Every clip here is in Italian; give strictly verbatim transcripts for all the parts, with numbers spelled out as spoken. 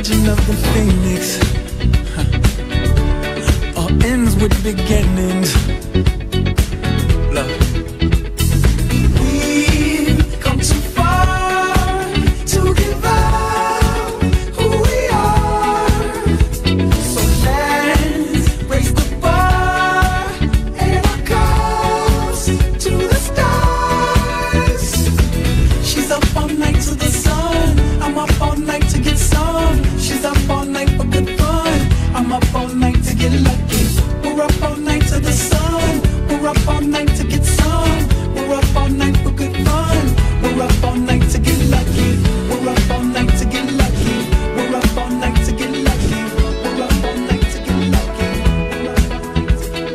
legend of the phoenix, huh. All ends with beginnings. Love. We've come too far to give up who we are. So let's raise the bar and our cups to the stars. She's up all night to the sun, I'm up all night to get some. She's up all night for good fun, I'm up all night to get lucky. We're up all night to the sun, we're up all night to get some. We're up all night for good fun, we're up all night to get lucky. We're up all night to get lucky, we're up all night to get lucky. We're up all night to get lucky, we're up all night to get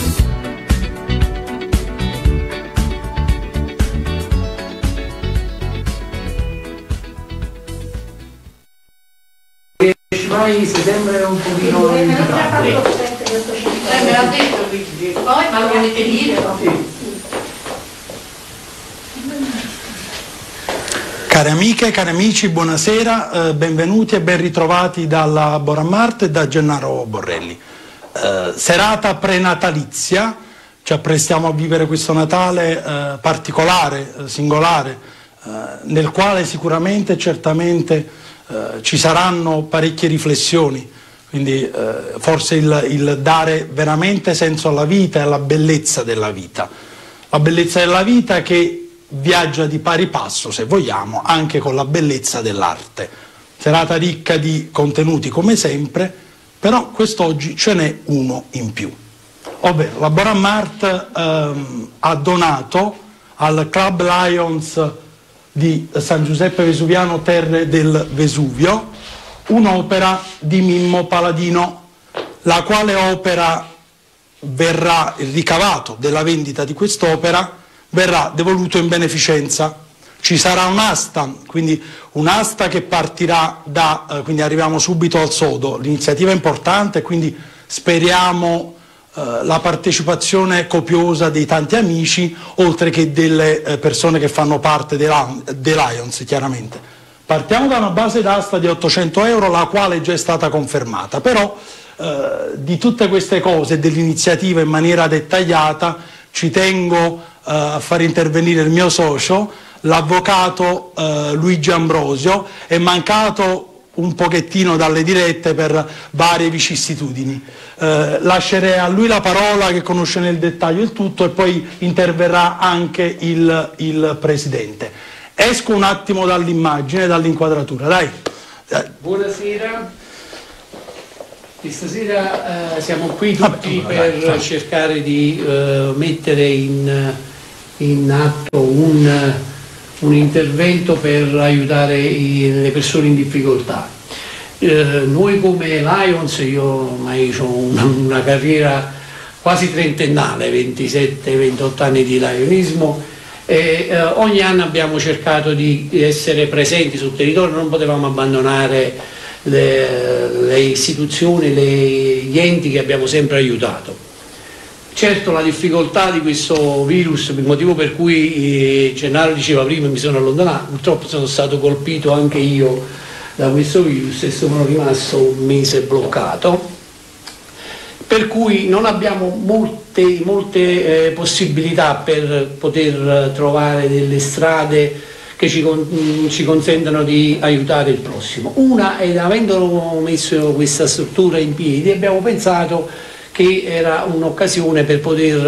Vai, se sembra un pochino indicabile. Eh, me l'ha detto Luigi, poi ma lo volete dire? Care amiche, cari amici, buonasera, eh, benvenuti e ben ritrovati dalla Boramart e da Gennaro Borrelli. Eh, serata prenatalizia, ci apprestiamo a vivere questo Natale eh, particolare, eh, singolare, eh, nel quale sicuramente e certamente Uh, ci saranno parecchie riflessioni, quindi uh, forse il, il dare veramente senso alla vita e alla bellezza della vita. La bellezza della vita che viaggia di pari passo, se vogliamo, anche con la bellezza dell'arte. Serata ricca di contenuti come sempre, però quest'oggi ce n'è uno in più. Ovvero la Boramart um, ha donato al Club Lions di San Giuseppe Vesuviano Terre del Vesuvio un'opera di Mimmo Paladino, la quale opera verrà, il ricavato della vendita di quest'opera verrà devoluto in beneficenza. Ci sarà un'asta, quindi un'asta che partirà da, eh, quindi arriviamo subito al sodo, l'iniziativa è importante, quindi speriamo la partecipazione copiosa dei tanti amici, oltre che delle eh, persone che fanno parte dei Lions, chiaramente. Partiamo da una base d'asta di ottocento euro, la quale è già stata confermata, però eh, di tutte queste cose, dell'iniziativa in maniera dettagliata, ci tengo eh, a far intervenire il mio socio, l'avvocato eh, Luigi Ambrosio. È mancato un pochettino dalle dirette per varie vicissitudini. Eh, lascerei a lui la parola, che conosce nel dettaglio il tutto, e poi interverrà anche il, il Presidente. Esco un attimo dall'immagine, dall'inquadratura, dai. Buonasera, questa sera eh, siamo qui tutti Vabbè, per dai, cercare di eh, mettere in, in atto un un intervento per aiutare i, le persone in difficoltà. Eh, noi come Lions, io ormai ho una, una carriera quasi trentennale, ventisette ventotto anni di lionismo, e eh, ogni anno abbiamo cercato di essere presenti sul territorio, non potevamo abbandonare le, le istituzioni, le, gli enti che abbiamo sempre aiutato. Certo, la difficoltà di questo virus, il motivo per cui Gennaro diceva prima mi sono allontanato, purtroppo sono stato colpito anche io da questo virus e sono rimasto un mese bloccato, per cui non abbiamo molte, molte eh, possibilità per poter trovare delle strade che ci, con, ci consentano di aiutare il prossimo. Una è, avendo messo questa struttura in piedi, abbiamo pensato che era un'occasione per poter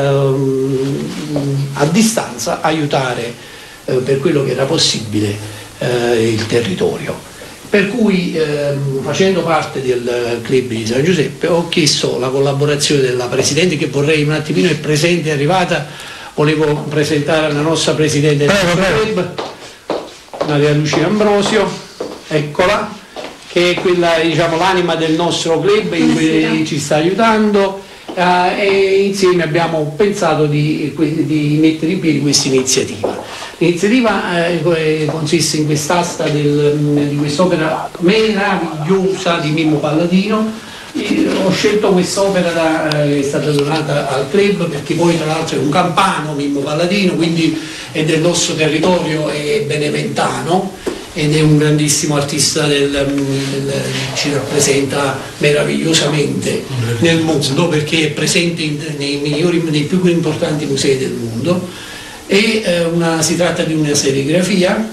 ehm, a distanza aiutare eh, per quello che era possibile eh, il territorio. Per cui ehm, facendo parte del club di San Giuseppe ho chiesto la collaborazione della Presidente, che vorrei un attimino è presente, è arrivata, volevo presentare la nostra Presidente del club, Maria Lucia Ambrosio, eccola, che è quella, diciamo, l'anima del nostro club in cui ci sta aiutando, eh, e insieme abbiamo pensato di, di mettere in piedi questa iniziativa. L'iniziativa eh, consiste in quest'asta di quest'opera meravigliosa di Mimmo Paladino. E ho scelto quest'opera eh, che è stata donata al club perché poi tra l'altro è un campano, Mimmo Paladino, quindi è del nostro territorio, è beneventano. ed è un grandissimo artista, del, del, ci rappresenta meravigliosamente nel mondo perché è presente in, nei, migliori, nei più importanti musei del mondo. E eh, una, si tratta di una serigrafia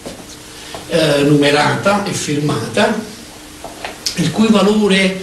eh, numerata e firmata, il cui valore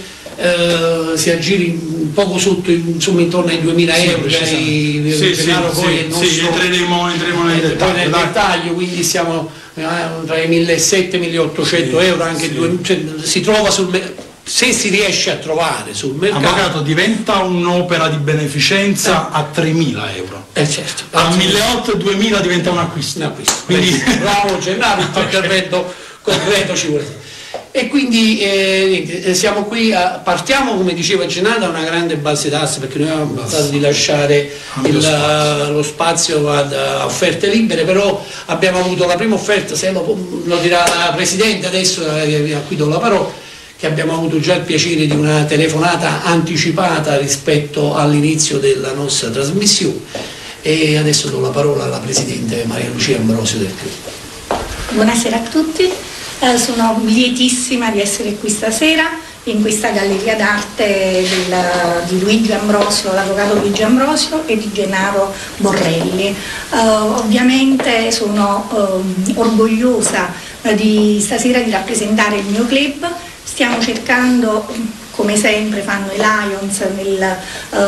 eh, si aggiri poco sotto, insomma intorno ai duemila euro. Sì, sì, sì, poi sì, sì, entreremo, entreremo nel dettaglio, nel dettaglio, quindi siamo eh, tra i millesettecento e i milleottocento sì, euro, anche sì. due, cioè, si trova sul, se si riesce a trovare sul mercato. Avvocato, diventa un'opera di beneficenza eh. a tremila euro. Eh certo. A milleottocento e duemila diventa un acquisto. Un acquisto. Quindi... bravo Gennaro, il tuo intervento concreto ci vuole. E quindi eh, siamo qui, a, partiamo come diceva Gennaro da una grande base d'asse, perché noi abbiamo pensato di lasciare il, spazio. lo spazio ad a offerte libere, però abbiamo avuto la prima offerta, se lo, lo dirà la Presidente adesso, eh, a cui do la parola, che abbiamo avuto già il piacere di una telefonata anticipata rispetto all'inizio della nostra trasmissione, e adesso do la parola alla Presidente Maria Lucia Ambrosio del Club. Buonasera a tutti. Eh, sono lietissima di essere qui stasera in questa galleria d'arte di Luigi Ambrosio, l'avvocato Luigi Ambrosio, e di Gennaro Borrelli. Eh, ovviamente sono eh, orgogliosa eh, di stasera di rappresentare il mio club. Stiamo cercando, come sempre fanno i Lions, nel,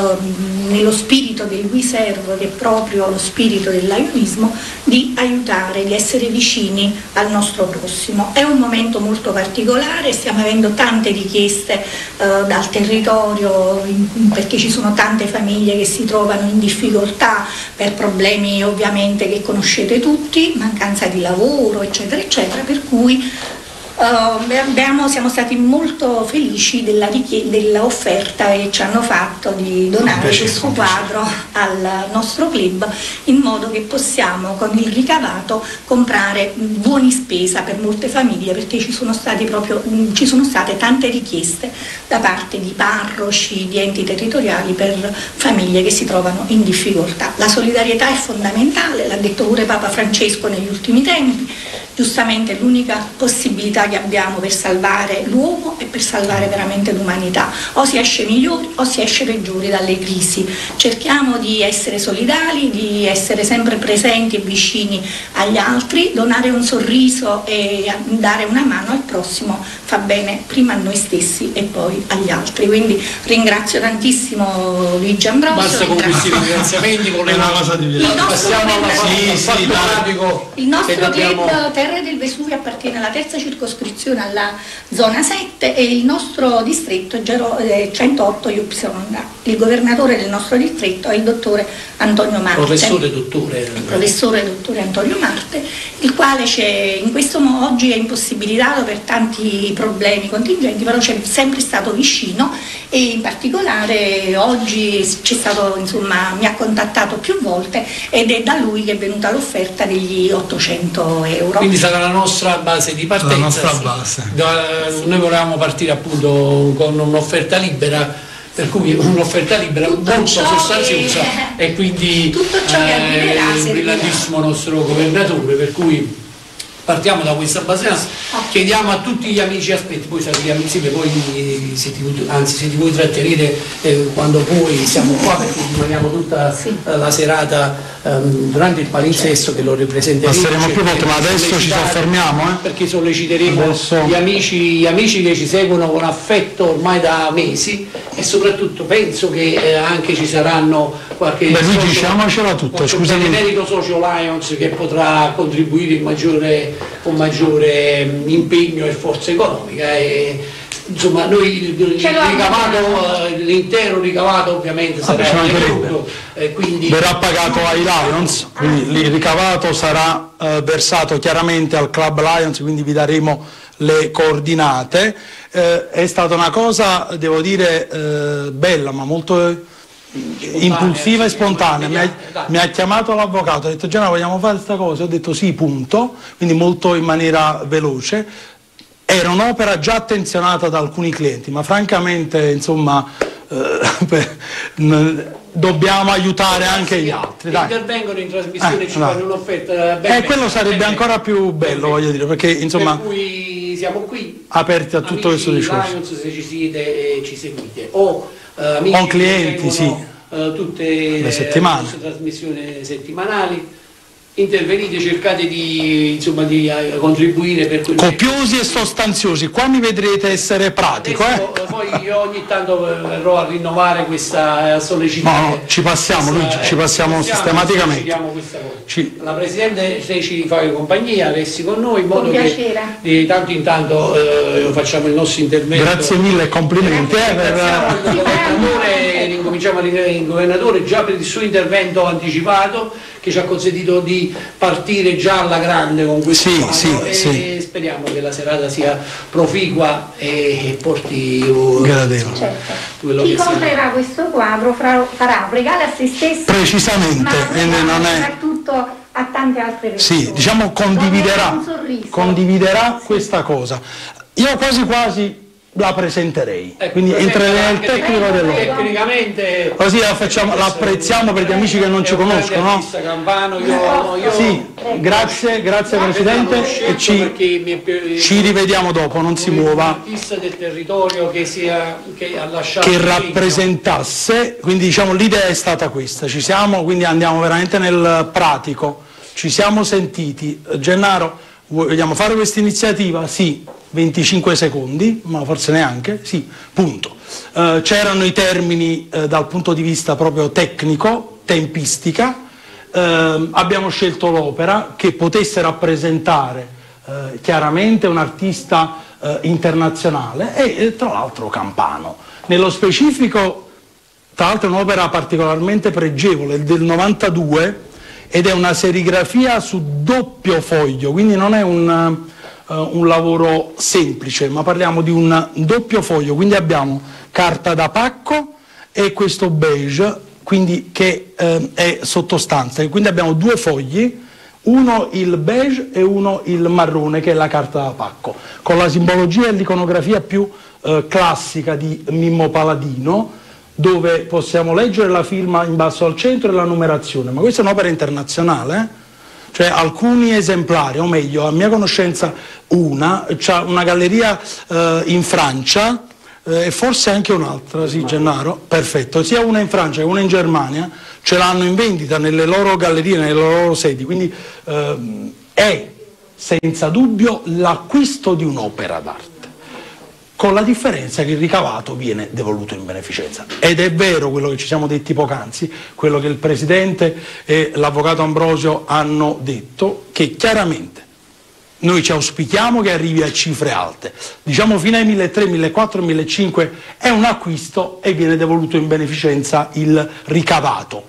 uh, nello spirito del We Serve, che è proprio lo spirito del lionismo, di aiutare, di essere vicini al nostro prossimo. È un momento molto particolare, stiamo avendo tante richieste uh, dal territorio, in, perché ci sono tante famiglie che si trovano in difficoltà per problemi ovviamente che conoscete tutti, mancanza di lavoro, eccetera, eccetera, per cui Uh, abbiamo, siamo stati molto felici della, della offerta che ci hanno fatto di donare questo quadro al nostro club, in modo che possiamo con il ricavato comprare buoni spesa per molte famiglie, perché ci sono, stati proprio, ci sono state tante richieste da parte di parroci, di enti territoriali per famiglie che si trovano in difficoltà. La solidarietà è fondamentale, l'ha detto pure Papa Francesco negli ultimi tempi. Giustamente l'unica possibilità che abbiamo per salvare l'uomo e per salvare veramente l'umanità. O si esce migliori o si esce peggiori dalle crisi. Cerchiamo di essere solidali, di essere sempre presenti e vicini agli altri, donare un sorriso e dare una mano al prossimo fa bene prima a noi stessi e poi agli altri. Quindi ringrazio tantissimo Luigi Ambrosio. Basta con questi ringraziamenti, voleva una cosa di passiamo alla sì, sì, pratico. Il nostro club Terre del Vesuvio appartiene alla terza circoscrizione, alla zona sette, e il nostro distretto è centootto Y. Il governatore del nostro distretto è il dottore Antonio Marte. Professore dottore. Professore dottore Antonio Marte, il quale c'è in questo modo oggi è impossibilitato per tanti problemi contingenti, però c'è sempre stato vicino, e in particolare oggi c'è stato, insomma, mi ha contattato più volte ed è da lui che è venuta l'offerta degli ottocento euro. Quindi sarà la nostra base di partenza. La nostra base. Noi volevamo partire appunto con un'offerta libera, per cui un'offerta libera tutto molto sostanziosa, che... e quindi tutto ciò che arriverà, eh, il brillantissimo nostro governatore, per cui partiamo da questa base, chiediamo a tutti gli amici, aspetti, poi saremo insieme, poi se ti, anzi se ti vuoi trattenere eh, quando poi siamo qua, perché rimaniamo tutta sì. la serata um, durante il palinsesto che lo ripresenteremo. Ma saremo più volte, ma adesso ci soffermiamo, eh? Perché solleciteremo adesso... gli, amici, gli amici che ci seguono con affetto ormai da mesi, e soprattutto penso che eh, anche ci saranno qualche... Beh, Luigi, diciamocela tutta, scusami. Un benemerito socio Lions che potrà contribuire in maggiore, con maggiore mh, impegno e forza economica, e insomma noi il, il ricavato, l'intero ricavato ovviamente sarà tenuto, eh, quindi verrà pagato ai Lions, quindi il ricavato sarà eh, versato chiaramente al Club Lions, quindi vi daremo le coordinate. Eh, è stata una cosa, devo dire, eh, bella, ma molto impulsiva e spontanea. Mi ha, mi ha chiamato l'avvocato, ha detto: Gianna, vogliamo fare questa cosa? Ho detto sì, punto, quindi molto in maniera veloce. Era un'opera già attenzionata da alcuni clienti, ma francamente, insomma, eh, dobbiamo aiutare anche gli altri. Dai. Intervengono in trasmissione e Eh, ci dai. fanno un'offerta ben Eh, quello bella, sarebbe ben ancora bella. più bello, voglio dire, perché insomma Per cui siamo qui aperti a tutto questo amici discorso. Lions, se ci siete e ci seguite, o eh, amici O clienti, che sì. seguono, eh, tutte le settimane. nostre trasmissioni settimanali. Intervenite, cercate di, insomma, di eh, contribuire per quello che- Copiosi e sostanziosi, qua mi vedrete essere pratico, Adesso, eh? eh, poi io ogni tanto verrò a rinnovare questa eh, sollecitazione. No, no, ci passiamo, Questa, Luigi, ci eh, passiamo sistematicamente. sollecitiamo questa cosa. Ci- La Presidente, se ci fai compagnia, resti con noi, in modo Con che piacere. di tanto in tanto eh, facciamo il nostro intervento. Grazie mille e complimenti. Eh, Ringraziamo per... il governatore, rincominciamo a ringraziare il governatore già per il suo intervento anticipato, che ci ha consentito di partire già alla grande con questo Sì, piano, sì, e sì. speriamo che la serata sia proficua e, e porti uh, Gradevole. Certo. quello Chi che serve. comprerà questo quadro fra- farà un regalo a se stesso, Precisamente, ma un quindi regalo non è- soprattutto a tante altre persone. Sì, diciamo Donerà condividerà, un sorriso. condividerà Sì. questa cosa. Io quasi quasi la presenterei, Ecco, quindi presenta entrerei nel anche tecnico te- dell'opera. Tecnicamente Così la facciamo- la apprezziamo per gli amici che non ci è un grande conoscono, no? artista campano, io, io Sì, grazie, grazie Presidente e ci, perché mi è pi- ci rivediamo dopo, non si un muova, artista del territorio che, sia, che ha lasciato che segno. rappresentasse, quindi diciamo l'idea è stata questa, ci siamo, quindi andiamo veramente nel pratico, ci siamo sentiti. Gennaro, vogliamo fare questa iniziativa? Sì, venticinque secondi, ma forse neanche, sì, punto. Eh, c'erano i termini eh, dal punto di vista proprio tecnico, tempistica, eh, abbiamo scelto l'opera che potesse rappresentare eh, chiaramente un artista eh, internazionale e eh, tra l'altro campano. Nello specifico, tra l'altro è un'opera particolarmente pregevole, del novantadue, ed è una serigrafia su doppio foglio, quindi non è un, uh, un lavoro semplice, ma parliamo di un doppio foglio, quindi abbiamo carta da pacco e questo beige, quindi che uh, è sottostante, quindi abbiamo due fogli, uno il beige e uno il marrone, che è la carta da pacco, con la simbologia e l'iconografia più uh, classica di Mimmo Paladino, dove possiamo leggere la firma in basso al centro e la numerazione, ma questa è un'opera internazionale, eh? Cioè alcuni esemplari, o meglio, a mia conoscenza una, c'ha una galleria eh, in Francia eh, e forse anche un'altra, sì Gennaro, perfetto, sia una in Francia che una in Germania, ce l'hanno in vendita nelle loro gallerie, nelle loro sedi, quindi eh, è senza dubbio l'acquisto di un'opera d'arte, con la differenza che il ricavato viene devoluto in beneficenza. Ed è vero quello che ci siamo detti poc'anzi, quello che il Presidente e l'Avvocato Ambrosio hanno detto, che chiaramente noi ci auspichiamo che arrivi a cifre alte, diciamo fino ai milletrecento, millequattrocento, millecinquecento è un acquisto e viene devoluto in beneficenza il ricavato.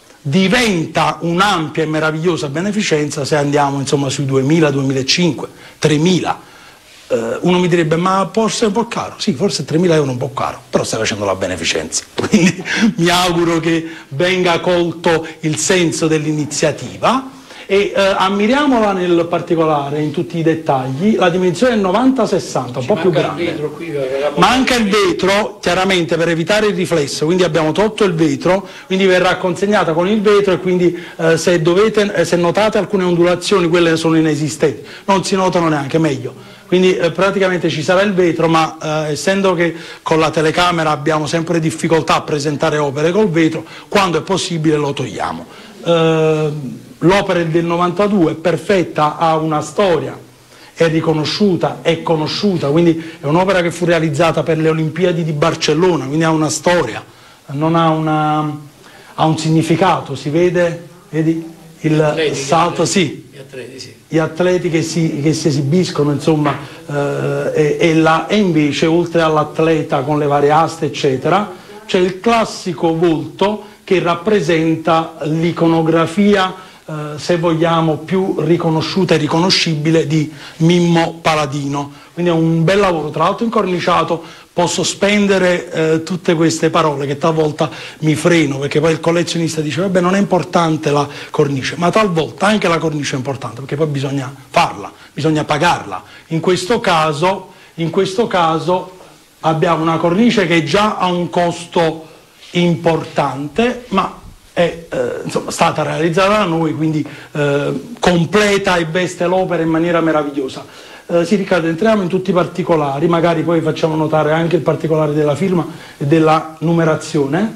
Diventa un'ampia e meravigliosa beneficenza se andiamo insomma sui duemila, duemilacinquecento, tremila. Uh, uno mi direbbe, ma forse è un po' caro. Sì, forse tremila euro è un po' caro, però stai facendo la beneficenza. Quindi mi auguro che venga colto il senso dell'iniziativa e uh, ammiriamola nel particolare, in tutti i dettagli. La dimensione è novanta sessanta, un Ci po' più manca il grande. vetro qui, avevamo- Manca il vetro, chiaramente per evitare il riflesso, quindi abbiamo tolto il vetro, quindi verrà consegnata con il vetro e quindi eh, se, dovete, eh, se notate alcune ondulazioni, quelle sono inesistenti, non si notano neanche, meglio. Quindi eh, praticamente ci sarà il vetro, ma eh, essendo che con la telecamera abbiamo sempre difficoltà a presentare opere col vetro, quando è possibile lo togliamo. Eh, l'opera è del novantadue, è perfetta, ha una storia, è riconosciuta, è conosciuta, quindi è un'opera che fu realizzata per le Olimpiadi di Barcellona, quindi ha una storia, non ha, una, ha un significato, si vede, vedi il Atleti, salto, atleti, sì. gli atleti, sì. Gli atleti che si, che si esibiscono, insomma, eh, e, e, la, e invece oltre all'atleta con le varie aste, eccetera, c'è il classico volto che rappresenta l'iconografia, eh, se vogliamo, più riconosciuta e riconoscibile di Mimmo Paladino. Quindi è un bel lavoro, tra l'altro incorniciato. Posso spendere eh, tutte queste parole che talvolta mi freno, perché poi il collezionista dice vabbè non è importante la cornice, ma talvolta anche la cornice è importante, perché poi bisogna farla, bisogna pagarla. In questo caso, in questo caso abbiamo una cornice che già ha un costo importante, ma è eh, insomma, stata realizzata da noi, quindi eh, completa e veste l'opera in maniera meravigliosa. Eh, sì, Riccardo, entriamo in tutti i particolari, magari poi facciamo notare anche il particolare della firma e della numerazione,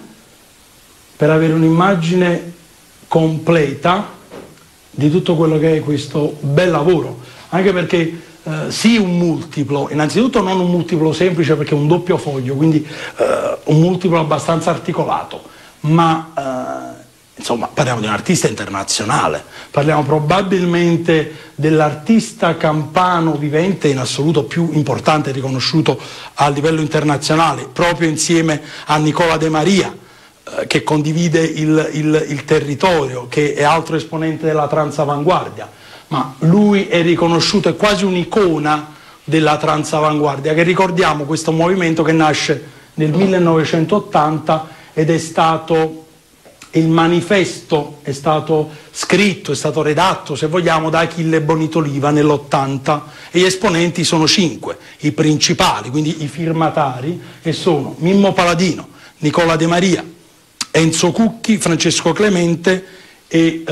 per avere un'immagine completa di tutto quello che è questo bel lavoro, anche perché eh, sì, un multiplo, innanzitutto non un multiplo semplice perché è un doppio foglio, quindi eh, un multiplo abbastanza articolato, ma eh, insomma parliamo di un artista internazionale, parliamo probabilmente dell'artista campano vivente in assoluto più importante e riconosciuto a livello internazionale, proprio insieme a Nicola De Maria, eh, che condivide il, il, il territorio, che è altro esponente della transavanguardia, ma lui è riconosciuto, è quasi un'icona della transavanguardia, che ricordiamo questo movimento che nasce nel millenovecentottanta ed è stato, il manifesto è stato scritto, è stato redatto, se vogliamo, da Achille Bonitoliva nell'ottanta, e gli esponenti sono cinque, i principali, quindi i firmatari, e sono Mimmo Paladino, Nicola De Maria, Enzo Cucchi, Francesco Clemente e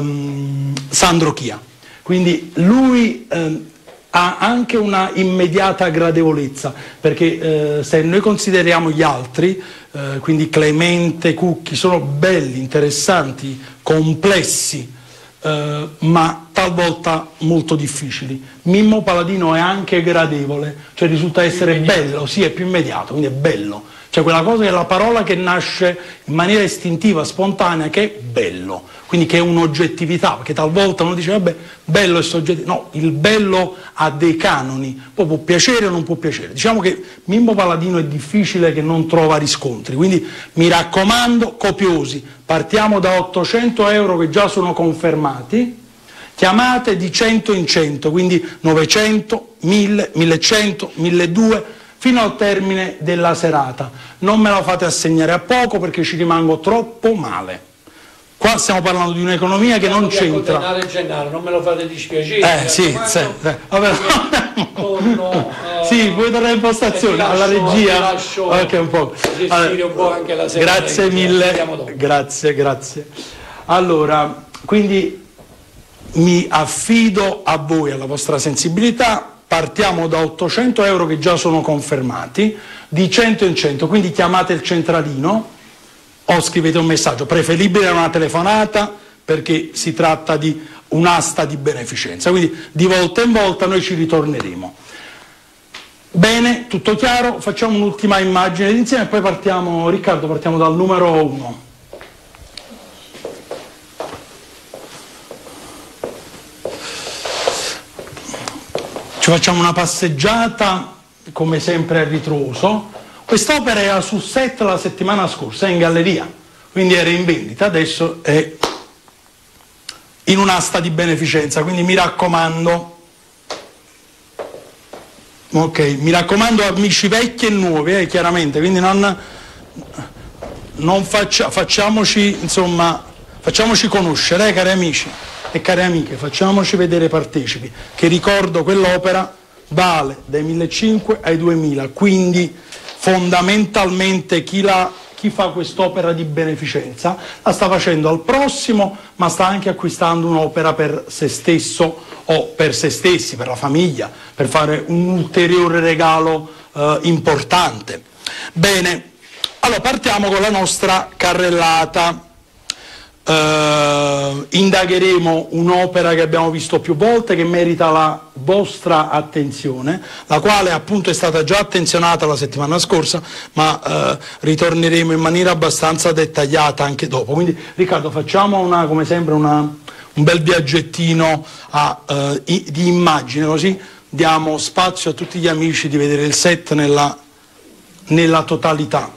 ehm, Sandro Chia. Quindi lui eh, ha anche una immediata gradevolezza, perché eh, se noi consideriamo gli altri, eh, quindi Clemente, Cucchi, sono belli, interessanti, complessi, eh, ma talvolta molto difficili. Mimmo Paladino è anche gradevole, cioè risulta essere bello, sì, è più immediato, quindi è bello. Cioè quella cosa è la parola che nasce in maniera istintiva, spontanea, che è bello, quindi che è un'oggettività, perché talvolta uno dice vabbè, bello è soggettivo, no, il bello ha dei canoni, poi può piacere o non può piacere. Diciamo che Mimmo Paladino è difficile che non trova riscontri, quindi mi raccomando, copiosi, partiamo da ottocento euro che già sono confermati, chiamate di cento in cento, quindi novecento, mille, millecento, milleduecento, fino al termine della serata. Non me la fate assegnare a poco perché ci rimango troppo male. Qua stiamo parlando di un'economia che non c'entra. Gennaro, non me lo fate dispiacere. Eh sì, sì, sì. Vabbè, torno, uh, sì, vuoi dare l'impostazione lascio, alla regia? Lascio okay, un po'. Allora, un po' anche la sera. Grazie mille. Grazie, grazie. Allora, quindi mi affido a voi, alla vostra sensibilità. Partiamo da ottocento euro che già sono confermati, di cento in cento, quindi chiamate il centralino o scrivete un messaggio, preferibile una telefonata perché si tratta di un'asta di beneficenza, quindi di volta in volta noi ci ritorneremo. Bene, tutto chiaro, facciamo un'ultima immagine d'insieme e poi partiamo, Riccardo, partiamo dal numero uno. Ci facciamo una passeggiata, come sempre a ritroso. Quest'opera era sul set la settimana scorsa, è in galleria, quindi era in vendita, adesso è in un'asta di beneficenza, quindi mi raccomando, ok, mi raccomando amici vecchi e nuovi, eh, chiaramente, quindi non, non faccia, facciamoci, insomma, facciamoci conoscere, eh, cari amici e care amiche, facciamoci vedere partecipi, che ricordo quell'opera vale dai millecinquecento ai duemila, quindi fondamentalmente chi, la, chi fa quest'opera di beneficenza la sta facendo al prossimo, ma sta anche acquistando un'opera per se stesso o per se stessi, per la famiglia, per fare un ulteriore regalo eh, importante. Bene, allora partiamo con la nostra carrellata. Uh, indagheremo un'opera che abbiamo visto più volte, che merita la vostra attenzione, la quale appunto è stata già attenzionata la settimana scorsa, ma uh, ritorneremo in maniera abbastanza dettagliata anche dopo. Quindi Riccardo, facciamo una, come sempre una, un bel viaggettino a, uh, i, di immagine, così diamo spazio a tutti gli amici di vedere il set nella, nella totalità.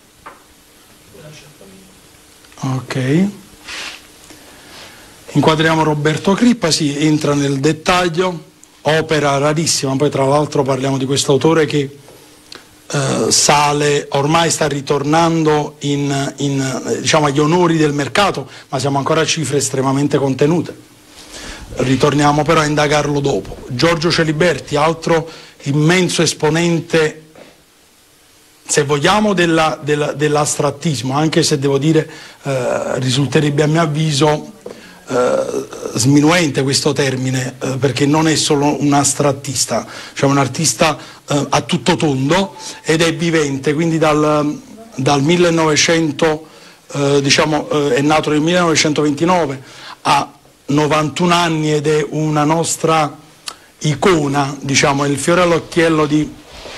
Ok. Inquadriamo Roberto Crippa, si entra nel dettaglio, opera rarissima, poi tra l'altro parliamo di questo autore che eh, sale, ormai sta ritornando in, in, diciamo, agli onori del mercato, ma siamo ancora a cifre estremamente contenute. Ritorniamo però a indagarlo dopo. Giorgio Celiberti, altro immenso esponente se vogliamo, della, della, dell'astrattismo, anche se devo dire eh, risulterebbe a mio avviso eh, sminuente questo termine, eh, perché non è solo un astrattista, cioè un artista eh, a tutto tondo ed è vivente, quindi dal, dal millenovecento, eh, diciamo, eh, è nato nel millenovecentoventinove, ha novantuno anni ed è una nostra icona, diciamo, è il fiore all'occhiello di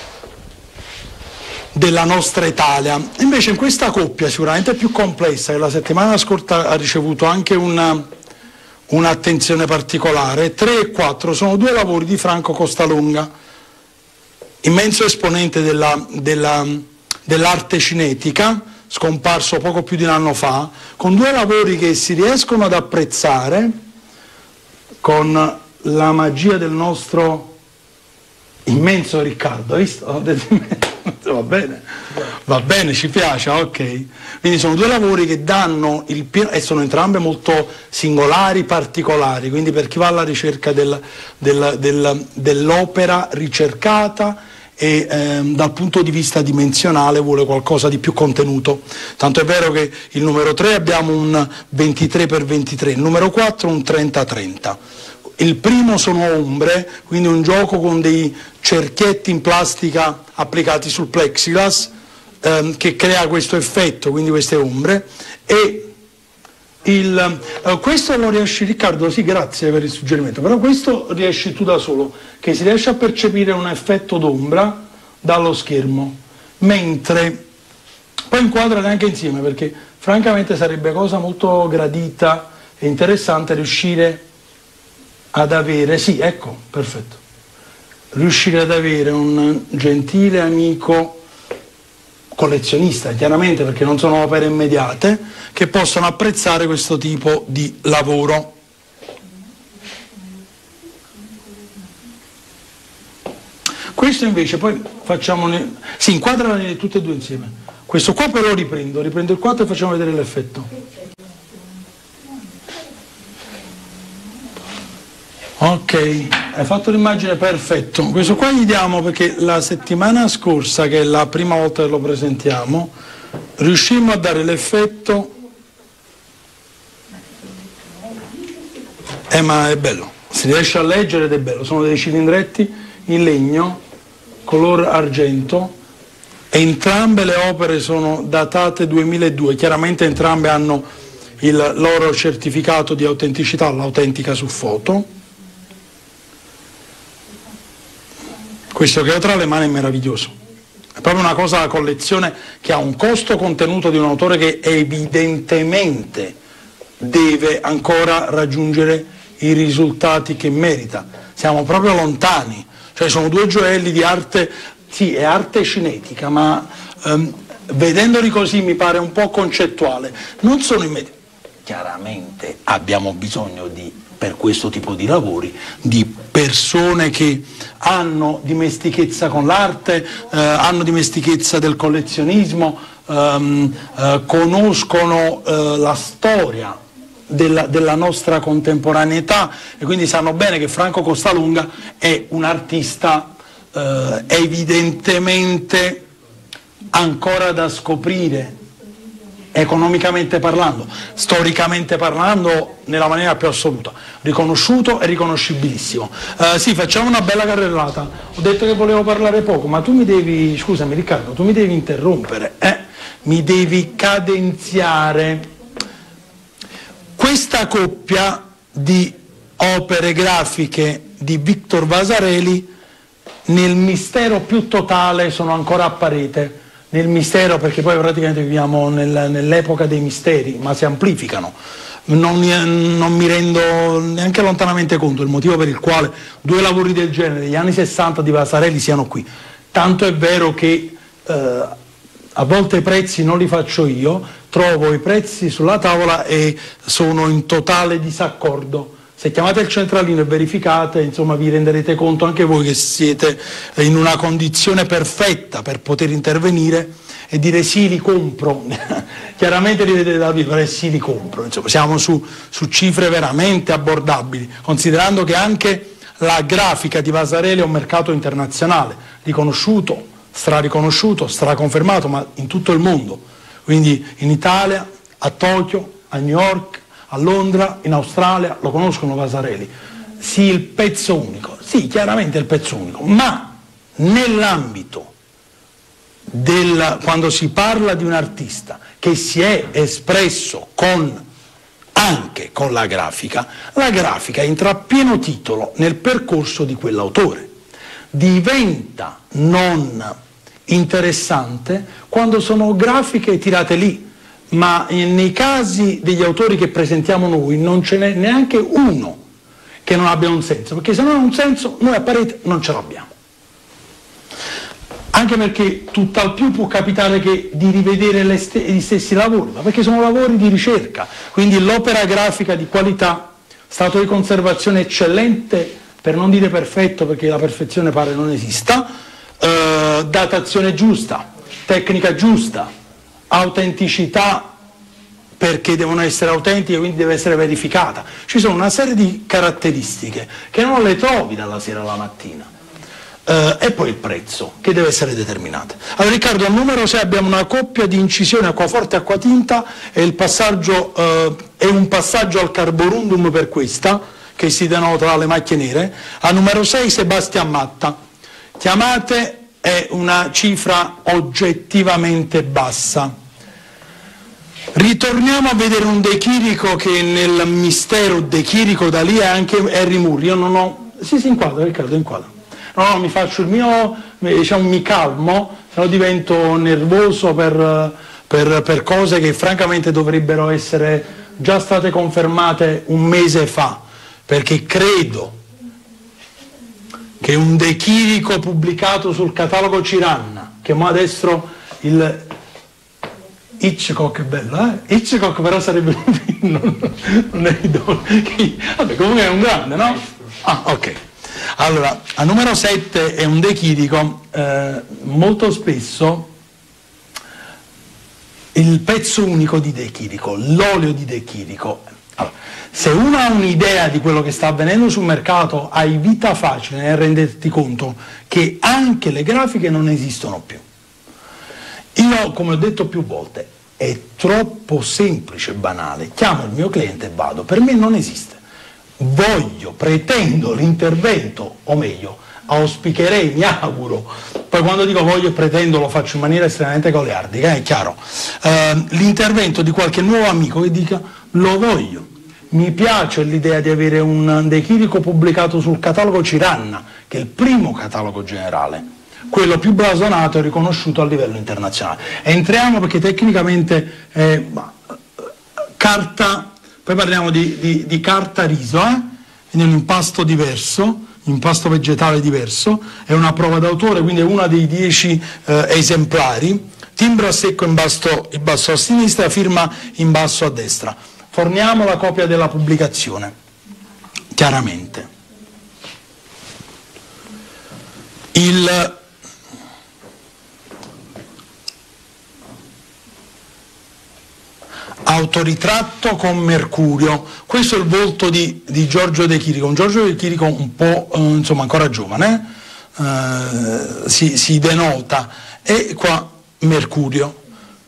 della nostra Italia. Invece in questa coppia sicuramente più complessa, che la settimana scorsa ha ricevuto anche un'attenzione particolare, tre e quattro sono due lavori di Franco Costalunga, immenso esponente della, della, dell'arte cinetica, scomparso poco più di un anno fa, con due lavori che si riescono ad apprezzare con la magia del nostro immenso Riccardo, hai visto? Va bene, va bene, ci piace, ok. Quindi sono due lavori che danno il pieno, e sono entrambe molto singolari, particolari, quindi per chi va alla ricerca del, del, del, dell'opera ricercata e ehm, dal punto di vista dimensionale vuole qualcosa di più contenuto. Tanto è vero che il numero tre abbiamo un ventitré per ventitré, il numero quattro un trenta trenta. Il primo sono ombre, quindi un gioco con dei cerchietti in plastica applicati sul plexiglass ehm, che crea questo effetto, quindi queste ombre. E il, eh, questo lo riesci, Riccardo, sì, grazie per il suggerimento, però questo riesci tu da solo, che si riesce a percepire un effetto d'ombra dallo schermo, mentre poi inquadrare anche insieme, perché francamente sarebbe cosa molto gradita e interessante riuscire ad avere, sì, ecco, perfetto, riuscire ad avere un gentile amico collezionista, chiaramente, perché non sono opere immediate, che possono apprezzare questo tipo di lavoro. Questo invece poi facciamo, sì, inquadrale tutte e due insieme. Questo qua però riprendo, riprendo il quattro e facciamo vedere l'effetto. Ok, hai fatto l'immagine, perfetto. Questo qua gli diamo perché la settimana scorsa, che è la prima volta che lo presentiamo, riuscimmo a dare l'effetto, eh ma è bello, si riesce a leggere ed è bello, sono dei cilindretti in legno, color argento, e entrambe le opere sono datate duemiladue, chiaramente entrambe hanno il loro certificato di autenticità, l'autentica su foto. Questo che ho tra le mani è meraviglioso, è proprio una cosa da collezione che ha un costo contenuto di un autore che evidentemente deve ancora raggiungere i risultati che merita. Siamo proprio lontani, cioè sono due gioielli di arte, sì, è arte cinetica, ma ehm, vedendoli così mi pare un po' concettuale, non sono immediati. Chiaramente abbiamo bisogno di, per questo tipo di lavori, di persone che hanno dimestichezza con l'arte, eh, hanno dimestichezza del collezionismo, ehm, eh, conoscono eh, la storia della, della nostra contemporaneità e quindi sanno bene che Franco Costalunga è un artista eh, evidentemente ancora da scoprire, economicamente parlando, storicamente parlando, nella maniera più assoluta, riconosciuto e riconoscibilissimo. Uh, sì, facciamo una bella carrellata. Ho detto che volevo parlare poco, ma tu mi devi, scusami Riccardo, tu mi devi interrompere, eh? Mi devi cadenziare. Questa coppia di opere grafiche di Victor Vasarely nel mistero più totale sono ancora a parete. Nel mistero, perché poi praticamente viviamo nel, nell'epoca dei misteri, ma si amplificano. Non, non mi rendo neanche lontanamente conto del motivo per il quale due lavori del genere degli anni sessanta di Vasarely siano qui. Tanto è vero che eh, a volte i prezzi non li faccio io, trovo i prezzi sulla tavola e sono in totale disaccordo. Se chiamate il centralino e verificate, insomma, vi renderete conto anche voi che siete in una condizione perfetta per poter intervenire e dire sì, li compro. Chiaramente li vedete da vivere, sì, li compro. Insomma, siamo su, su cifre veramente abbordabili, considerando che anche la grafica di Vasarely è un mercato internazionale, riconosciuto, strariconosciuto, straconfermato, ma in tutto il mondo, quindi in Italia, a Tokyo, a New York, a Londra, in Australia, lo conoscono Vasarely. Sì, il pezzo unico, sì, chiaramente il pezzo unico, ma nell'ambito del, quando si parla di un artista che si è espresso con, anche con la grafica, la grafica entra a pieno titolo nel percorso di quell'autore. Diventa non interessante quando sono grafiche tirate lì, ma nei casi degli autori che presentiamo noi non ce n'è neanche uno che non abbia un senso, perché se non ha un senso noi a parete non ce l'abbiamo. Anche perché tutt'al più può capitare che di rivedere le st- gli stessi lavori, ma perché sono lavori di ricerca, quindi l'opera grafica di qualità, stato di conservazione eccellente, per non dire perfetto perché la perfezione pare non esista, eh, datazione giusta, tecnica giusta, autenticità perché devono essere autentiche, quindi deve essere verificata. Ci sono una serie di caratteristiche che non le trovi dalla sera alla mattina. Uh, e poi il prezzo che deve essere determinato. Allora Riccardo, al numero sei abbiamo una coppia di incisione acquaforte e acquatinta e il passaggio uh, è un passaggio al carborundum per questa che si denota alle macchie nere. Al numero sei Sebastian Matta. Chiamate è una cifra oggettivamente bassa. Ritorniamo a vedere un De Chirico che nel mistero De Chirico da lì è anche Harry Moore. Io non ho... Sì, si inquadra Riccardo, inquadra. No, no, mi faccio il mio, diciamo, mi calmo, se no divento nervoso per, per, per cose che francamente dovrebbero essere già state confermate un mese fa, perché credo che un De Chirico pubblicato sul catalogo Ciranna, che mo adesso il Hitchcock è bello, eh? Hitchcock però sarebbe un film, non, non è idoneo. Vabbè, comunque è un grande, no? Ah, ok. Allora, a numero sette è un De Chirico, eh, molto spesso il pezzo unico di De Chirico, l'olio di De Chirico. Allora, se uno ha un'idea di quello che sta avvenendo sul mercato, hai vita facile nel renderti conto che anche le grafiche non esistono più. Io, come ho detto più volte, è troppo semplice e banale. Chiamo il mio cliente e vado, per me non esiste. Voglio, pretendo l'intervento, o meglio, auspicherei, mi auguro, poi quando dico voglio e pretendo lo faccio in maniera estremamente goliardica, è chiaro, eh, l'intervento di qualche nuovo amico che dica lo voglio, mi piace l'idea di avere un De Chirico pubblicato sul catalogo Ciranna, che è il primo catalogo generale, quello più blasonato e riconosciuto a livello internazionale. Entriamo perché tecnicamente è carta... Poi parliamo di, di, di carta riso, eh? Quindi un impasto diverso, impasto vegetale diverso, è una prova d'autore, quindi è una dei dieci eh, esemplari, timbro a secco in basso, in basso a sinistra, firma in basso a destra. Forniamo la copia della pubblicazione, chiaramente. Il... autoritratto con Mercurio, questo è il volto di, di Giorgio De Chirico, un Giorgio De Chirico un po' eh, insomma ancora giovane, eh, si, si denota, e qua Mercurio,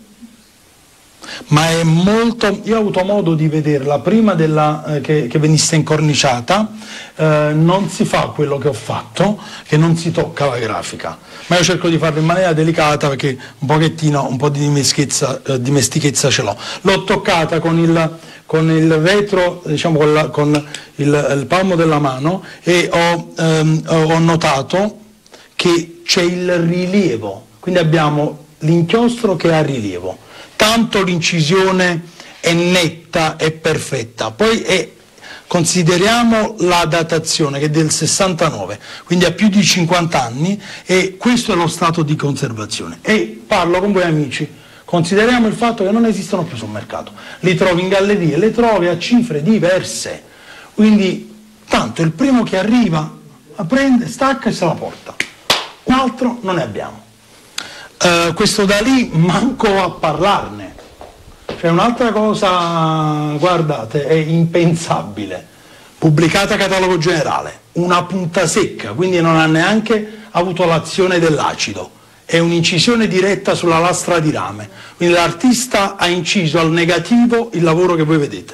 ma è molto, io ho avuto modo di vederla prima della, eh, che, che venisse incorniciata, eh, non si fa quello che ho fatto, che non si tocca la grafica, ma io cerco di farlo in maniera delicata perché un pochettino, un po' di dimestichezza, eh, dimestichezza ce l'ho. L'ho toccata con il, con il retro, diciamo con, la, con il, il palmo della mano e ho, ehm, ho notato che c'è il rilievo, quindi abbiamo l'inchiostro che ha rilievo, tanto l'incisione è netta e perfetta, poi è, consideriamo la datazione che è del sessantanove, quindi ha più di cinquanta anni, e questo è lo stato di conservazione. E parlo con voi amici, consideriamo il fatto che non esistono più sul mercato, li trovi in gallerie, le trovi a cifre diverse, quindi tanto il primo che arriva la prende, stacca e se la porta, un altro non ne abbiamo. Uh, questo da lì manco a parlarne. C'è un'altra cosa, guardate, è impensabile, pubblicata a catalogo generale, una punta secca, quindi non ha neanche avuto l'azione dell'acido, è un'incisione diretta sulla lastra di rame, quindi l'artista ha inciso al negativo il lavoro che voi vedete,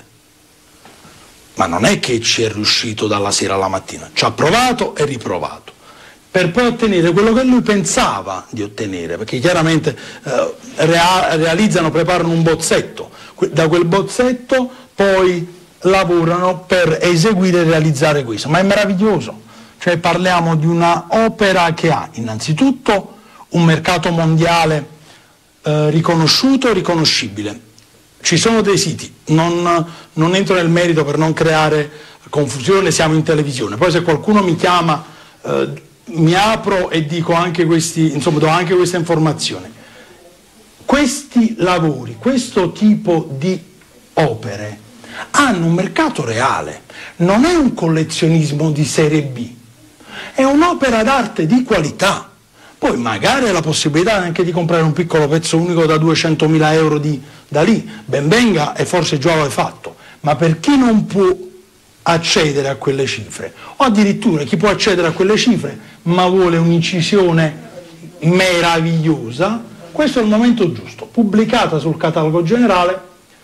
ma non è che ci è riuscito dalla sera alla mattina, ci ha provato e riprovato per poi ottenere quello che lui pensava di ottenere, perché chiaramente eh, rea realizzano, preparano un bozzetto, da quel bozzetto poi lavorano per eseguire e realizzare questo, ma è meraviglioso, cioè parliamo di una opera che ha innanzitutto un mercato mondiale eh, riconosciuto e riconoscibile. Ci sono dei siti, non, non entro nel merito per non creare confusione, siamo in televisione, poi se qualcuno mi chiama eh, mi apro e dico anche questi, insomma do anche questa informazione. Questi lavori, questo tipo di opere hanno un mercato reale, non è un collezionismo di serie B, è un'opera d'arte di qualità. Poi magari ha la possibilità anche di comprare un piccolo pezzo unico da duecentomila euro di, da lì, ben venga, e forse già lo hai fatto, ma per chi non può accedere a quelle cifre, o addirittura chi può accedere a quelle cifre ma vuole un'incisione meravigliosa, questo è il momento giusto, pubblicata sul catalogo generale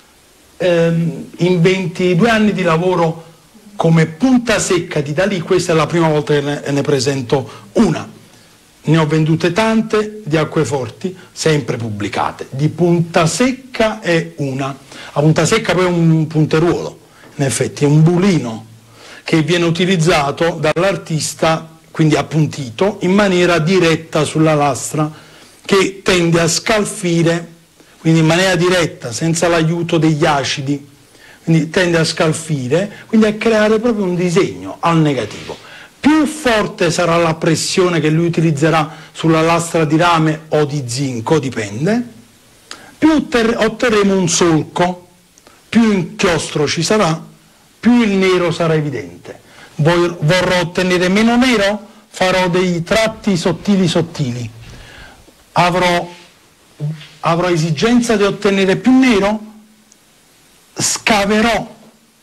ehm, in ventidue anni di lavoro come punta secca di Dalì. Questa è la prima volta che ne, ne presento una. Ne ho vendute tante di acqueforti, sempre pubblicate. Di punta secca è una. La punta secca poi è un punteruolo, in effetti è un bulino che viene utilizzato dall'artista, quindi appuntito, in maniera diretta sulla lastra, che tende a scalfire, quindi in maniera diretta, senza l'aiuto degli acidi, quindi tende a scalfire, quindi a creare proprio un disegno al negativo. Più forte sarà la pressione che lui utilizzerà sulla lastra di rame o di zinco, dipende, più otterremo un solco, più inchiostro ci sarà, più il nero sarà evidente. Vorrò ottenere meno nero, farò dei tratti sottili sottili. Avrò, avrò esigenza di ottenere più nero, scaverò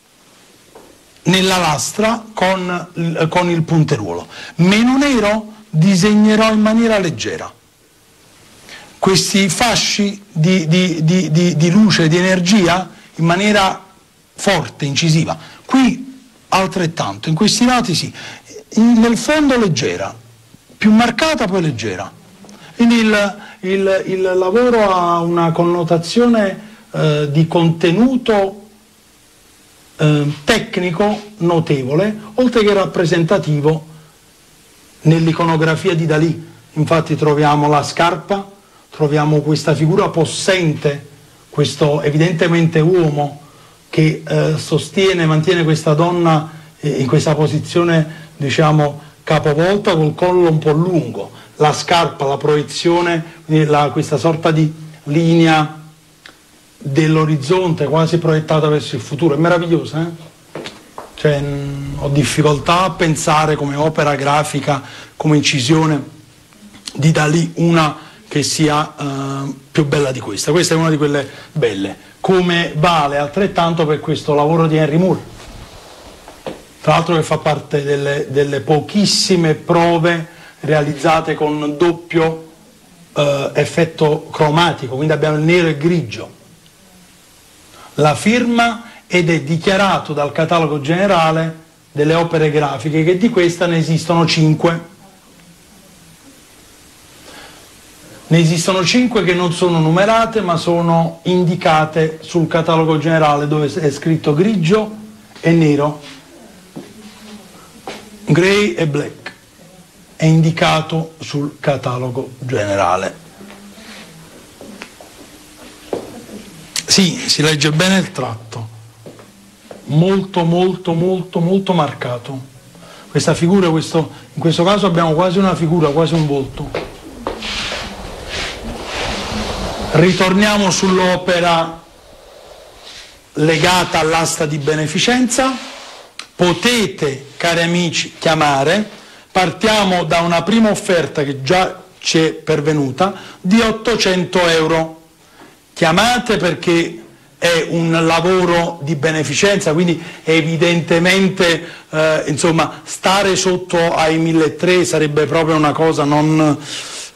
nella lastra con, con il punteruolo. Meno nero, disegnerò in maniera leggera. Questi fasci di, di, di, di, di luce, di energia, in maniera forte, incisiva. Qui altrettanto, in questi lati sì. In, nel fondo leggera, più marcata poi leggera. Quindi il, il, il lavoro ha una connotazione eh, di contenuto Eh, tecnico notevole, oltre che rappresentativo nell'iconografia di Dalì. Infatti troviamo la scarpa, troviamo questa figura possente, questo evidentemente uomo che eh, sostiene, mantiene questa donna eh, in questa posizione, diciamo, capovolta, col collo un po' lungo, la scarpa, la proiezione, la, questa sorta di linea dell'orizzonte quasi proiettata verso il futuro, è meravigliosa, eh? Cioè, mh, ho difficoltà a pensare come opera grafica, come incisione di Dalì, una che sia uh, più bella di questa. Questa è una di quelle belle, come vale altrettanto per questo lavoro di Henry Moore, tra l'altro che fa parte delle, delle pochissime prove realizzate con doppio uh, effetto cromatico, quindi abbiamo il nero e il grigio. La firma, ed è dichiarato dal catalogo generale delle opere grafiche che di questa ne esistono cinque. Ne esistono cinque che non sono numerate ma sono indicate sul catalogo generale, dove è scritto grigio e nero, grey e black, è indicato sul catalogo generale. Sì, si legge bene il tratto, molto molto molto molto marcato. Questa figura, questo, in questo caso abbiamo quasi una figura, quasi un volto. Ritorniamo sull'opera legata all'asta di beneficenza. Potete, cari amici, chiamare. Partiamo da una prima offerta che già ci è pervenuta di ottocento euro. Chiamate perché è un lavoro di beneficenza, quindi evidentemente eh, insomma, stare sotto ai milletrecento sarebbe proprio una cosa non,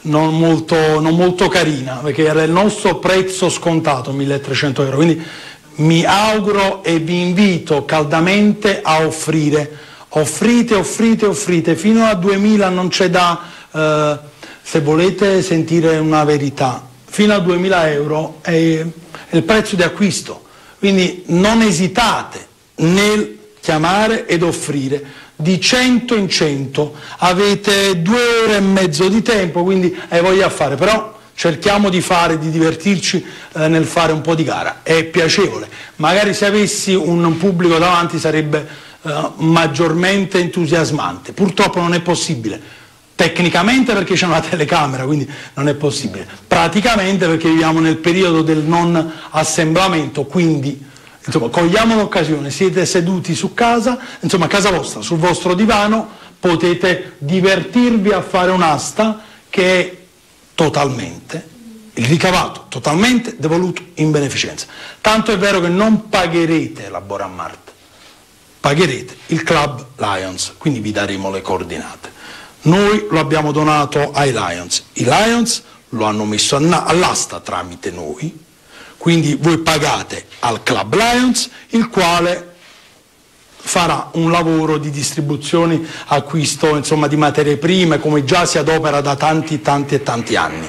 non molto, non molto carina, perché era il nostro prezzo scontato, milletrecento euro, quindi mi auguro e vi invito caldamente a offrire, offrite, offrite, offrite, fino a duemila non c'è da, eh, se volete sentire una verità, fino a duemila euro è, è il prezzo di acquisto, quindi non esitate nel chiamare ed offrire. Di cento in cento avete due ore e mezzo di tempo, quindi hai voglia a fare, però cerchiamo di fare, di divertirci eh, nel fare un po' di gara, è piacevole. Magari se avessi un pubblico davanti sarebbe eh, maggiormente entusiasmante, purtroppo non è possibile, tecnicamente perché c'è una telecamera, quindi non è possibile, praticamente perché viviamo nel periodo del non assemblamento, quindi insomma, cogliamo l'occasione, siete seduti su casa, insomma, a casa vostra, sul vostro divano, potete divertirvi a fare un'asta che è totalmente, il ricavato totalmente devoluto in beneficenza. Tanto è vero che non pagherete la Borammart, pagherete il Club Lions, quindi vi daremo le coordinate. Noi lo abbiamo donato ai Lions, i Lions lo hanno messo all'asta tramite noi, quindi voi pagate al Club Lions, il quale farà un lavoro di distribuzione, acquisto insomma, di materie prime, come già si adopera da tanti, tanti e tanti anni.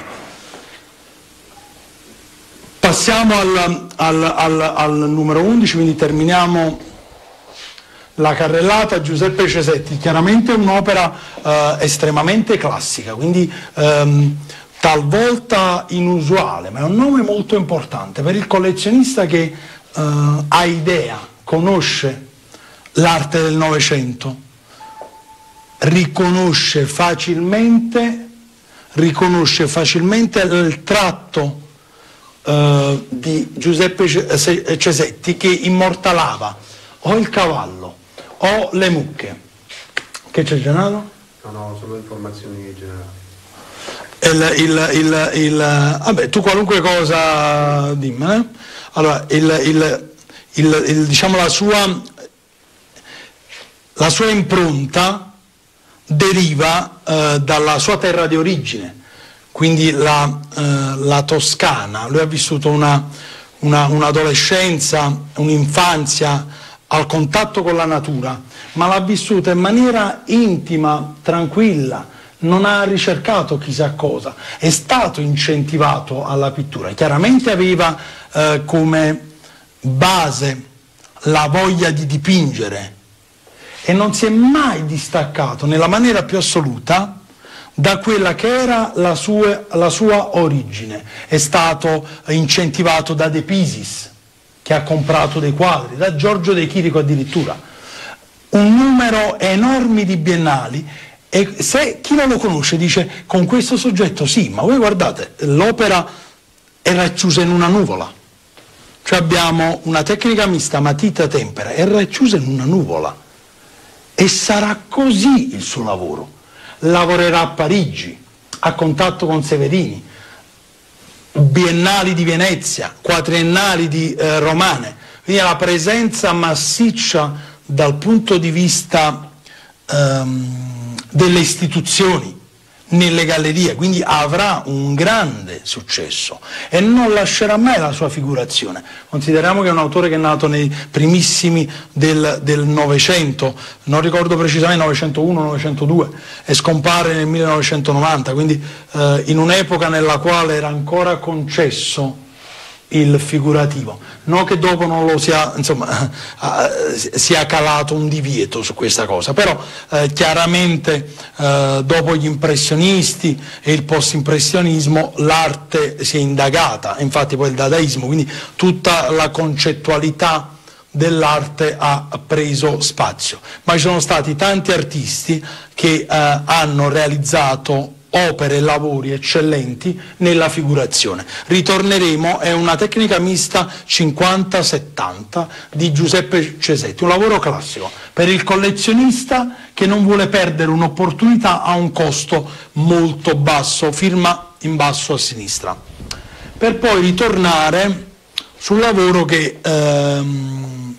Passiamo al, al, al, al numero undici, quindi terminiamo la carrellata. Giuseppe Cesetti, chiaramente un'opera eh, estremamente classica, quindi ehm, talvolta inusuale, ma è un nome molto importante per il collezionista che eh, ha idea, conosce l'arte del Novecento, riconosce facilmente, riconosce facilmente il tratto eh, di Giuseppe Cesetti che immortalava o il cavallo o le mucche. Che c'è, Gennaro? No, no, solo informazioni generali. Il, il, il, il, vabbè, tu qualunque cosa dimmi, eh? Allora, il, il, il, il, diciamo la sua, la sua impronta deriva eh, dalla sua terra di origine, quindi la, eh, la Toscana. Lui ha vissuto una, una, un'adolescenza, un'infanzia al contatto con la natura, ma l'ha vissuta in maniera intima, tranquilla, non ha ricercato chissà cosa, è stato incentivato alla pittura, chiaramente aveva eh, come base la voglia di dipingere e non si è mai distaccato nella maniera più assoluta da quella che era la sua, la sua origine. È stato incentivato da De Pisis, che ha comprato dei quadri, da Giorgio De Chirico addirittura, un numero enorme di biennali. E se chi non lo conosce dice con questo soggetto sì, ma voi guardate, l'opera è racchiusa in una nuvola, cioè abbiamo una tecnica mista matita-tempera, è racchiusa in una nuvola e sarà così il suo lavoro. Lavorerà a Parigi, a contatto con Severini, biennali di Venezia, quadriennali di eh, Romane, quindi la presenza massiccia dal punto di vista ehm, delle istituzioni nelle gallerie, quindi avrà un grande successo e non lascerà mai la sua figurazione. Consideriamo che è un autore che è nato nei primissimi del, del Novecento, non ricordo precisamente, novecentouno novecentodue, e scompare nel millenovecentonovanta, quindi eh, in un'epoca nella quale era ancora concesso il figurativo, non che dopo non lo sia, insomma, sia calato un divieto su questa cosa, però eh, chiaramente eh, dopo gli impressionisti e il post-impressionismo l'arte si è indagata, infatti poi il dadaismo, quindi tutta la concettualità dell'arte ha preso spazio, ma ci sono stati tanti artisti che eh, hanno realizzato opere e lavori eccellenti nella figurazione. Ritorneremo, è una tecnica mista cinquanta settanta di Giuseppe Cesetti, un lavoro classico per il collezionista che non vuole perdere un'opportunità a un costo molto basso, firma in basso a sinistra, per poi ritornare sul lavoro che ehm,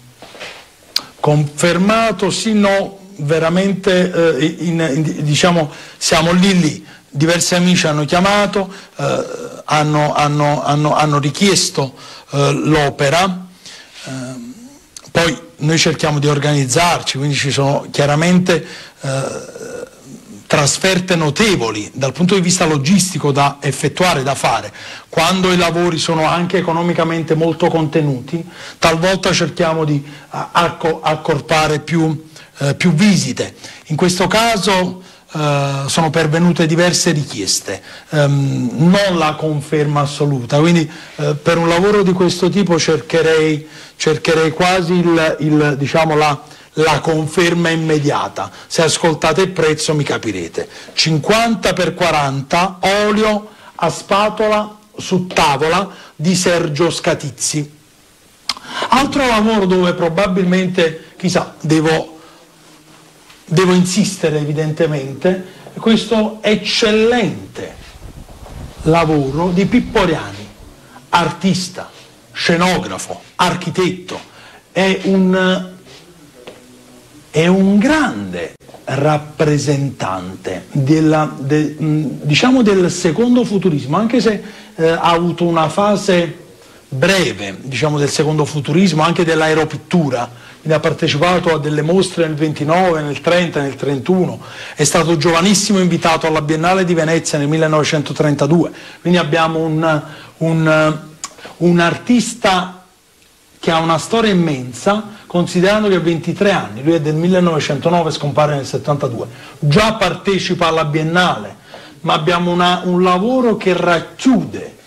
confermato sì no veramente eh, in, in, diciamo siamo lì lì diversi amici hanno chiamato, eh, hanno, hanno, hanno, hanno richiesto eh, l'opera, eh, poi noi cerchiamo di organizzarci, quindi ci sono chiaramente eh, trasferte notevoli dal punto di vista logistico da effettuare, da fare. Quando i lavori sono anche economicamente molto contenuti, talvolta cerchiamo di acco- accorpare più, eh, più visite. In questo caso eh, sono pervenute diverse richieste, ehm, non la conferma assoluta, quindi eh, per un lavoro di questo tipo cercherei, cercherei quasi il, il, diciamo, la la conferma immediata. Se ascoltate il prezzo mi capirete. cinquanta per quaranta, olio a spatola su tavola di Sergio Scatizzi. Altro lavoro dove probabilmente, chissà, devo, devo insistere evidentemente, è questo eccellente lavoro di Pippo Oriani, artista, scenografo, architetto, è un è un grande rappresentante della, de, diciamo del secondo futurismo, anche se eh, ha avuto una fase breve, diciamo, del secondo futurismo, anche dell'aeropittura, quindi ha partecipato a delle mostre nel ventinove, nel trenta, nel trentuno, è stato giovanissimo invitato alla Biennale di Venezia nel millenovecentotrentadue, quindi abbiamo un, un, un artista che ha una storia immensa, considerando che ha ventitré anni, lui è del millenovecentonove, scompare nel settantadue, già partecipa alla Biennale, ma abbiamo una, un lavoro che racchiude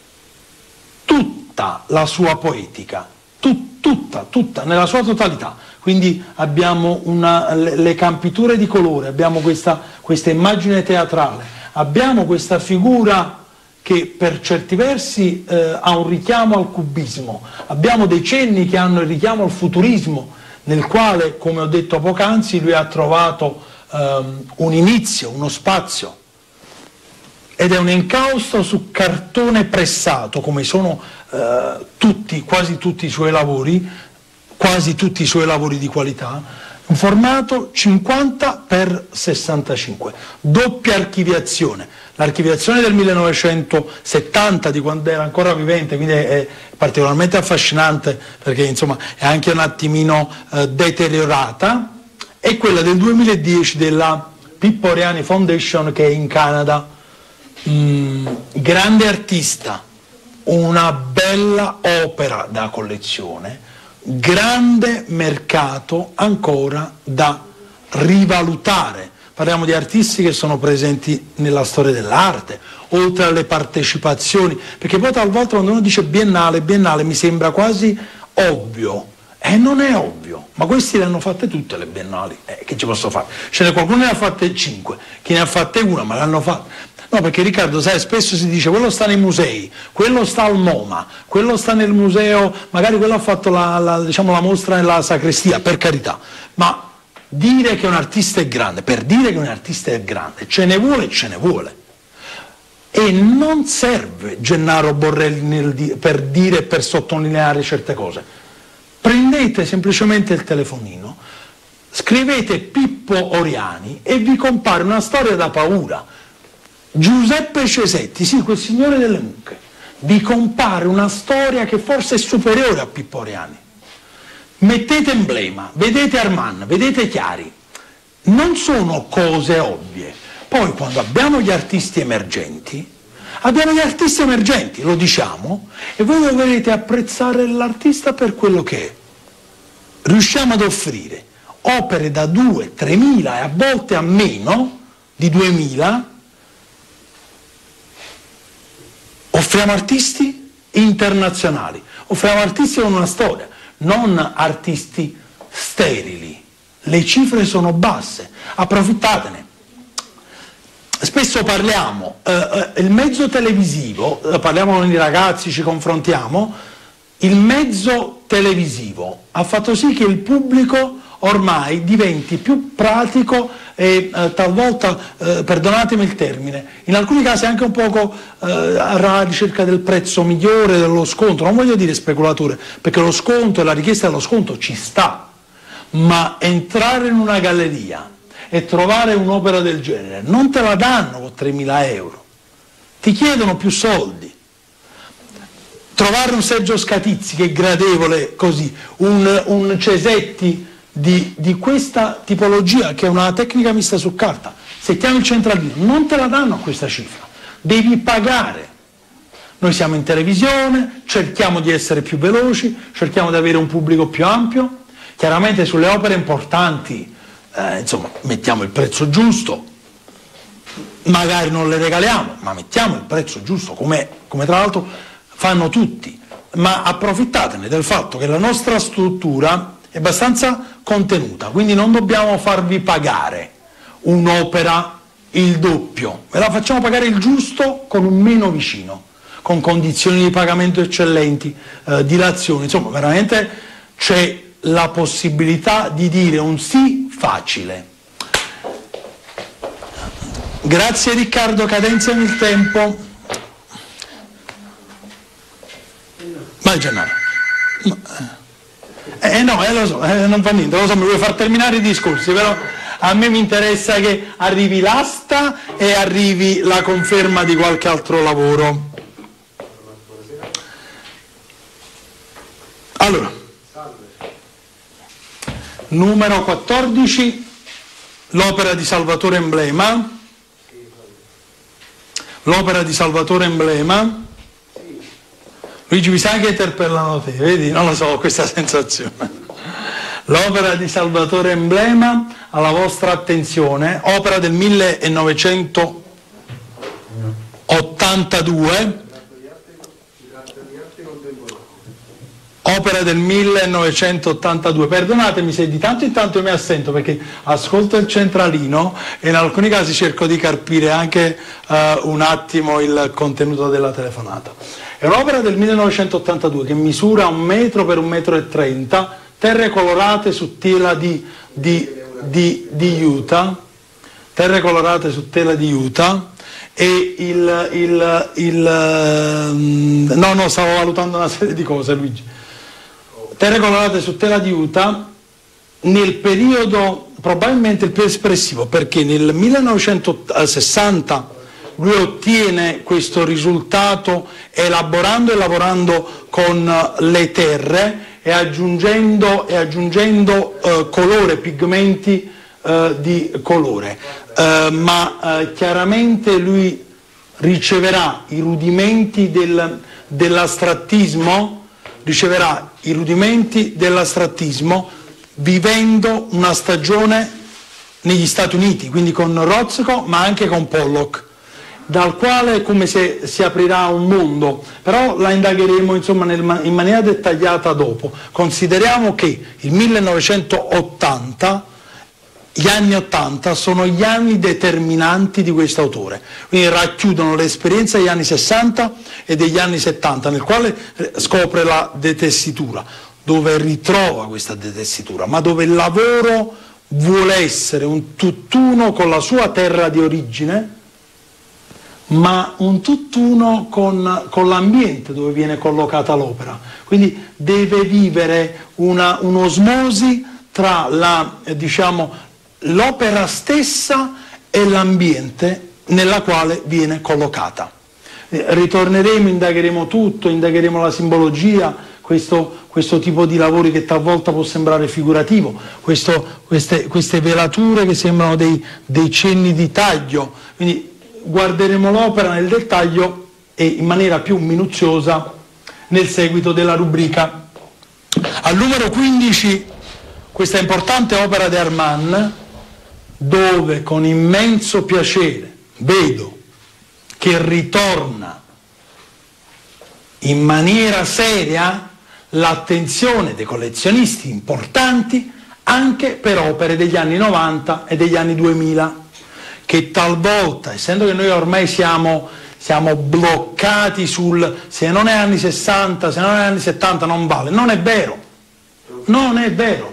tutta la sua poetica, tut, tutta, tutta, nella sua totalità. Quindi abbiamo una, le, le campiture di colore, abbiamo questa, questa immagine teatrale, abbiamo questa figura che per certi versi eh, ha un richiamo al cubismo, abbiamo dei cenni che hanno il richiamo al futurismo, nel quale, come ho detto poc'anzi, lui ha trovato ehm, un inizio, uno spazio, ed è un incausto su cartone pressato, come sono eh, tutti, quasi tutti i suoi lavori, quasi tutti i suoi lavori di qualità, un formato cinquanta per sessantacinque, doppia archiviazione. L'archiviazione del millenovecentosettanta, di quando era ancora vivente, quindi è particolarmente affascinante perché insomma è anche un attimino eh, deteriorata, e quella del duemiladieci della Pippo Oriani Foundation, che è in Canada. Mm, grande artista, una bella opera da collezione, grande mercato ancora da rivalutare. Parliamo di artisti che sono presenti nella storia dell'arte, oltre alle partecipazioni, perché poi talvolta quando uno dice biennale, biennale mi sembra quasi ovvio, e non è ovvio, ma questi le hanno fatte tutte le biennali, eh, che ci posso fare? Ce ne qualcuno ne ha fatte cinque, chi ne ha fatte una, ma l'hanno fatta. No, perché Riccardo, sai, spesso si dice quello sta nei musei, quello sta al MoMA, quello sta nel museo, magari quello ha fatto la, la, diciamo, la mostra nella sacrestia, per carità, ma dire che un artista è grande, per dire che un artista è grande, ce ne vuole, ce ne vuole. E non serve Gennaro Borrelli nel di, per dire e per sottolineare certe cose. Prendete semplicemente il telefonino, scrivete Pippo Oriani e vi compare una storia da paura. Giuseppe Cesetti, sì, quel signore delle mucche, vi compare una storia che forse è superiore a Pippo Oriani. Mettete emblema, vedete Armand, vedete Chiari, non sono cose ovvie. Poi quando abbiamo gli artisti emergenti, abbiamo gli artisti emergenti, lo diciamo, e voi dovrete apprezzare l'artista per quello che è. Riusciamo ad offrire opere da due, tremila e a volte a meno di duemila, offriamo artisti internazionali, offriamo artisti con una storia, non artisti sterili. Le cifre sono basse, approfittatene. Spesso parliamo, eh, il mezzo televisivo, eh, parliamo con i ragazzi, ci confrontiamo, il mezzo televisivo ha fatto sì che il pubblico ormai diventi più pratico e eh, talvolta, eh, perdonatemi il termine, in alcuni casi anche un poco eh, alla ricerca del prezzo migliore, dello sconto. Non voglio dire speculatore, perché lo sconto e la richiesta dello sconto ci sta, ma entrare in una galleria e trovare un'opera del genere. Non te la danno con tremila euro, ti chiedono più soldi. Trovare un Sergio Scatizzi che è gradevole così, un, un Cesetti di, di questa tipologia, che è una tecnica mista su carta, se chiami il centralino non te la danno a questa cifra, devi pagare. Noi siamo in televisione, cerchiamo di essere più veloci, cerchiamo di avere un pubblico più ampio, chiaramente sulle opere importanti eh, insomma mettiamo il prezzo giusto, magari non le regaliamo, ma mettiamo il prezzo giusto, come, come tra l'altro fanno tutti, ma approfittatene del fatto che la nostra struttura è abbastanza contenuta, quindi non dobbiamo farvi pagare un'opera il doppio, ve la facciamo pagare il giusto con un meno vicino, con condizioni di pagamento eccellenti, eh, dilazioni, insomma veramente c'è la possibilità di dire un sì facile. Grazie Riccardo, cadenziami il tempo. Vai Gennaro. No, eh, no eh, lo so, eh, non fa niente, lo so, mi vuoi far terminare i discorsi, però a me mi interessa che arrivi l'asta e arrivi la conferma di qualche altro lavoro. Allora, numero quattordici, l'opera di Salvatore Emblema. L'opera di Salvatore Emblema. Luigi, mi sa che interpellano te, vedi? Non lo so, ho questa sensazione. L'opera di Salvatore Emblema, alla vostra attenzione, opera del millenovecentottantadue, opera del millenovecentottantadue, perdonatemi se di tanto in tanto io mi assento perché ascolto il centralino e in alcuni casi cerco di carpire anche uh, un attimo il contenuto della telefonata. È un'opera del millenovecentottantadue che misura un metro per un metro e trenta, terre colorate su tela di, di, di, di Utah, terre colorate su tela di Utah, e il, il, il no no stavo valutando una serie di cose, Luigi. Terre colorate su tela di Utah nel periodo probabilmente il più espressivo, perché nel millenovecentosessanta lui ottiene questo risultato elaborando e lavorando con le terre e aggiungendo, e aggiungendo eh, colore, pigmenti eh, di colore, eh, ma eh, chiaramente lui riceverà i rudimenti del, dell'astrattismo, riceverà i rudimenti dell'astrattismo vivendo una stagione negli Stati Uniti, quindi con Rothko ma anche con Pollock, dal quale è come se si aprirà un mondo, però la indagheremo insomma nel, in maniera dettagliata dopo. Consideriamo che il millenovecentottanta, gli anni ottanta sono gli anni determinanti di questo autore, quindi racchiudono l'esperienza degli anni sessanta e degli anni settanta, nel quale scopre la detessitura, dove ritrova questa detessitura, ma dove il lavoro vuole essere un tutt'uno con la sua terra di origine, ma un tutt'uno con, con l'ambiente dove viene collocata l'opera, quindi deve vivere una, un'osmosi tra la, eh, diciamo, l'opera stessa e l'ambiente nella quale viene collocata. Eh, ritorneremo, indagheremo tutto, indagheremo la simbologia, questo, questo tipo di lavori che talvolta può sembrare figurativo, questo, queste, queste velature che sembrano dei, dei cenni di taglio, quindi guarderemo l'opera nel dettaglio e in maniera più minuziosa nel seguito della rubrica. Al numero quindici, questa importante opera di Armand, dove con immenso piacere vedo che ritorna in maniera seria l'attenzione dei collezionisti importanti anche per opere degli anni novanta e degli anni duemila, che talvolta, essendo che noi ormai siamo, siamo bloccati sul se non è anni sessanta, se non è anni settanta non vale, non è vero, non è vero.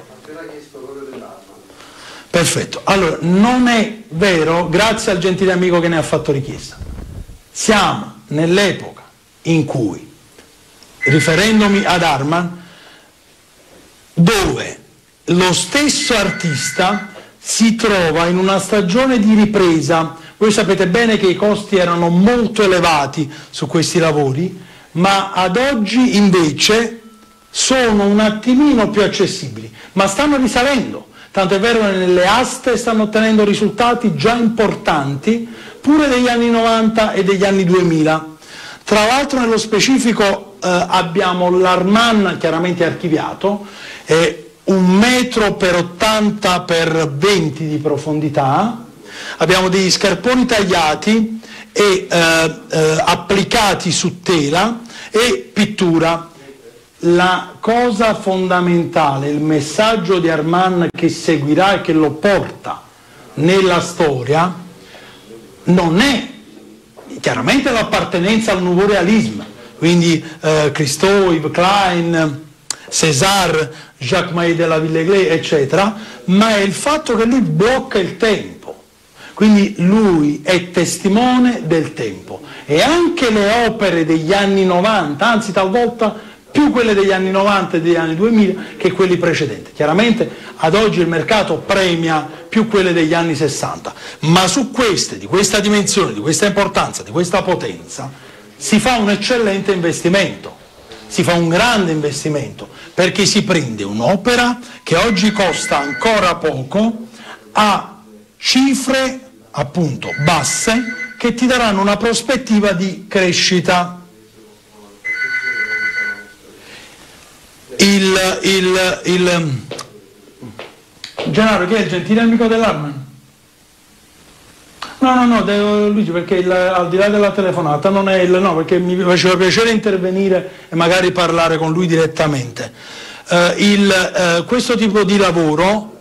Perfetto, allora non è vero, grazie al gentile amico che ne ha fatto richiesta. Siamo nell'epoca in cui, riferendomi ad Armand, dove lo stesso artista si trova in una stagione di ripresa. Voi sapete bene che i costi erano molto elevati su questi lavori, ma ad oggi invece sono un attimino più accessibili, ma stanno risalendo, tanto è vero che nelle aste stanno ottenendo risultati già importanti, pure degli anni novanta e degli anni duemila. Tra l'altro nello specifico eh, abbiamo l'Arman, chiaramente archiviato, è un metro per ottanta per venti di profondità, abbiamo degli scarponi tagliati e eh, eh, applicati su tela e pittura. La cosa fondamentale, il messaggio di Arman che seguirà e che lo porta nella storia, non è chiaramente l'appartenenza al nouveau realisme, quindi eh, Christo, Yves Klein, César, Jacques Maillet de la Villeglé, eccetera, ma è il fatto che lui blocca il tempo, quindi lui è testimone del tempo, e anche le opere degli anni novanta, anzi talvolta più quelle degli anni novanta e degli anni duemila che quelli precedenti. Chiaramente ad oggi il mercato premia più quelle degli anni sessanta, ma su queste, di questa dimensione, di questa importanza, di questa potenza, si fa un eccellente investimento, si fa un grande investimento, perché si prende un'opera che oggi costa ancora poco a cifre appunto basse che ti daranno una prospettiva di crescita. Il, il, il Gennaro, che è il gentile amico dell'Arman? No, no, no, devo, Luigi, perché il, al di là della telefonata non è il no, perché mi faceva piacere intervenire e magari parlare con lui direttamente. Uh, il, uh, questo tipo di lavoro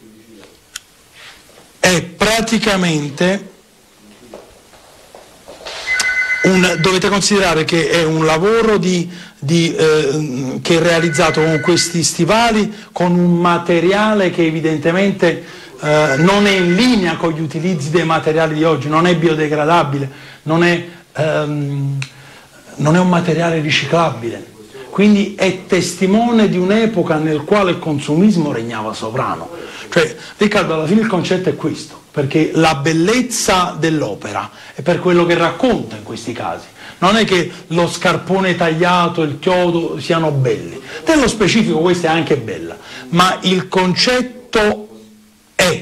è praticamente un, dovete considerare che è un lavoro di, di, eh, che è realizzato con questi stivali, con un materiale che evidentemente eh, non è in linea con gli utilizzi dei materiali di oggi, non è biodegradabile, non è, ehm, non è un materiale riciclabile, quindi è testimone di un'epoca nel quale il consumismo regnava sovrano. Cioè, Riccardo, alla fine il concetto è questo, perché la bellezza dell'opera è per quello che racconta in questi casi. Non è che lo scarpone tagliato, il chiodo siano belli. Nello specifico questa è anche bella, ma il concetto è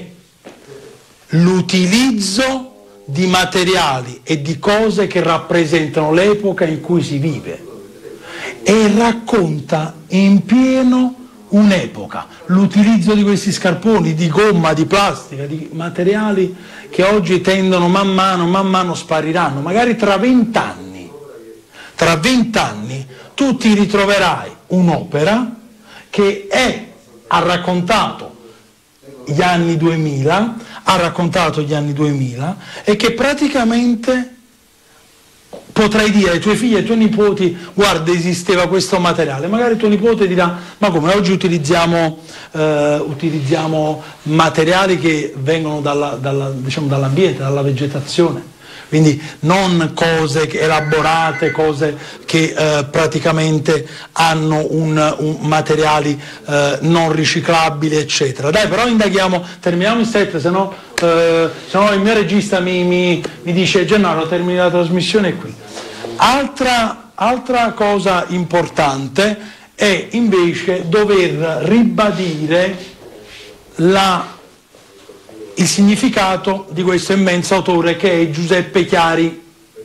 l'utilizzo di materiali e di cose che rappresentano l'epoca in cui si vive, e racconta in pieno un'epoca, l'utilizzo di questi scarponi di gomma, di plastica, di materiali che oggi tendono man mano, man mano spariranno. Magari tra vent'anni, tra vent'anni tu ti ritroverai un'opera che è, ha raccontato gli anni duemila, ha raccontato gli anni duemila e che praticamente potrai dire ai tuoi figli e ai tuoi nipoti: guarda, esisteva questo materiale. Magari tuo nipote dirà: ma come, oggi utilizziamo, eh, utilizziamo materiali che vengono dalla, dalla, diciamo, dall'ambiente, dalla vegetazione, quindi non cose elaborate, cose che eh, praticamente hanno un, un materiali eh, non riciclabili, eccetera. Dai, però indaghiamo, terminiamo in sette, se no, eh, se no il mio regista mi, mi, mi dice: Gennaro, termini la trasmissione qui. Altra, altra cosa importante è invece dover ribadire la, il significato di questo immenso autore che è Giuseppe Chiari.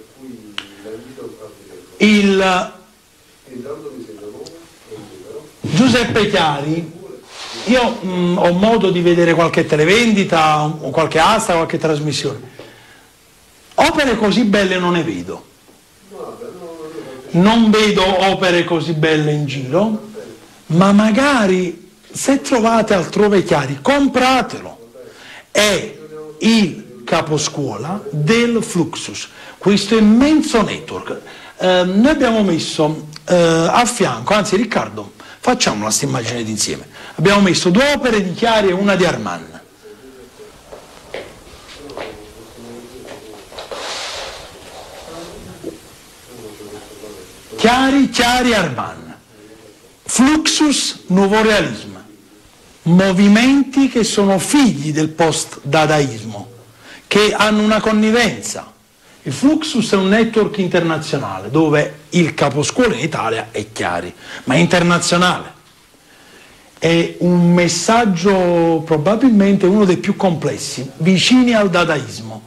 Il Giuseppe Chiari, io mh, ho modo di vedere qualche televendita, o qualche asta, qualche trasmissione. Opere così belle non ne vedo. Non vedo opere così belle in giro, ma magari se trovate altrove Chiari, compratelo. È il caposcuola del Fluxus, questo immenso network. Eh, noi abbiamo messo eh, a fianco, anzi Riccardo, facciamola questa immagine insieme. Abbiamo messo due opere di Chiari e una di Arman. Chiari, Chiari, Arman. Fluxus, Nouveau Realisme. movimenti che sono figli del post-dadaismo, che hanno una connivenza. Il Fluxus è un network internazionale dove il caposcuola in Italia è Chiari, ma è internazionale. È un messaggio probabilmente uno dei più complessi, vicini al dadaismo.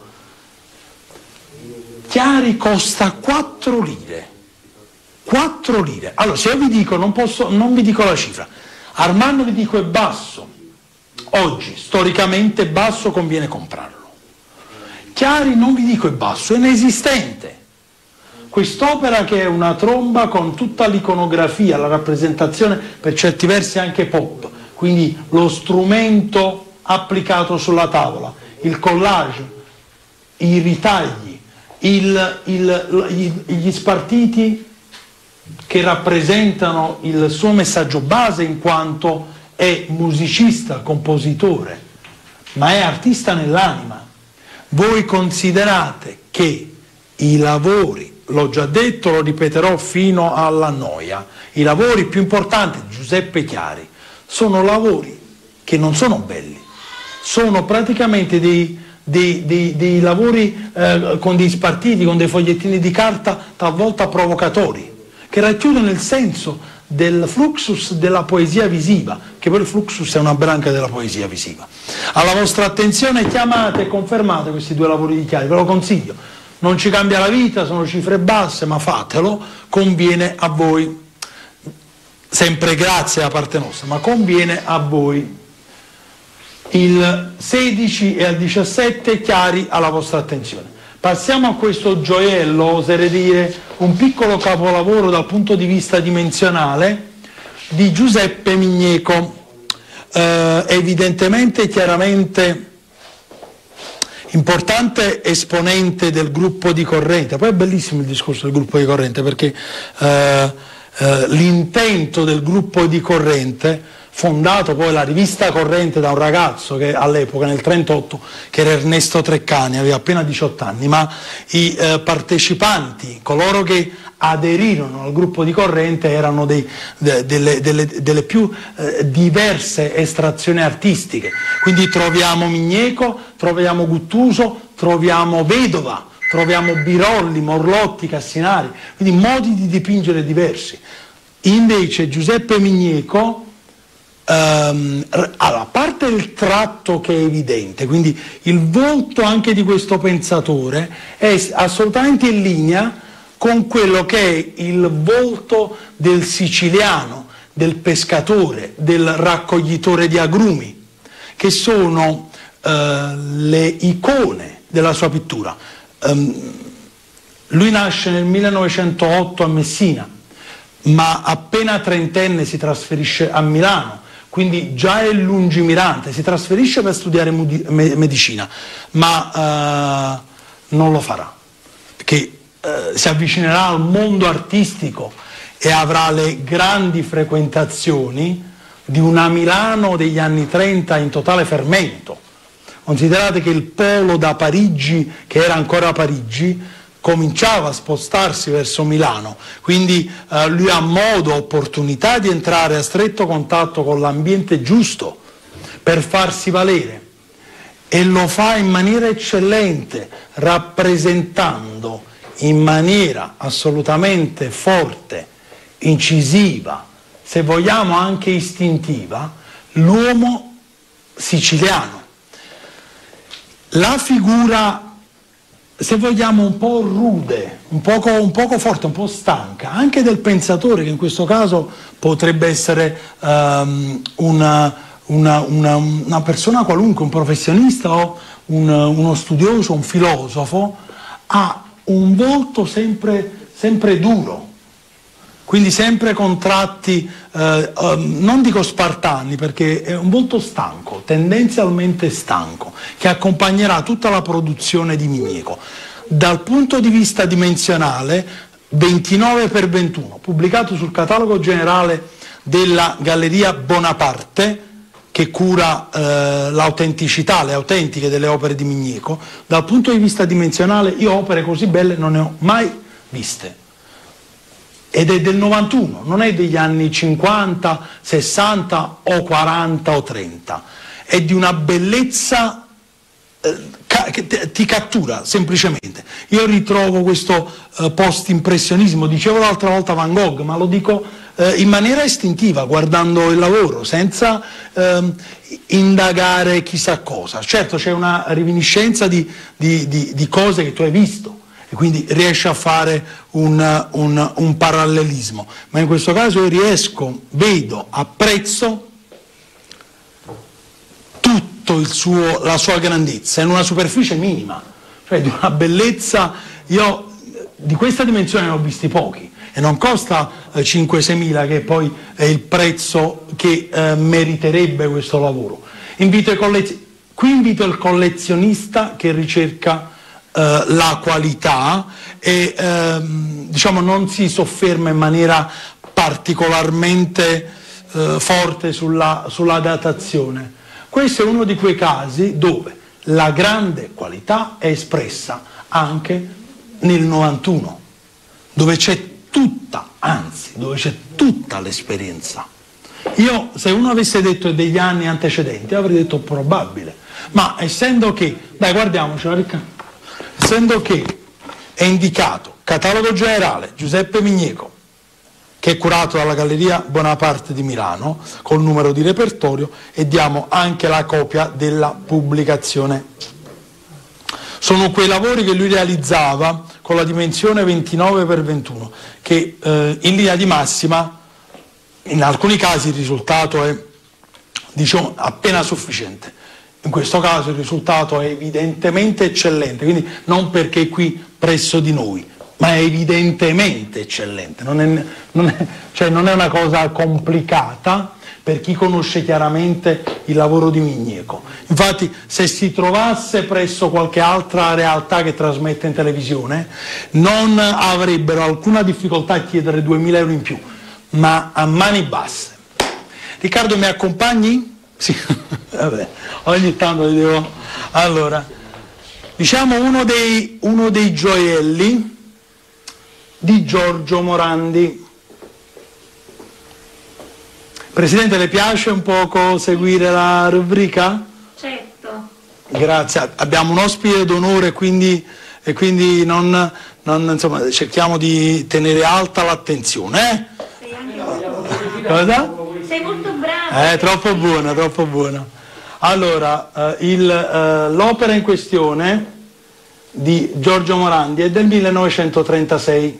Chiari costa quattro lire. quattro lire. Allora, se io vi dico, non, posso, non vi dico la cifra, Armando vi dico è basso. Oggi, storicamente basso, conviene comprarlo. Chiari non vi dico è basso, è inesistente. Quest'opera che è una tromba con tutta l'iconografia, la rappresentazione per certi versi anche pop, quindi lo strumento applicato sulla tavola, il collage, i ritagli, il, il, gli spartiti che rappresentano il suo messaggio base in quanto è musicista, compositore, ma è artista nell'anima. Voi considerate che i lavori, l'ho già detto, lo ripeterò fino alla noia, i lavori più importanti di Giuseppe Chiari sono lavori che non sono belli, sono praticamente dei, dei, dei, dei lavori eh, con dei spartiti, con dei fogliettini di carta talvolta provocatori, che racchiudono il senso del fluxus della poesia visiva, che poi il fluxus è una branca della poesia visiva. Alla vostra attenzione chiamate e confermate questi due lavori di Chiari, ve lo consiglio. Non ci cambia la vita, sono cifre basse, ma fatelo, conviene a voi. Sempre grazie da parte nostra, ma conviene a voi. Il sedici e al diciassette Chiari alla vostra attenzione. Passiamo a questo gioiello, oserei dire un piccolo capolavoro dal punto di vista dimensionale di Giuseppe Migneco, eh, evidentemente, chiaramente importante esponente del gruppo di corrente. Poi è bellissimo il discorso del gruppo di corrente, perché eh, eh, l'intento del gruppo di corrente, fondato poi la rivista Corrente da un ragazzo che all'epoca, nel trentotto, che era Ernesto Treccani, aveva appena diciotto anni, ma i eh, partecipanti, coloro che aderirono al gruppo di corrente, erano dei, de, delle, delle, delle più eh, diverse estrazioni artistiche. Quindi troviamo Migneco, troviamo Guttuso, troviamo Vedova, troviamo Birolli, Morlotti, Cassinari, quindi modi di dipingere diversi. Invece Giuseppe Migneco, Um, a parte il tratto che è evidente, quindi il volto anche di questo pensatore è assolutamente in linea con quello che è il volto del siciliano, del pescatore, del raccoglitore di agrumi, che sono uh, le icone della sua pittura. Um, lui nasce nel millenovecentootto a Messina, ma appena trentenne si trasferisce a Milano, quindi già è lungimirante, si trasferisce per studiare medicina, ma uh, non lo farà, perché uh, si avvicinerà al mondo artistico e avrà le grandi frequentazioni di una Milano degli anni trenta in totale fermento. Considerate che il polo da Parigi, che era ancora Parigi, cominciava a spostarsi verso Milano, quindi eh, lui ha modo, opportunità di entrare a stretto contatto con l'ambiente giusto per farsi valere, e lo fa in maniera eccellente, rappresentando in maniera assolutamente forte, incisiva, se vogliamo anche istintiva, l'uomo siciliano. La figura, se vogliamo, un po' rude, un poco, un poco forte, un po' stanca, anche del pensatore, che in questo caso potrebbe essere um, una, una, una, una persona qualunque, un professionista o un, uno studioso, un filosofo, ha un volto sempre, sempre duro, quindi sempre con tratti, eh, um, non dico spartani, perché è un volto stanco, tendenzialmente stanco, che accompagnerà tutta la produzione di Migneco. Dal punto di vista dimensionale, ventinove per ventuno, pubblicato sul catalogo generale della Galleria Bonaparte, che cura eh, l'autenticità, le autentiche delle opere di Migneco. Dal punto di vista dimensionale, io opere così belle non ne ho mai viste. ed è del novantuno, non è degli anni cinquanta, sessanta o quaranta o trenta, è di una bellezza eh, che ti cattura semplicemente. Io ritrovo questo eh, post-impressionismo, dicevo l'altra volta Van Gogh, ma lo dico eh, in maniera istintiva, guardando il lavoro, senza eh, indagare chissà cosa. Certo c'è una reminiscenza di, di, di, di cose che tu hai visto, e quindi riesci a fare un, un, un parallelismo, ma in questo caso io riesco, vedo, apprezzo tutto il suo, la sua grandezza in una superficie minima, cioè di una bellezza. Io di questa dimensione ne ho visti pochi e non costa eh, cinque sei mila, che poi è il prezzo che eh, meriterebbe questo lavoro. Invito i collez- qui invito il collezionista che ricerca Uh, la qualità e uh, diciamo non si sofferma in maniera particolarmente uh, forte sulla, sulla datazione. Questo è uno di quei casi dove la grande qualità è espressa anche nel novantuno, dove c'è tutta, anzi, dove c'è tutta l'esperienza. Io, se uno avesse detto degli anni antecedenti, avrei detto probabile, ma essendo che, dai guardiamoci, Ricca. Essendo che è indicato catalogo generale Giuseppe Migneco, che è curato dalla Galleria Bonaparte di Milano, col numero di repertorio, e diamo anche la copia della pubblicazione. Sono quei lavori che lui realizzava con la dimensione ventinove per ventuno, che eh, in linea di massima, in alcuni casi il risultato è, diciamo, appena sufficiente. In questo caso il risultato è evidentemente eccellente, quindi non perché è qui presso di noi, ma è evidentemente eccellente, non è, non è, cioè non è una cosa complicata per chi conosce chiaramente il lavoro di Migneco. Infatti se si trovasse presso qualche altra realtà che trasmette in televisione non avrebbero alcuna difficoltà a chiedere duemila euro in più, ma a mani basse. Riccardo, mi accompagni? Sì, vabbè, ogni tanto li devo. Allora, diciamo uno dei, uno dei gioielli di Giorgio Morandi. Presidente, le piace un poco seguire la rubrica? Certo. Grazie, abbiamo un ospite d'onore, quindi, e quindi non, non, insomma, cerchiamo di tenere alta l'attenzione. Eh? Sei anche Cosa? Sei molto bravo. Eh, troppo buona, troppo buona. Allora, eh, il, eh, l'opera in questione di Giorgio Morandi è del millenovecentotrentasei.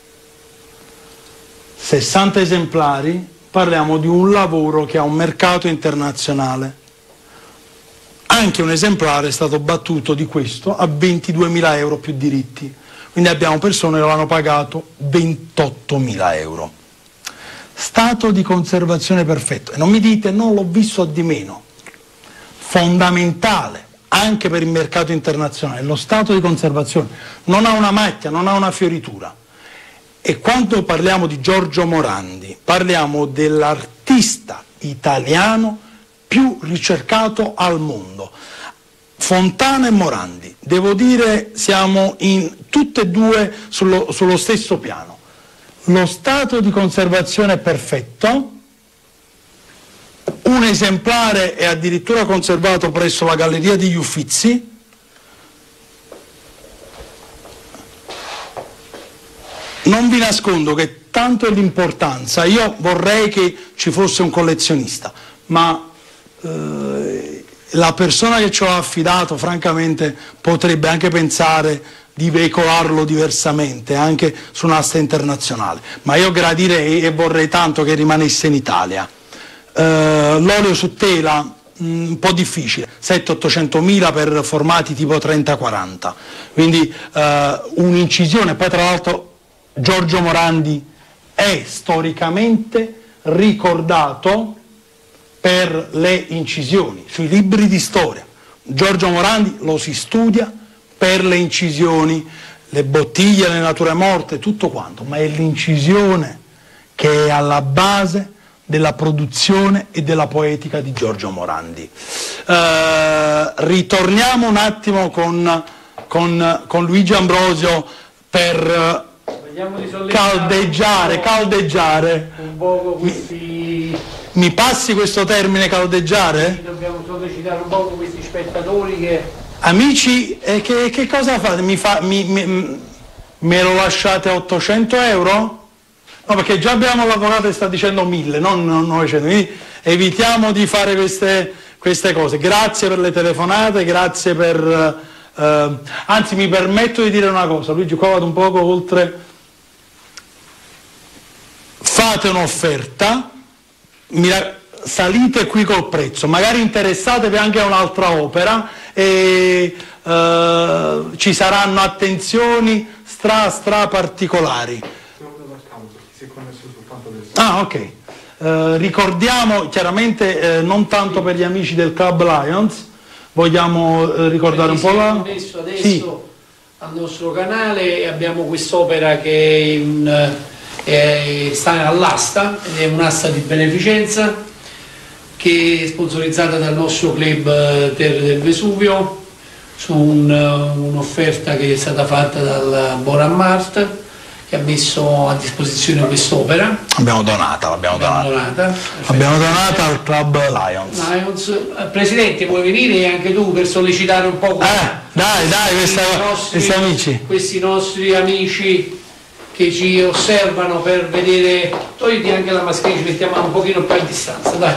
sessanta esemplari, parliamo di un lavoro che ha un mercato internazionale. Anche un esemplare è stato battuto di questo a ventiduemila euro più diritti. Quindi abbiamo persone che l'hanno pagato ventottomila euro. Stato di conservazione perfetto, e non mi dite non l'ho visto a di meno, fondamentale anche per il mercato internazionale, lo stato di conservazione, non ha una macchia, non ha una fioritura. E quando parliamo di Giorgio Morandi parliamo dell'artista italiano più ricercato al mondo. Fontana e Morandi, devo dire, siamo in tutte e due sullo, sullo stesso piano. Lo stato di conservazione è perfetto, un esemplare è addirittura conservato presso la Galleria degli Uffizi. Non vi nascondo che tanto è l'importanza, io vorrei che ci fosse un collezionista, ma eh, la persona che ce l'ha affidato francamente potrebbe anche pensare di veicolarlo diversamente anche su un'asta internazionale, ma io gradirei e vorrei tanto che rimanesse in Italia. Eh, l'olio su tela mh, un po' difficile, settecento ottocento mila per formati tipo trenta quaranta, quindi eh, un'incisione. Poi tra l'altro Giorgio Morandi è storicamente ricordato per le incisioni sui libri di storia. Giorgio Morandi lo si studia per le incisioni, le bottiglie, le nature morte, tutto quanto, ma è l'incisione che è alla base della produzione e della poetica di Giorgio Morandi. Eh, ritorniamo un attimo con, con, con Luigi Ambrosio per Vediamo di sollecitare caldeggiare, un po', caldeggiare. un poco questi... Mi passi questo termine caldeggiare? Dobbiamo sollecitare un po' questi spettatori che... Amici, eh, che, che cosa fate? Mi fa, mi, mi, me lo lasciate a ottocento euro? No, perché già abbiamo l'avvocato che sta dicendo mille, non novecento, quindi evitiamo di fare queste, queste cose. Grazie per le telefonate, grazie per... Eh, anzi, mi permetto di dire una cosa, Luigi, qua vado un poco oltre. Fate un'offerta, salite qui col prezzo, magari interessatevi anche a un'altra opera e eh, ci saranno attenzioni stra stra particolari. Ah, ok. Eh, ricordiamo chiaramente, eh, non tanto per gli amici del Club Lions, vogliamo eh, ricordare un po' la... Adesso, adesso sì. Al nostro canale abbiamo quest'opera che è, in, è, sta all'asta, è un'asta di beneficenza che è sponsorizzata dal nostro club Terre del Vesuvio su un, un'offerta che è stata fatta dal Boran Mart, che ha messo a disposizione quest'opera. Abbiamo donata, l'abbiamo donata. donata. Abbiamo donata al Club Lions. Lions. Presidente, puoi venire anche tu per sollecitare un po' Eh, dai, dai, questa, nostri, questi amici. questi nostri amici che ci osservano per vedere. Togliti anche la mascherina, ci mettiamo un pochino più a distanza, dai.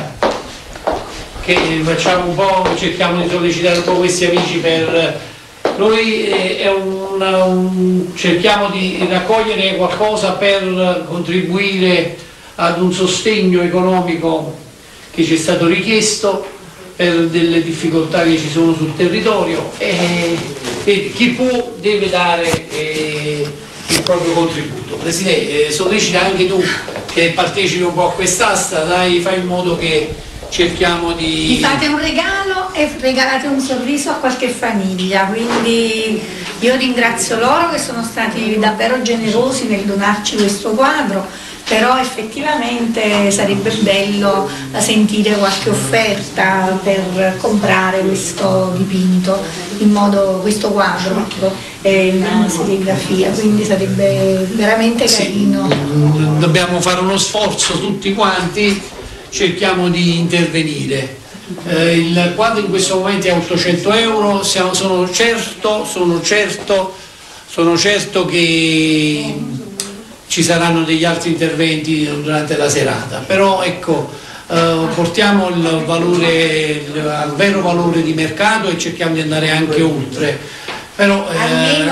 Che facciamo un po', cerchiamo di sollecitare un po' questi amici per noi eh, è un, un, cerchiamo di raccogliere qualcosa per contribuire ad un sostegno economico che ci è stato richiesto per delle difficoltà che ci sono sul territorio e, e chi può deve dare eh, il proprio contributo. Presidente, eh, sollecita anche tu che partecipi un po' a quest'asta, dai, fai in modo che cerchiamo di... Mi fate un regalo e regalate un sorriso a qualche famiglia, quindi io ringrazio loro che sono stati davvero generosi nel donarci questo quadro, però effettivamente sarebbe bello sentire qualche offerta per comprare questo dipinto, in modo questo quadro è una serigrafia, quindi sarebbe veramente carino. Sì, dobbiamo fare uno sforzo tutti quanti, cerchiamo di intervenire. Eh, il quadro in questo momento è a ottocento euro, siamo, sono, certo, sono, certo, sono certo che ci saranno degli altri interventi durante la serata, però ecco, eh, portiamo il valore, al vero valore di mercato e cerchiamo di andare anche oltre. Però eh,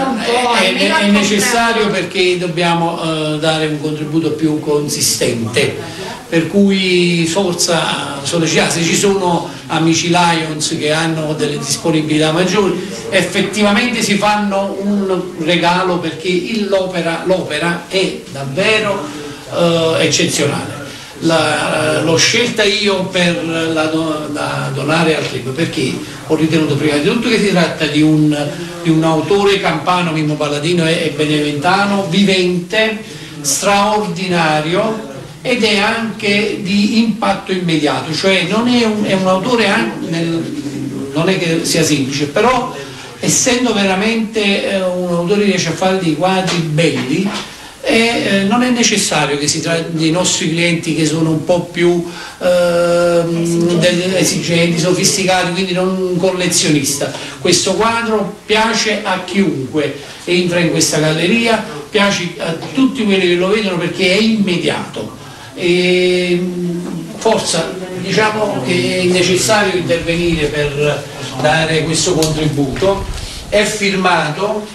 è, è, è necessario perché dobbiamo eh, dare un contributo più consistente, per cui forza sollecitare. Se ci sono amici Lions che hanno delle disponibilità maggiori, effettivamente si fanno un regalo perché l'opera, l'opera è davvero eh, eccezionale. La, l'ho scelta io per la, la donare al club perché ho ritenuto prima di tutto che si tratta di un, di un autore campano, Mimmo Palladino e, e beneventano, vivente, straordinario ed è anche di impatto immediato, cioè non è un, è un autore anche nel, non è che sia semplice, però essendo veramente eh, un autore che riesce a fare dei quadri belli, e eh, non è necessario che si tratti dei nostri clienti che sono un po' più eh, esigenti, sofisticati, quindi non un collezionista. Questo quadro piace a chiunque entra in questa galleria, piace a tutti quelli che lo vedono perché è immediato. E, forza, diciamo che è necessario intervenire per dare questo contributo. È firmato.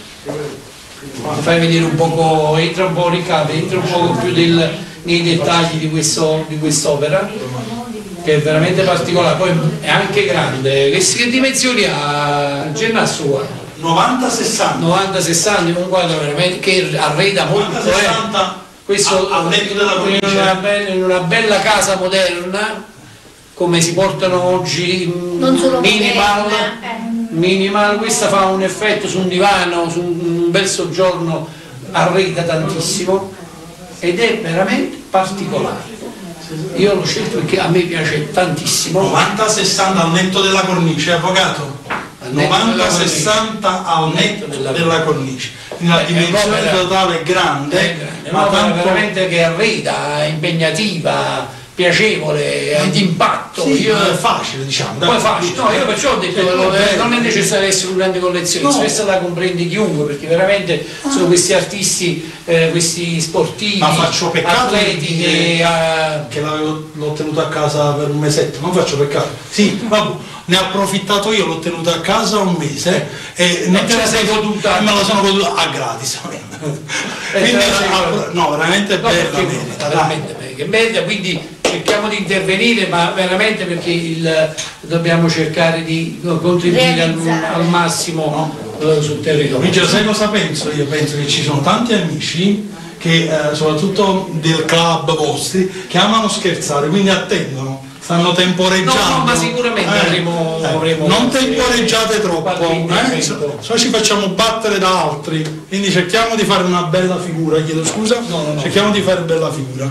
Fai vedere un poco, entra un po' Riccardo, entra un po' più del, nei dettagli di, questo, di quest'opera che è veramente particolare, poi è anche grande. Che, che dimensioni ha Gennasso qua? novanta sessanta. novanta sessanta, un quadro veramente che arreda molto. novanta sessanta eh. Questo al netto della in una, bella, in una bella casa moderna, come si portano oggi, Non solo minimal. moderna, eh. Minimal, questa fa un effetto su un divano, su un bel soggiorno, arreda tantissimo ed è veramente particolare. Io l'ho scelto perché a me piace tantissimo. novanta sessanta al netto della cornice, avvocato? novanta sessanta al netto della cornice. la Beh, dimensione è un'opera- totale è grande, è grande, ma un'opera tanto... veramente che arreda, impegnativa, piacevole, di impatto. Sì, Io- è facile, diciamo. Poi facile, no, io perciò ho detto che non è necessario essere un grande collezionista, No. questa la comprende chiunque, perché veramente sono questi artisti, eh, questi sportivi, Ma faccio peccato di atleti dire che, eh, che l'avevo- l'ho tenuto a casa per un mesetto, non faccio peccato. Sì, vabbè, ne ho approfittato io, l'ho tenuto a casa un mese e non te la sei goduta? e me la sono goduta a gratis. Eh, Quindi, te la sei ah, goduta? no, veramente no, bella, perché merita, dai. veramente bella, che merita, quindi cerchiamo di intervenire, ma veramente perché il, dobbiamo cercare di contribuire al, Realizzare. al massimo eh, sul territorio. Luigi, sai cosa penso? Io penso che ci sono tanti amici che, eh, soprattutto del club vostri, che amano scherzare, quindi attendono, stanno temporeggiando. No, no, ma sicuramente avremo- avremo non qualche- temporeggiate troppo, qualche eh? intervento. se se no ci facciamo battere da altri, quindi cerchiamo di fare una bella figura, chiedo scusa, No, no, no. cerchiamo di fare bella figura.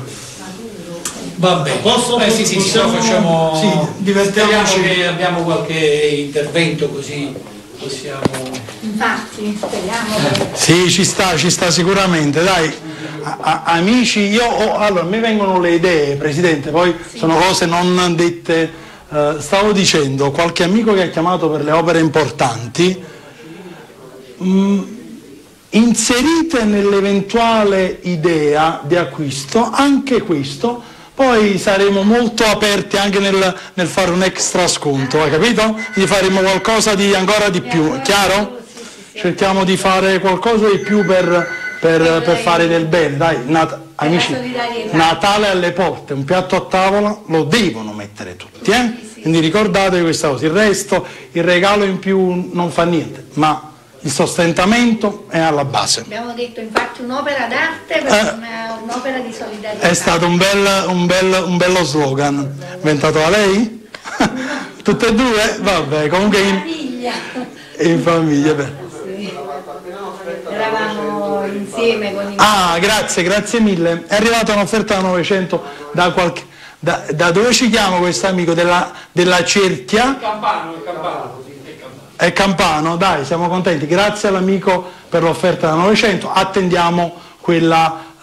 Va bene, Posso- eh, sì, sì, sì, possiamo- lo facciamo, sì, divertiamoci. speriamo che abbiamo qualche intervento così possiamo... Infatti, speriamo che... Sì, ci sta, ci sta sicuramente, dai. A- a- amici, io ho, allora mi vengono le idee, Presidente, poi sono cose non dette. Eh, stavo dicendo, qualche amico che ha chiamato per le opere importanti, mh, inserite nell'eventuale idea di acquisto anche questo, poi saremo molto aperti anche nel, nel fare un extra sconto, hai capito? Quindi faremo qualcosa di ancora di più, chiaro? Cerchiamo di fare qualcosa di più per, per, per fare del bene, dai, Nat- amici, solidarietà. Natale alle porte, un piatto a tavola lo devono mettere tutti, eh? Quindi ricordatevi questa cosa, il resto, il regalo in più non fa niente, ma il sostentamento è alla base. Abbiamo detto infatti un'opera d'arte per Eh. una- un'opera di solidarietà. È stato un, bel, un, bel, un bello slogan, inventato da lei? Tutte e due? Vabbè, comunque in, Famiglia. in famiglia. Beh. Sì. Eravamo insieme con i... Ah, grazie, grazie mille. È arrivata un'offerta da novecento da qualche... Da, da dove ci chiama questo amico? Della, della Cerchia? Campano, il campano, così, il campano. È Campano, dai, siamo contenti. Grazie all'amico per l'offerta da novecento. Attendiamo quella eh,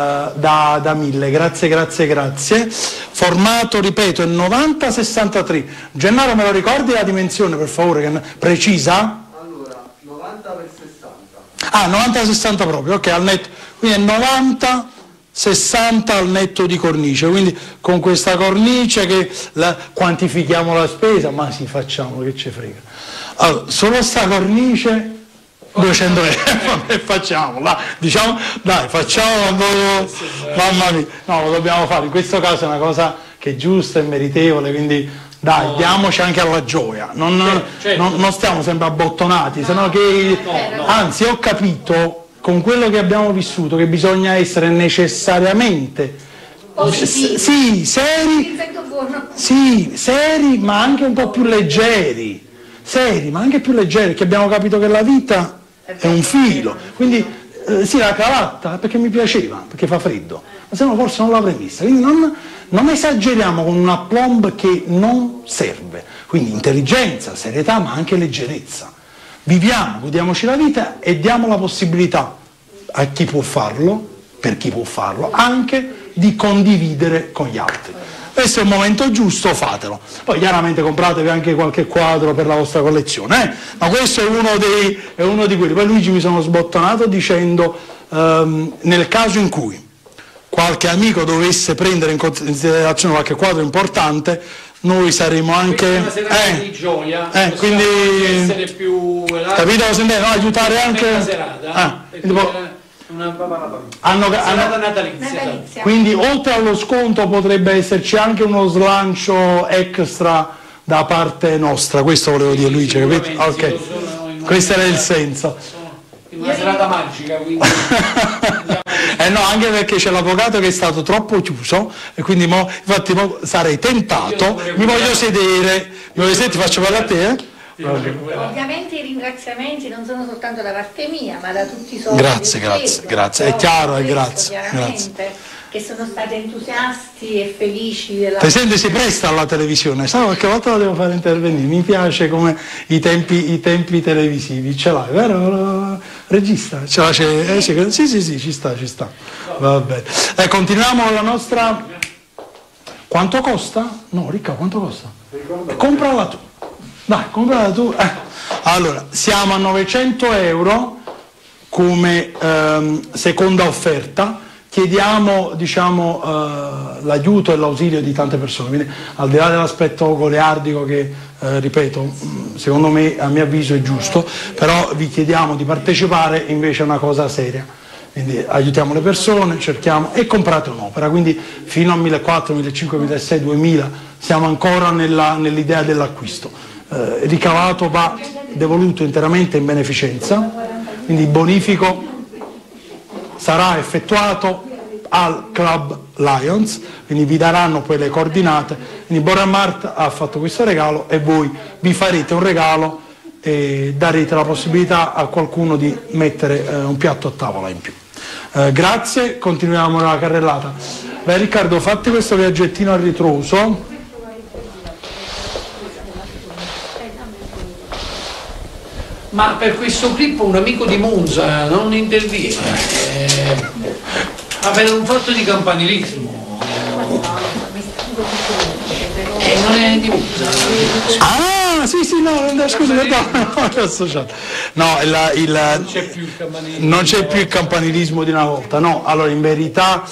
da, da mille. Grazie, grazie, grazie. Formato, ripeto, è novanta sessantatré. Gennaro, me lo ricordi la dimensione, per favore, che- precisa? Allora, novanta per sessanta. Ah, novanta sessanta proprio, ok, al netto. Quindi è novanta sessanta al netto di cornice, quindi con questa cornice che la, quantifichiamo la spesa, ma sì, facciamo, che ci frega. Allora, solo sta cornice duecento euro, e facciamo, là, diciamo, dai, facciamo un po', mamma mia, no, lo dobbiamo fare, in questo caso è una cosa che è giusta e meritevole, quindi dai, No. diamoci anche alla gioia, non, Certo, certo. non- non stiamo sempre abbottonati, sennò che, no, no. anzi ho capito con quello che abbiamo vissuto che bisogna essere necessariamente Positivi. sì, seri, Il vento buono. sì, seri ma anche un po' più leggeri, seri ma anche più leggeri, perché abbiamo capito che la vita è un filo, quindi eh, sì, la cravatta perché mi piaceva, perché fa freddo, ma se no forse non l'avrei messa, quindi non, non esageriamo con una plomb che non serve, quindi intelligenza, serietà ma anche leggerezza. Viviamo, godiamoci la vita e diamo la possibilità a chi può farlo, per chi può farlo, anche di condividere con gli altri. Questo è un momento giusto, fatelo. Poi chiaramente compratevi anche qualche quadro per la vostra collezione, eh? Ma questo è uno, dei, è uno di quelli. Poi Luigi mi sono sbottonato dicendo, ehm, nel caso in cui qualche amico dovesse prendere in considerazione qualche quadro importante, noi saremo anche... Questa è una serata eh, di gioia, eh, possiamo quindi- essere più Capito cosa intendo? No, aiutare anche... una serata, Ah, e tipo, quindi una, hanno, una hanno- serata natalizia. Natalizia. quindi oltre allo sconto potrebbe esserci anche uno slancio extra da parte nostra, questo volevo dire Luigi, capito? Sicuramente, Ok, sì, lo sono in questo era il maniera- senso. in una serata magica, quindi andiamo- Eh no, anche perché c'è l'avvocato che è stato troppo chiuso e quindi mo, infatti mo sarei tentato, mi voglio sedere, mi voglio sedere, ti faccio parlare a te, eh? Ovviamente i ringraziamenti non sono soltanto da parte mia, ma da tutti i soci. Grazie, del grazie, Club. grazie. È Però chiaro, è questo, grazie, chiaramente, che sono stati entusiasti e felici della... Presidente, si presta alla televisione, sai, qualche volta lo devo fare intervenire, mi piace come i tempi, i tempi televisivi, ce l'hai, vero? Regista? Ce la c'è? Eh, sì, sì, sì, sì, ci sta, ci sta. Va bene. Eh, continuiamo la nostra... Quanto costa? No, Ricca, quanto costa? Eh, comprala tu. Dai, comprala tu. Eh. Allora, siamo a novecento euro come ehm, seconda offerta. Chiediamo, diciamo, eh, l'aiuto e l'ausilio di tante persone. Quindi, al di là dell'aspetto goliardico che, eh, ripeto, secondo me, a mio avviso è giusto, però vi chiediamo di partecipare invece a una cosa seria. Quindi aiutiamo le persone, cerchiamo e comprate un'opera. Quindi fino a millequattrocento, millecinquecento, milleseicento, duemila siamo ancora nella, nell'idea dell'acquisto. Eh, il ricavato va devoluto interamente in beneficenza, quindi il bonifico sarà effettuato al Club Lions, quindi vi daranno poi le coordinate. Quindi Boramart ha fatto questo regalo e voi vi farete un regalo e darete la possibilità a qualcuno di mettere eh, un piatto a tavola in più. Eh, grazie, continuiamo la carrellata. Beh, Riccardo, fatti questo viaggettino a ritroso. Ma per questo clip un amico di Monza non interviene, eh, ma per un fatto di campanilismo, e non è di Monza. Ah, sì, sì, no, no scusa, no, no, no, associato. No, il, il, Non c'è più il campanilismo. non c'è più il campanilismo di una volta, no. Allora, in verità,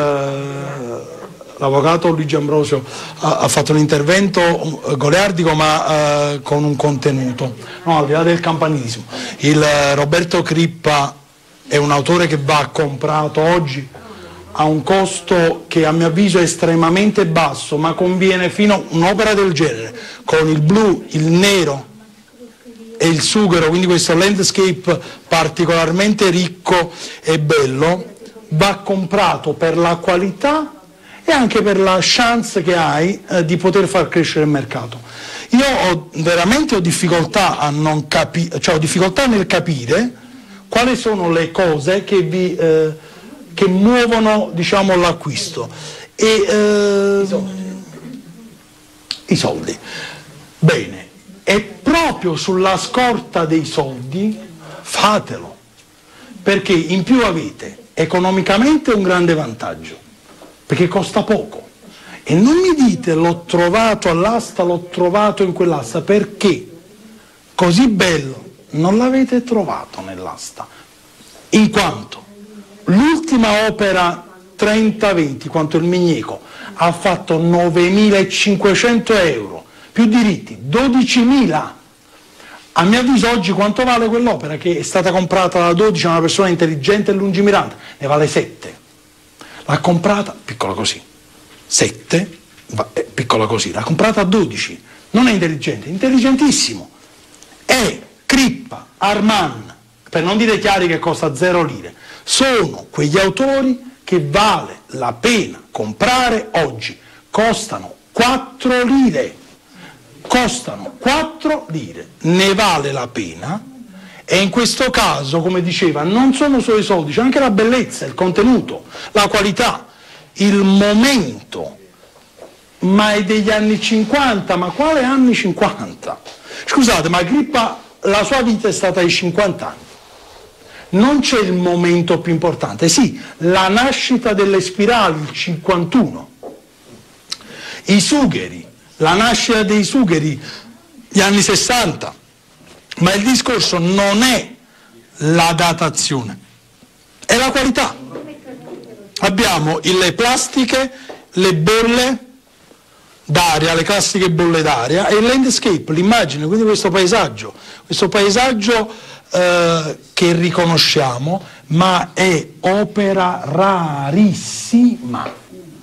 eh, l'avvocato Luigi Ambrosio ha, ha fatto un intervento goliardico ma eh, con un contenuto, no, al di là del campanilismo. Il eh, Roberto Crippa è un autore che va comprato oggi a un costo che a mio avviso è estremamente basso, ma conviene fino a un'opera del genere, con il blu, il nero e il sughero, quindi questo landscape particolarmente ricco e bello, va comprato per la qualità e anche per la chance che hai eh, di poter far crescere il mercato. Io ho, veramente ho difficoltà a non capire, cioè ho difficoltà nel capire quali sono le cose che vi eh, che muovono, diciamo, l'acquisto e eh, i, soldi. i soldi. Bene, e proprio sulla scorta dei soldi fatelo, perché in più avete economicamente un grande vantaggio, perché costa poco. E non mi dite l'ho trovato all'asta, l'ho trovato in quell'asta, perché così bello non l'avete trovato nell'asta, in quanto l'ultima opera trenta venti, quanto il Migneco, ha fatto novemilacinquecento euro, più diritti, dodicimila. A mio avviso oggi quanto vale quell'opera che è stata comprata da dodici a una persona intelligente e lungimirante? Ne vale sette. L'ha comprata, piccola così, sette, piccola così, l'ha comprata a dodici. Non è intelligente, è intelligentissimo. È Crippa, Arman, per non dire Chiari che costa zero lire, sono quegli autori che vale la pena comprare oggi. Costano quattro lire, costano quattro lire, ne vale la pena. E in questo caso, come diceva, non sono solo i soldi, c'è anche la bellezza, il contenuto, la qualità, il momento. Ma è degli anni cinquanta, ma quale anni cinquanta? Scusate, ma Crippa, la sua vita è stata ai cinquanta anni. Non c'è il momento più importante, sì, la nascita delle spirali, il cinquantuno, i sugheri, la nascita dei sugheri, gli anni sessanta, ma il discorso non è la datazione, è la qualità. Abbiamo le plastiche, le bolle d'aria, le classiche bolle d'aria e il landscape, l'immagine, quindi questo paesaggio, questo paesaggio Eh, che riconosciamo, ma è opera rarissima.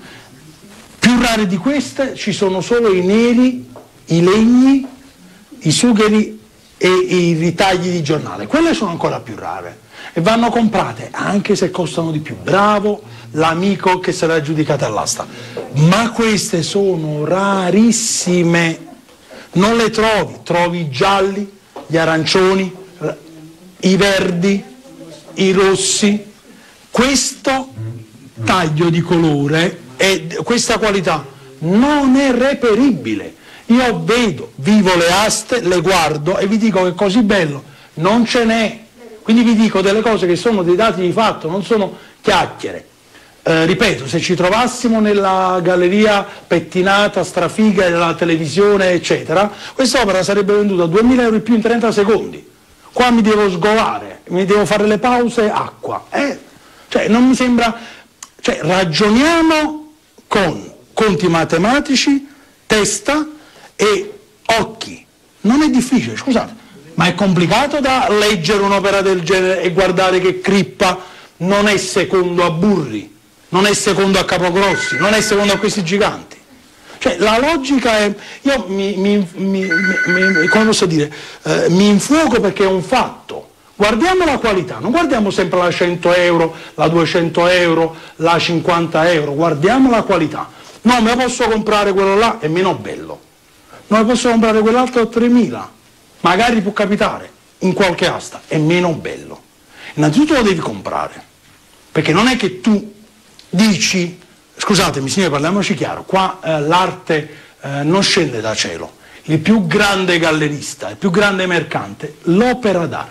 Più rare di queste ci sono solo i neri, i legni, i sugheri e i ritagli di giornale. Quelle sono ancora più rare e vanno comprate anche se costano di più. Bravo l'amico che sarà giudicato all'asta, ma queste sono rarissime, non le trovi, trovi i gialli, gli arancioni, i verdi, i rossi. Questo taglio di colore e questa qualità non è reperibile. Io vedo, vivo le aste, le guardo e vi dico che così bello non ce n'è. Quindi vi dico delle cose che sono dei dati di fatto, non sono chiacchiere. Eh, ripeto, se ci trovassimo nella galleria pettinata, strafiga della televisione, eccetera, quest'opera sarebbe venduta a duemila euro in più in trenta secondi. Qua mi devo sgolare, mi devo fare le pause, acqua. Eh? Cioè, non mi sembra... Cioè, ragioniamo con conti matematici, testa e occhi. Non è difficile, scusate, ma è complicato da leggere un'opera del genere e guardare che Crippa non è secondo a Burri, non è secondo a Capogrossi, non è secondo a questi giganti. Cioè, la logica è... Io mi, mi, mi, mi, come posso dire, eh, mi infuoco perché è un fatto. Guardiamo la qualità, non guardiamo sempre la cento euro, la duecento euro, la cinquanta euro, guardiamo la qualità. No, me posso comprare quello là, è meno bello. Non posso comprare quell'altro a tremila, magari può capitare, in qualche asta, è meno bello. Innanzitutto lo devi comprare, perché non è che tu dici, scusatemi signore, parliamoci chiaro, qua eh, l'arte eh, non scende da cielo. Il più grande gallerista, il più grande mercante, l'opera d'arte.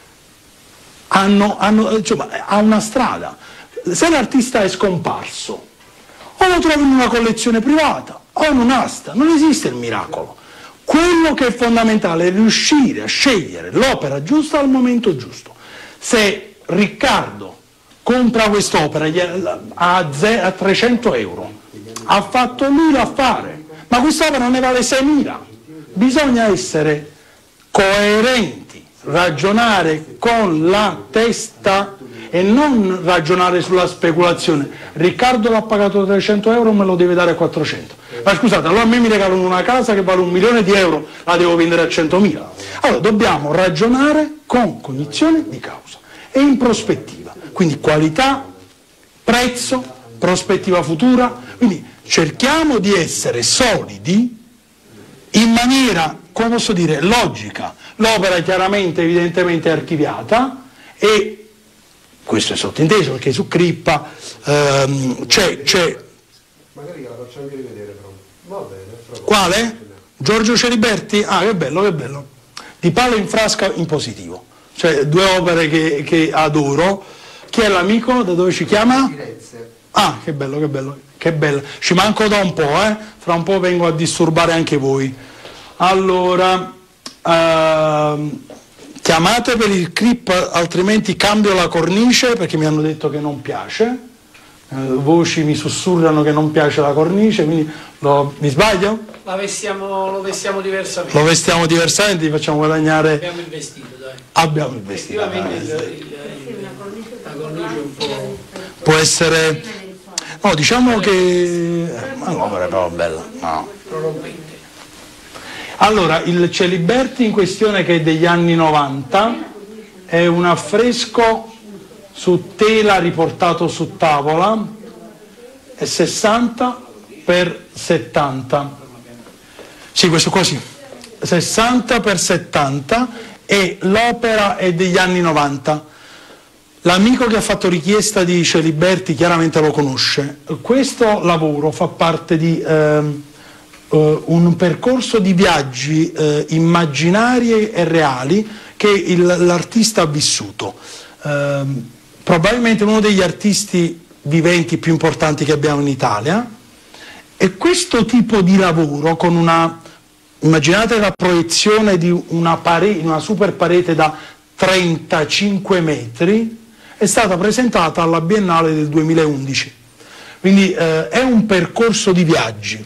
Hanno, hanno, insomma, ha una strada. Se l'artista è scomparso, o lo trovi in una collezione privata o in un'asta, non esiste il miracolo. Quello che è fondamentale è riuscire a scegliere l'opera giusta al momento giusto. Se Riccardo compra quest'opera a, a trecento euro, ha fatto lui l'affare, ma quest'opera ne vale seimila. Bisogna essere coerenti, ragionare con la testa e non ragionare sulla speculazione. Riccardo l'ha pagato trecento euro, me lo deve dare a quattrocento. Ma scusate, allora a me mi regalano una casa che vale un milione di euro, la devo vendere a centomila. Allora dobbiamo ragionare con cognizione di causa e in prospettiva. Quindi qualità, prezzo, prospettiva futura. Quindi cerchiamo di essere solidi in maniera, come posso dire, logica. L'opera chiaramente, evidentemente è archiviata e questo è sottinteso perché su Crippa ehm, c'è, c'è... Magari la facciamo rivedere però. Va bene. Però. Quale? Giorgio Celiberti? Ah, che bello, che bello. Di Palo in Frasca in positivo. Cioè due opere che, che adoro. Chi è l'amico? Da dove ci chiama? Firenze. Ah, che bello, che bello, che bello. Ci manco da un po', eh? Fra un po' vengo a disturbare anche voi. Allora... Uh, chiamate per il clip, altrimenti cambio la cornice perché mi hanno detto che non piace, uh, voci mi sussurrano che non piace la cornice, quindi lo, mi sbaglio? La vestiamo, lo vestiamo diversamente. Lo vestiamo diversamente, ti facciamo guadagnare. Abbiamo il vestito, dai. Abbiamo il vestito. Effettivamente il, il, il, la cornice è un po'. Può essere. No, diciamo che. Ma l'opera è proprio bella. No. Prorompente. Allora, il Celiberti in questione, che è degli anni novanta, è un affresco su tela riportato su tavola, è sessanta per settanta. Sì, questo qua sì. sessanta per settanta e l'opera è degli anni novanta. L'amico che ha fatto richiesta di Celiberti chiaramente lo conosce. Questo lavoro fa parte di... Ehm, Uh, un percorso di viaggi uh, immaginari e reali che l'artista ha vissuto. Uh, probabilmente uno degli artisti viventi più importanti che abbiamo in Italia, e questo tipo di lavoro con una, immaginate la proiezione di una, parete, una super parete da trentacinque metri, è stata presentata alla Biennale del duemilaundici. Quindi uh, è un percorso di viaggi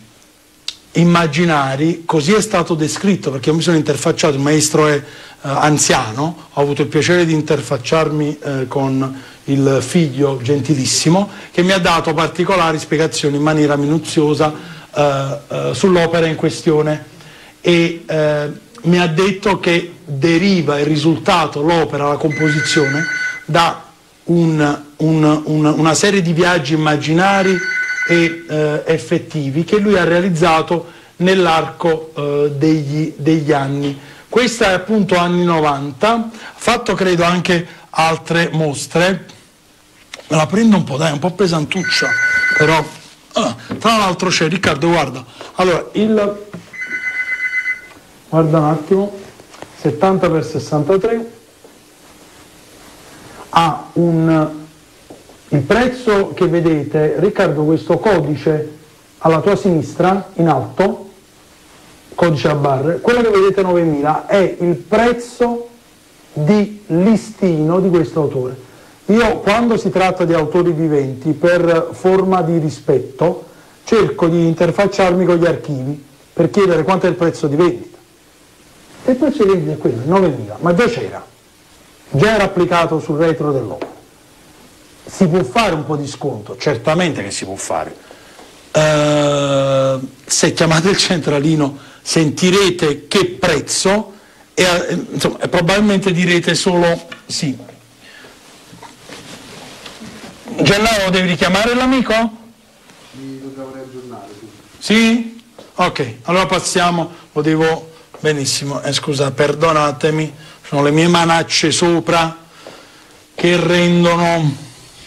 immaginari, così è stato descritto, perché io mi sono interfacciato, il maestro è eh, anziano, ho avuto il piacere di interfacciarmi eh, con il figlio gentilissimo, che mi ha dato particolari spiegazioni in maniera minuziosa eh, eh, sull'opera in questione e eh, mi ha detto che deriva il risultato, l'opera, la composizione, da un, un, un, una serie di viaggi immaginari e eh, effettivi che lui ha realizzato nell'arco eh, degli, degli anni. Questa è appunto anni novanta, ha fatto credo anche altre mostre, me la prendo un po', dai, è un po' pesantuccia, però ah, tra l'altro c'è, Riccardo, guarda, allora il, guarda un attimo, settanta per sessantatré, un, il prezzo che vedete, Riccardo, questo codice alla tua sinistra, in alto, codice a barre, quello che vedete novemila è il prezzo di listino di questo autore. Io, quando si tratta di autori viventi, per forma di rispetto, cerco di interfacciarmi con gli archivi per chiedere quanto è il prezzo di vendita. E il prezzo di vendita è quello, novemila, ma già c'era, già era applicato sul retro dell'opera. Si può fare un po' di sconto? Certamente che si può fare. Uh, se chiamate il centralino sentirete che prezzo e, insomma, e probabilmente direte solo sì. Gennaro, devi richiamare l'amico? Mi dobbiamo riaggiornare. Sì? Ok, allora passiamo, lo devo benissimo, eh, scusa, perdonatemi, sono le mie manacce sopra che rendono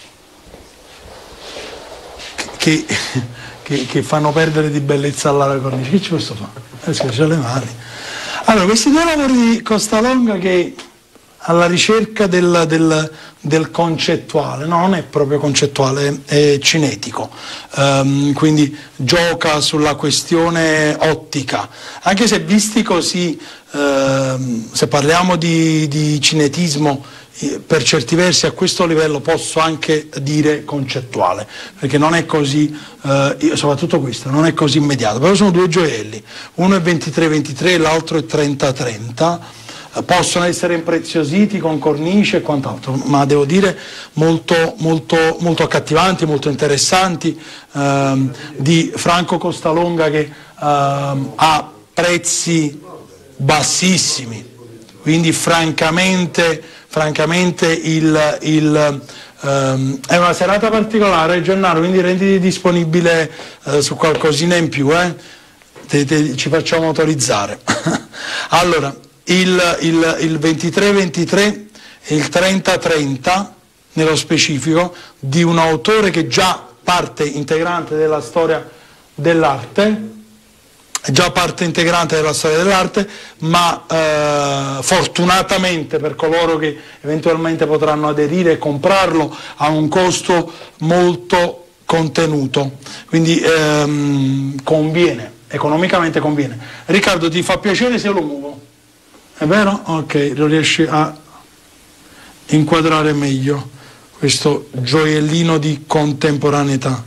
che, che, che fanno perdere di bellezza alla cornice. Che ci posso fare? Eh, c'ho le mani. Allora, questi due lavori di Costalonga che alla ricerca del, del, del concettuale, no, non è proprio concettuale, è cinetico, um, quindi gioca sulla questione ottica, anche se visti così, uh, se parliamo di, di cinetismo, per certi versi a questo livello posso anche dire concettuale, perché non è così, uh, soprattutto questo, non è così immediato, però sono due gioielli, uno è ventitré ventitré, l'altro è trenta trenta, possono essere impreziositi con cornice e quant'altro, ma devo dire molto, molto, molto accattivanti, molto interessanti, ehm, di Franco Costalonga che ehm, ha prezzi bassissimi, quindi francamente, francamente il, il, ehm, è una serata particolare, Gennaro, quindi renditi disponibile eh, su qualcosina in più, eh? te, te, ci facciamo autorizzare. Allora, Il, il, il ventitré ventitré e il trenta trenta, nello specifico, di un autore che già parte integrante della storia dell'arte, già parte integrante della storia dell'arte, ma eh, fortunatamente per coloro che eventualmente potranno aderire e comprarlo a un costo molto contenuto, quindi ehm, conviene, economicamente conviene. Riccardo, ti fa piacere se lo muovo? È vero? Ok, lo riesci a inquadrare meglio questo gioiellino di contemporaneità.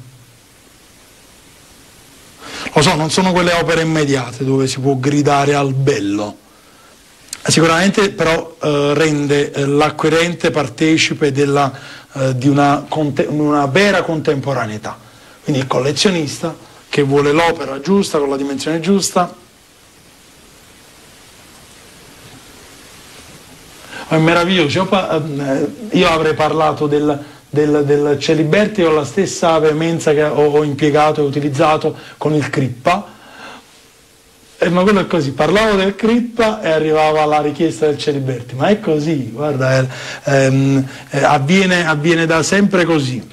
Lo so, non sono quelle opere immediate dove si può gridare al bello. Sicuramente però eh, rende eh, l'acquirente partecipe della, eh, di una, una vera contemporaneità. Quindi il collezionista che vuole l'opera giusta, con la dimensione giusta. È meraviglioso, io avrei parlato del, del, del Celiberti con la stessa veemenza che ho, ho impiegato e utilizzato con il Crippa, eh, ma quello è così, parlavo del Crippa e arrivava la richiesta del Celiberti, ma è così, guarda, è, ehm, eh, avviene, avviene da sempre così.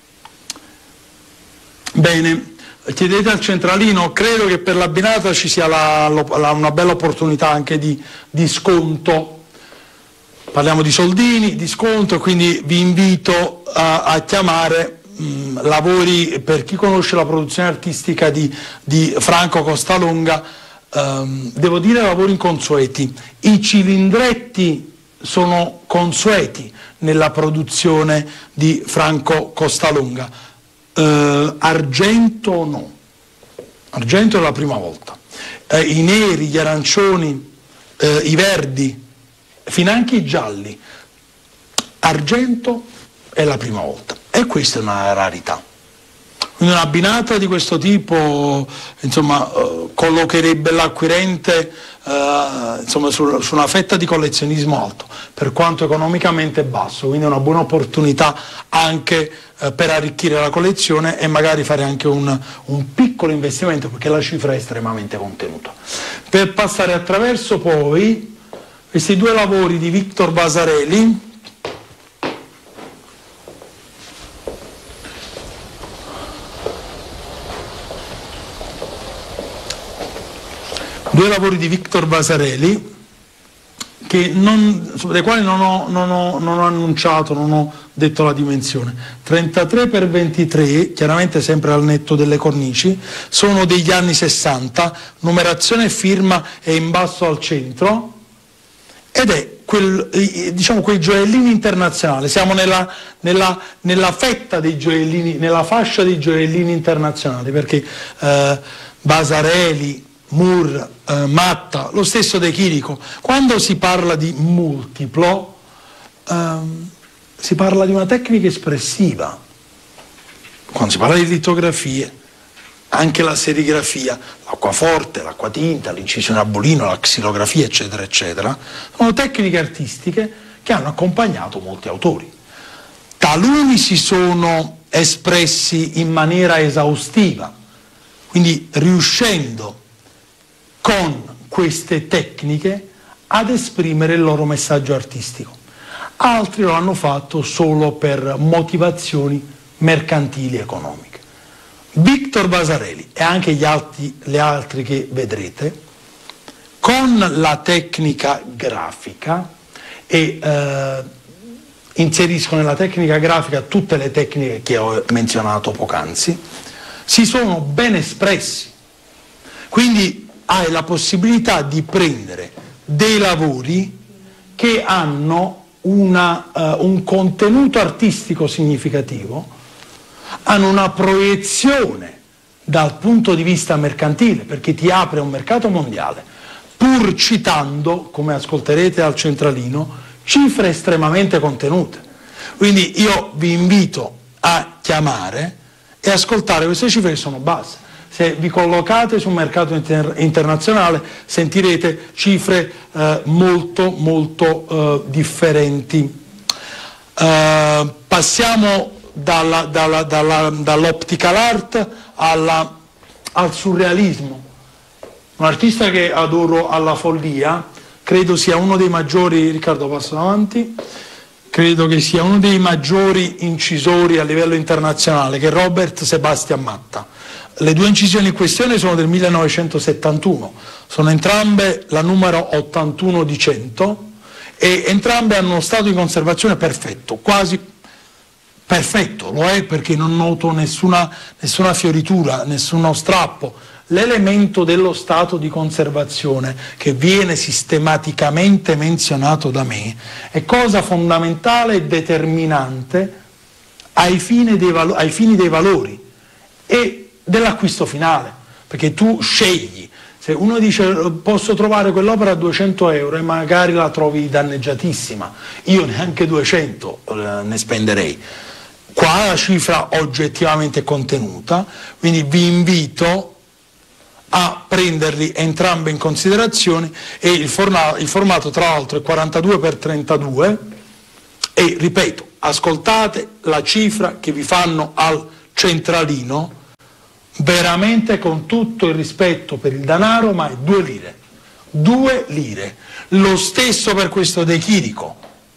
Bene, chiedete al centralino, credo che per l'abbinata ci sia la, la, una bella opportunità anche di, di sconto. Parliamo di soldini, di sconto, quindi vi invito a, a chiamare mh, lavori, per chi conosce la produzione artistica di, di Franco Costalonga, ehm, devo dire lavori inconsueti. I cilindretti sono consueti nella produzione di Franco Costalonga, eh, argento no, argento è la prima volta, eh, i neri, gli arancioni, eh, i verdi, finanche i gialli, argento è la prima volta e questa è una rarità. Quindi un'abbinata di questo tipo, insomma, eh, collocherebbe l'acquirente eh, insomma, su, su una fetta di collezionismo alto, per quanto economicamente basso, quindi è una buona opportunità anche eh, per arricchire la collezione e magari fare anche un, un piccolo investimento, perché la cifra è estremamente contenuta. Per passare attraverso poi questi due lavori di Victor Vasarely, due lavori di Victor Vasarely che non, dei quali non ho, non, ho, non ho annunciato, non ho detto la dimensione. trentatré per ventitré, chiaramente sempre al netto delle cornici, sono degli anni sessanta, numerazione e firma è in basso al centro, ed è quel, diciamo, quei gioiellini internazionali. Siamo nella, nella, nella fetta dei gioiellini, nella fascia dei gioiellini internazionali, perché eh, Vasarely, Moore, eh, Matta, lo stesso De Chirico, quando si parla di multiplo ehm, si parla di una tecnica espressiva. Quando si parla di litografie, anche la serigrafia, l'acquaforte, l'acquatinta, l'incisione a bolino, la xilografia, eccetera, eccetera, sono tecniche artistiche che hanno accompagnato molti autori. Taluni si sono espressi in maniera esaustiva, quindi riuscendo con queste tecniche ad esprimere il loro messaggio artistico. Altri lo hanno fatto solo per motivazioni mercantili e economiche. Victor Vasarely e anche gli altri, gli altri che vedrete, con la tecnica grafica, e eh, inserisco nella tecnica grafica tutte le tecniche che ho menzionato poc'anzi, si sono ben espressi. Quindi hai la possibilità di prendere dei lavori che hanno una, uh, un contenuto artistico significativo, hanno una proiezione dal punto di vista mercantile, perché ti apre un mercato mondiale, pur citando, come ascolterete al centralino, cifre estremamente contenute. Quindi io vi invito a chiamare e ascoltare queste cifre che sono basse. Se vi collocate sul mercato inter internazionale sentirete cifre eh, molto molto eh, differenti. Eh, passiamo dalla, dalla, dalla, dall'optical art alla, al surrealismo. Un artista che adoro alla follia, credo sia uno dei maggiori, Riccardo passo avanti, credo che sia uno dei maggiori incisori a livello internazionale, che è Robert Sebastian Matta. Le due incisioni in questione sono del millenovecentosettantuno, sono entrambe la numero ottantuno di cento e entrambe hanno uno stato di conservazione perfetto, quasi perfetto, lo è perché non noto nessuna, nessuna fioritura, nessuno strappo. L'elemento dello stato di conservazione che viene sistematicamente menzionato da me è cosa fondamentale e determinante ai fini dei, valo- ai fini dei valori e dell'acquisto finale, perché tu scegli. Se uno dice posso trovare quell'opera a duecento euro e magari la trovi danneggiatissima, io neanche duecento eh, ne spenderei. Qua la cifra oggettivamente è contenuta, quindi vi invito a prenderli entrambe in considerazione, e il, forna- il formato tra l'altro è quarantadue per trentadue e ripeto, ascoltate la cifra che vi fanno al centralino, veramente con tutto il rispetto per il denaro, ma è due lire, due lire, lo stesso per questo De Chirico,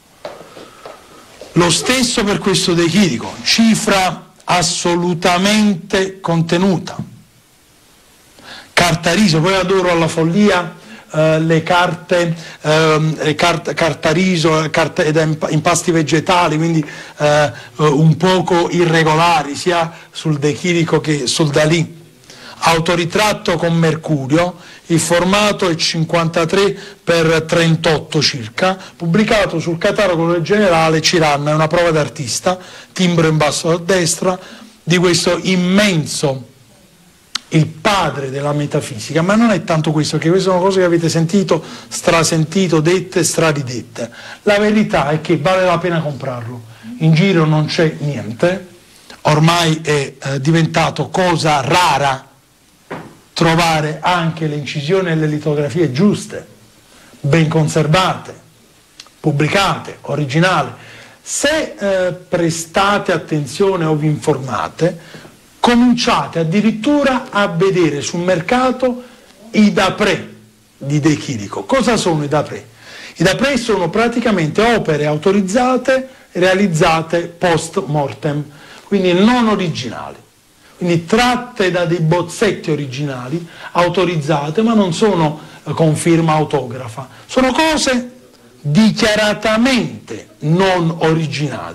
lo stesso per questo De Chirico, cifra assolutamente contenuta. Cartariso, poi adoro alla follia eh, le carte, eh, le cart cartariso, carte ed impasti vegetali, quindi eh, un poco irregolari, sia sul De Chirico che sul Dalì. Autoritratto con mercurio, il formato è cinquantatré per trentotto circa, pubblicato sul catalogo del generale Ciranna, è una prova d'artista, timbro in basso a destra, di questo immenso, il padre della metafisica, ma non è tanto questo, che queste sono cose che avete sentito, strasentito, dette, straridette. La verità è che vale la pena comprarlo, in giro non c'è niente, ormai è eh, diventato cosa rara trovare anche le incisioni e le litografie giuste, ben conservate, pubblicate, originali. Se eh, prestate attenzione o vi informate, cominciate addirittura a vedere sul mercato i d'après di De Chirico. Cosa sono i d'après? I d'après sono praticamente opere autorizzate realizzate post mortem, quindi non originali. Quindi tratte da dei bozzetti originali, autorizzate, ma non sono eh, con firma autografa. Sono cose dichiaratamente non originali,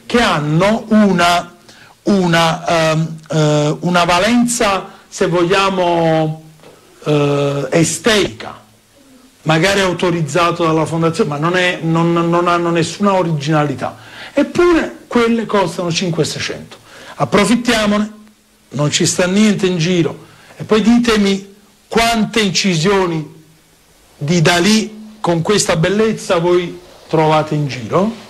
che hanno una, una, um, uh, una valenza, se vogliamo, uh, estetica, magari autorizzato dalla fondazione, ma non, è, non, non hanno nessuna originalità. Eppure quelle costano cinquecento-seicento. Approfittiamone, non ci sta niente in giro. E poi ditemi quante incisioni di Dalì con questa bellezza voi trovate in giro.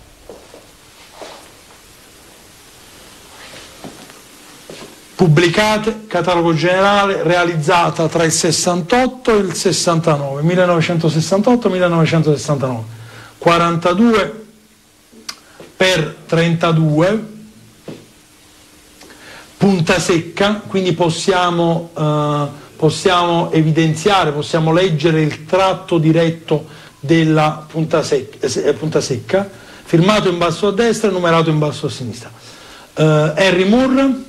Pubblicate, catalogo generale, realizzata tra il sessantotto e il sessantanove, millenovecentosessantotto millenovecentosessantanove, quarantadue per trentadue, punta secca, quindi possiamo, eh, possiamo evidenziare, possiamo leggere il tratto diretto della punta secca, eh, punta secca, firmato in basso a destra e numerato in basso a sinistra. Eh, Henry Moore.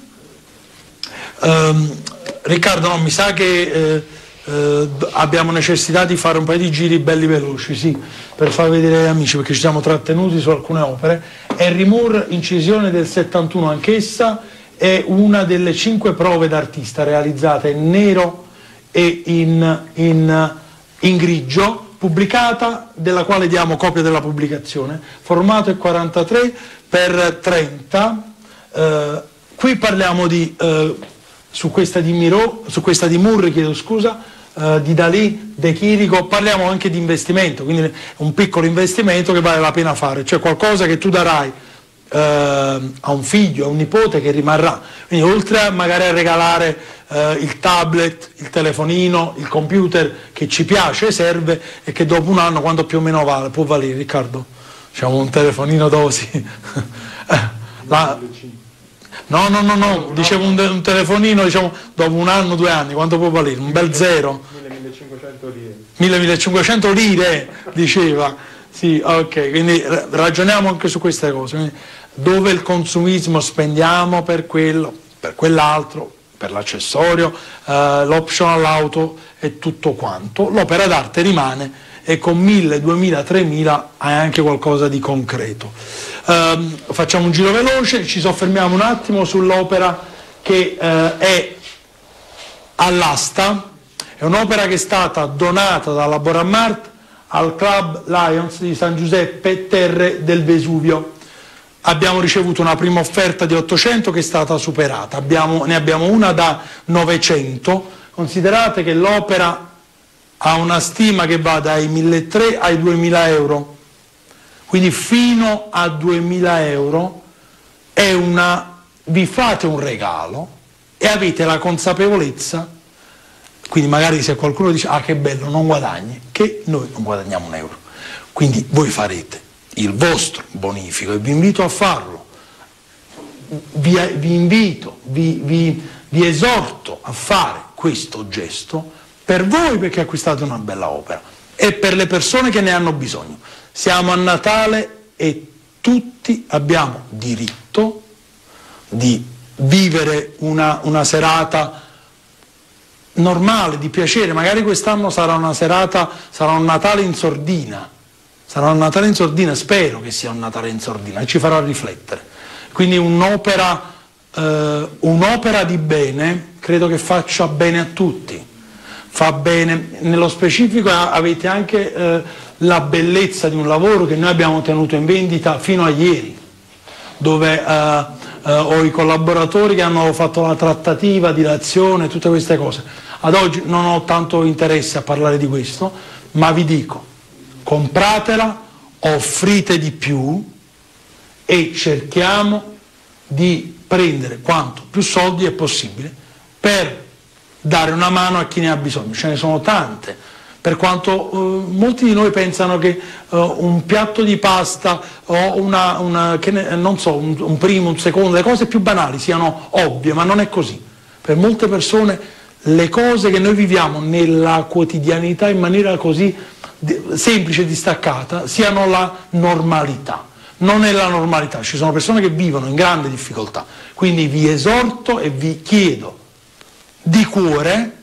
Um, Riccardo, no, mi sa che eh, eh, abbiamo necessità di fare un paio di giri belli veloci, sì, per far vedere agli amici, perché ci siamo trattenuti su alcune opere. Henry Moore, incisione del settantuno anch'essa, è una delle cinque prove d'artista realizzate in nero e in, in, in grigio, pubblicata, della quale diamo copia della pubblicazione. Formato è quarantatré per trenta. Eh, qui parliamo di... Eh, Su questa di Miro, su questa di Moore, chiedo scusa, eh, di Dalì, De Chirico, parliamo anche di investimento, quindi è un piccolo investimento che vale la pena fare, cioè qualcosa che tu darai eh, a un figlio, a un nipote che rimarrà. Quindi oltre a magari a regalare eh, il tablet, il telefonino, il computer che ci piace, serve, e che dopo un anno, quando più o meno vale, può valere, Riccardo? Diciamo un telefonino dosi. La, No, no, no, no, dicevo un, un telefonino, diciamo, dopo un anno, due anni, quanto può valere? Un bel zero? millecinquecento lire. millecinquecento lire, diceva. Sì, ok, quindi ragioniamo anche su queste cose. Quindi, dove il consumismo spendiamo per quello, per quell'altro, per l'accessorio, eh, l'optional auto e tutto quanto. L'opera d'arte rimane e con mille, duemila, tremila hai anche qualcosa di concreto. Um, facciamo un giro veloce, ci soffermiamo un attimo sull'opera che uh, è all'asta. È un'opera che è stata donata dalla Borammart al Club Lions di San Giuseppe Terre del Vesuvio. Abbiamo ricevuto una prima offerta di ottocento che è stata superata, abbiamo, ne abbiamo una da novecento. Considerate che l'opera ha una stima che va dai milletrecento ai duemila euro. Quindi fino a duemila euro è una, vi fate un regalo e avete la consapevolezza, quindi magari se qualcuno dice ah che bello, non guadagni, che noi non guadagniamo un euro. Quindi voi farete il vostro bonifico e vi invito a farlo, vi, vi invito, vi, vi, vi esorto a fare questo gesto per voi perché acquistate una bella opera e per le persone che ne hanno bisogno. Siamo a Natale e tutti abbiamo diritto di vivere una, una serata normale, di piacere. Magari quest'anno sarà una serata, sarà un Natale in sordina, sarà un Natale in sordina, spero che sia un Natale in sordina e ci farà riflettere. Quindi un'opera, eh, un'opera di bene credo che faccia bene a tutti, fa bene. Nello specifico avete anche... Eh, la bellezza di un lavoro che noi abbiamo tenuto in vendita fino a ieri, dove eh, eh, ho i collaboratori che hanno fatto la trattativa, dilazione, tutte queste cose. Ad oggi non ho tanto interesse a parlare di questo, ma vi dico, compratela, offrite di più e cerchiamo di prendere quanto più soldi è possibile per dare una mano a chi ne ha bisogno. Ce ne sono tante. Per quanto eh, molti di noi pensano che eh, un piatto di pasta o una, una che ne, non so, un, un primo, un secondo, le cose più banali siano ovvie, ma non è così. Per molte persone le cose che noi viviamo nella quotidianità in maniera così di, semplice e distaccata siano la normalità. Non è la normalità, ci sono persone che vivono in grande difficoltà. Quindi vi esorto e vi chiedo di cuore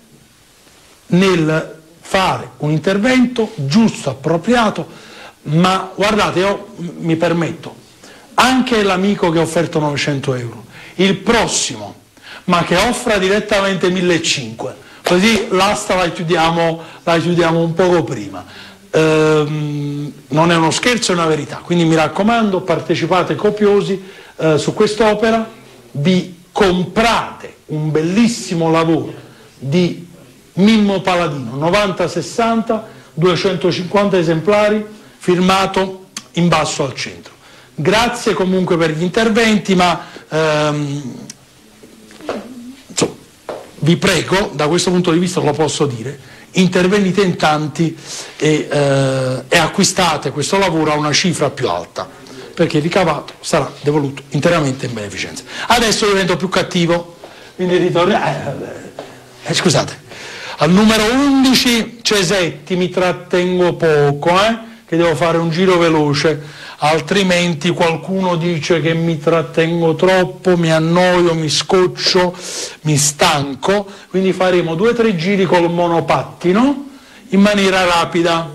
nel fare un intervento giusto, appropriato, ma guardate, io mi permetto, anche l'amico che ha offerto novecento euro, il prossimo, ma che offra direttamente millecinquecento, così l'asta la chiudiamo, la chiudiamo un poco prima. Ehm, non è uno scherzo, è una verità, quindi mi raccomando, partecipate copiosi eh, su quest'opera, vi comprate un bellissimo lavoro di Mimmo Paladino, novanta sessanta, duecentocinquanta esemplari, firmato in basso al centro. Grazie comunque per gli interventi, ma ehm, insomma, vi prego, da questo punto di vista lo posso dire, intervenite in tanti e, eh, e acquistate questo lavoro a una cifra più alta, perché il ricavato sarà devoluto interamente in beneficenza. Adesso divento più cattivo, quindi ritorno... Eh, eh, scusate, al numero undici Cesetti, mi trattengo poco, eh, che devo fare un giro veloce, altrimenti qualcuno dice che mi trattengo troppo, mi annoio, mi scoccio, mi stanco, quindi faremo due o tre giri col monopattino in maniera rapida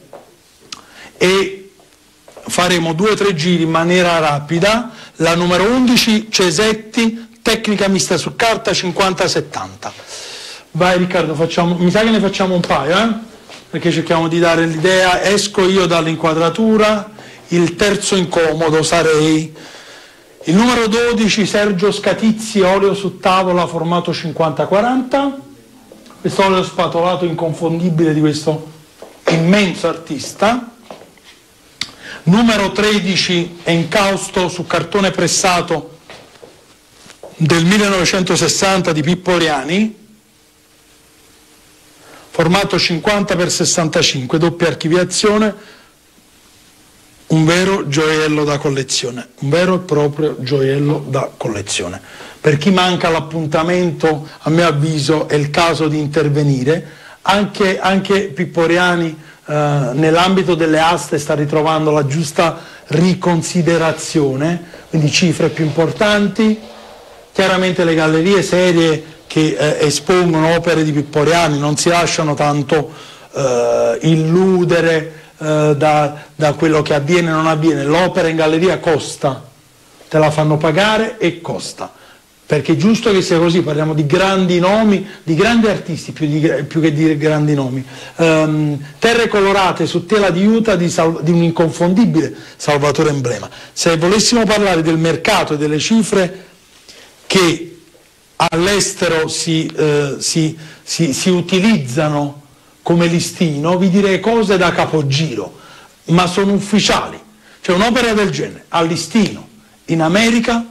e faremo due o tre giri in maniera rapida. La numero undici Cesetti, tecnica mista su carta, cinquanta settanta. Vai Riccardo, facciamo, mi sa che ne facciamo un paio, eh? Perché cerchiamo di dare l'idea. Esco io dall'inquadratura, il terzo incomodo sarei il numero dodici Sergio Scatizzi, oleo su tavola, formato cinquanta quaranta, questo oleo spatolato inconfondibile di questo immenso artista. Numero tredici Encausto su cartone pressato del millenovecentosessanta di Pippo Riani, formato cinquanta per sessantacinque, doppia archiviazione, un vero gioiello da collezione, un vero e proprio gioiello da collezione. Per chi manca l'appuntamento, a mio avviso è il caso di intervenire. Anche, anche Pippo Riani eh, nell'ambito delle aste sta ritrovando la giusta riconsiderazione, quindi cifre più importanti. Chiaramente le gallerie serie che eh, espongono opere di Pippo Riani non si lasciano tanto eh, illudere eh, da, da quello che avviene e non avviene. L'opera in galleria costa, te la fanno pagare e costa, perché è giusto che sia così. Parliamo di grandi nomi, di grandi artisti più, di, più che di grandi nomi. Um, terre colorate su tela di juta di, di un inconfondibile Salvatore Emblema. Se volessimo parlare del mercato e delle cifre che all'estero si, eh, si, si, si utilizzano come listino, vi direi cose da capogiro, ma sono ufficiali. Cioè un'opera del genere al listino in America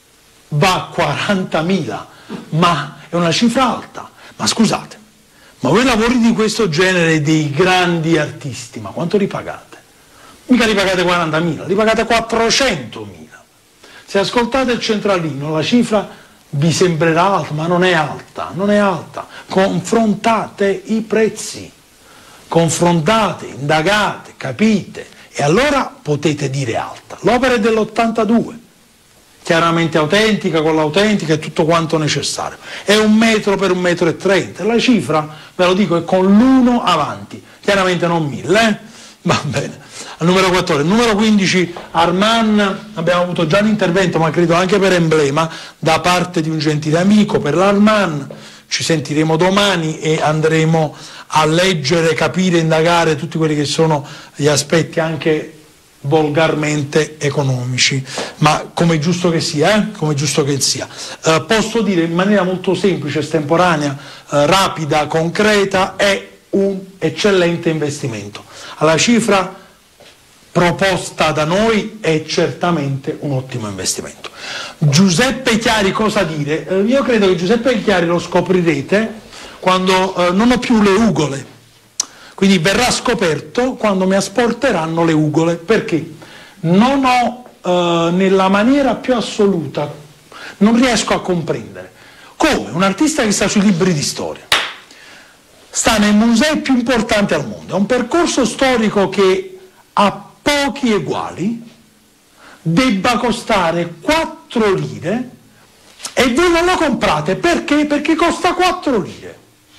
va a quarantamila, ma è una cifra alta. Ma scusate, ma voi lavori di questo genere dei grandi artisti, ma quanto li pagate? Mica li pagate quarantamila, li pagate quattrocentomila. Se ascoltate il centralino, la cifra vi sembrerà alta, ma non è alta, non è alta. Confrontate i prezzi, confrontate, indagate, capite, e allora potete dire alta. L'opera è dell'ottantadue, chiaramente autentica, con l'autentica e tutto quanto necessario. È un metro per un metro e trenta, la cifra, ve lo dico, è con l'uno avanti, chiaramente non mille, eh? Va bene. Al numero quattordici, numero quindici Arman, abbiamo avuto già un intervento, ma credo anche per Emblema, da parte di un gentile amico per l'Arman. Ci sentiremo domani e andremo a leggere, capire, indagare tutti quelli che sono gli aspetti anche volgarmente economici, ma come è giusto che sia, eh? come è giusto che sia. Eh, posso dire in maniera molto semplice, estemporanea, eh, rapida, concreta, è un eccellente investimento. Alla cifra proposta da noi è certamente un ottimo investimento. Giuseppe Chiari, cosa dire? Eh, io credo che Giuseppe Chiari lo scoprirete quando eh, non ho più le ugole, quindi verrà scoperto quando mi asporteranno le ugole, perché non ho eh, nella maniera più assoluta, non riesco a comprendere come un artista che sta sui libri di storia, sta nei musei più importanti al mondo, è un percorso storico che ha pochi eguali, debba costare quattro lire e voi non lo comprate. Perché? Perché costa quattro lire.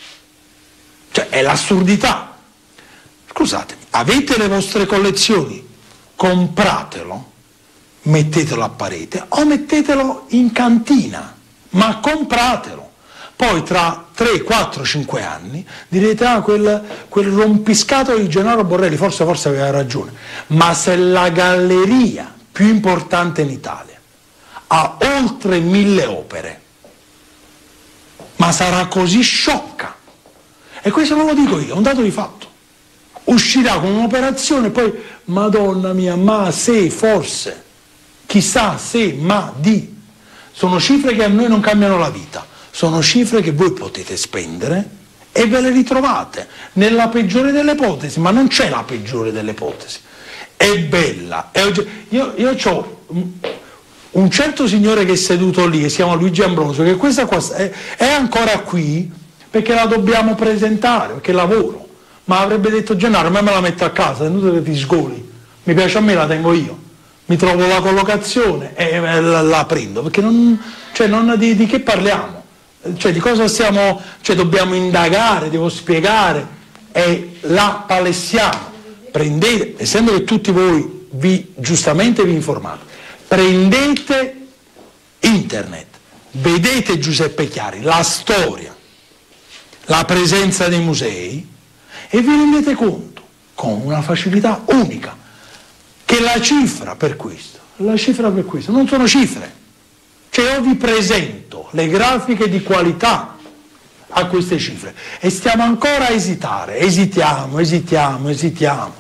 Cioè è l'assurdità. Scusatemi, avete le vostre collezioni, compratelo, mettetelo a parete o mettetelo in cantina, ma compratelo. Poi tra tre, quattro, cinque anni direte ah quel, quel rompiscato di Gennaro Borrelli forse, forse aveva ragione, ma se la galleria più importante in Italia ha oltre mille opere, ma sarà così sciocca, e questo non lo dico io, è un dato di fatto, uscirà con un'operazione poi madonna mia, ma se forse, chissà se, ma di, sono cifre che a noi non cambiano la vita, sono cifre che voi potete spendere e ve le ritrovate nella peggiore delle ipotesi, ma non c'è la peggiore delle ipotesi, è bella, è io, io ho un certo signore che è seduto lì, che si chiama Luigi Ambrosio, che questa qua è, è ancora qui perché la dobbiamo presentare, perché lavoro, ma avrebbe detto Gennaro, ma me la metto a casa, è inutile che ti sgoli, mi piace a me, la tengo io, mi trovo la collocazione e la, la prendo, perché non, cioè non di, di che parliamo, cioè di cosa stiamo, cioè dobbiamo indagare, devo spiegare, e la palessiamo, prendete, essendo che tutti voi vi, giustamente vi informate, prendete internet, vedete Giuseppe Chiari, la storia, la presenza dei musei e vi rendete conto con una facilità unica che la cifra per questo, la cifra per questo non sono cifre, cioè io vi presento le grafiche di qualità a queste cifre e stiamo ancora a esitare, esitiamo, esitiamo, esitiamo.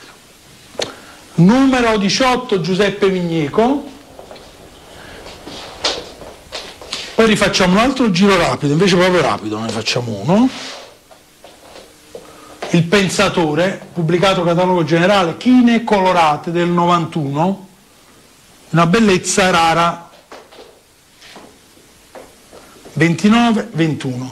Numero diciotto Giuseppe Vigneco, poi rifacciamo un altro giro rapido, invece proprio rapido ne facciamo uno. Il Pensatore, pubblicato catalogo generale, chine colorate del novantuno, una bellezza rara, ventinove ventuno.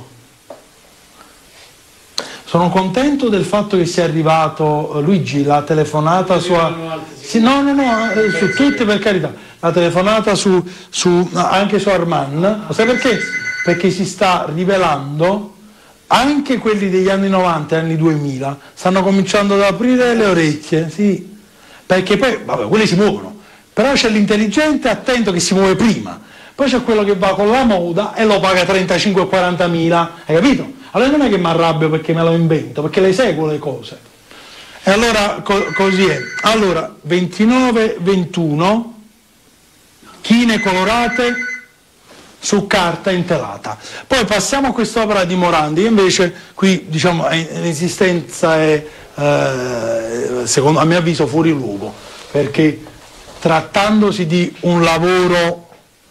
Sono contento del fatto che sia arrivato, Luigi, la telefonata sua, sì, no, no, no, su tutte per carità, la telefonata su, su, anche su Arman, sai perché? Perché si sta rivelando, anche quelli degli anni novanta e anni duemila, stanno cominciando ad aprire le orecchie, sì, perché poi, vabbè, quelli si muovono, però c'è l'intelligente attento che si muove prima, poi c'è quello che va con la moda e lo paga trentacinque o quaranta mila, hai capito? Allora non è che mi arrabbio perché me lo invento, perché le seguo le cose. E allora co così è. Allora, ventinove ventuno, chine colorate su carta intelata. Poi passiamo a quest'opera di Morandi, invece qui diciamo l'esistenza è, eh, secondo, a mio avviso, fuori luogo, perché trattandosi di un lavoro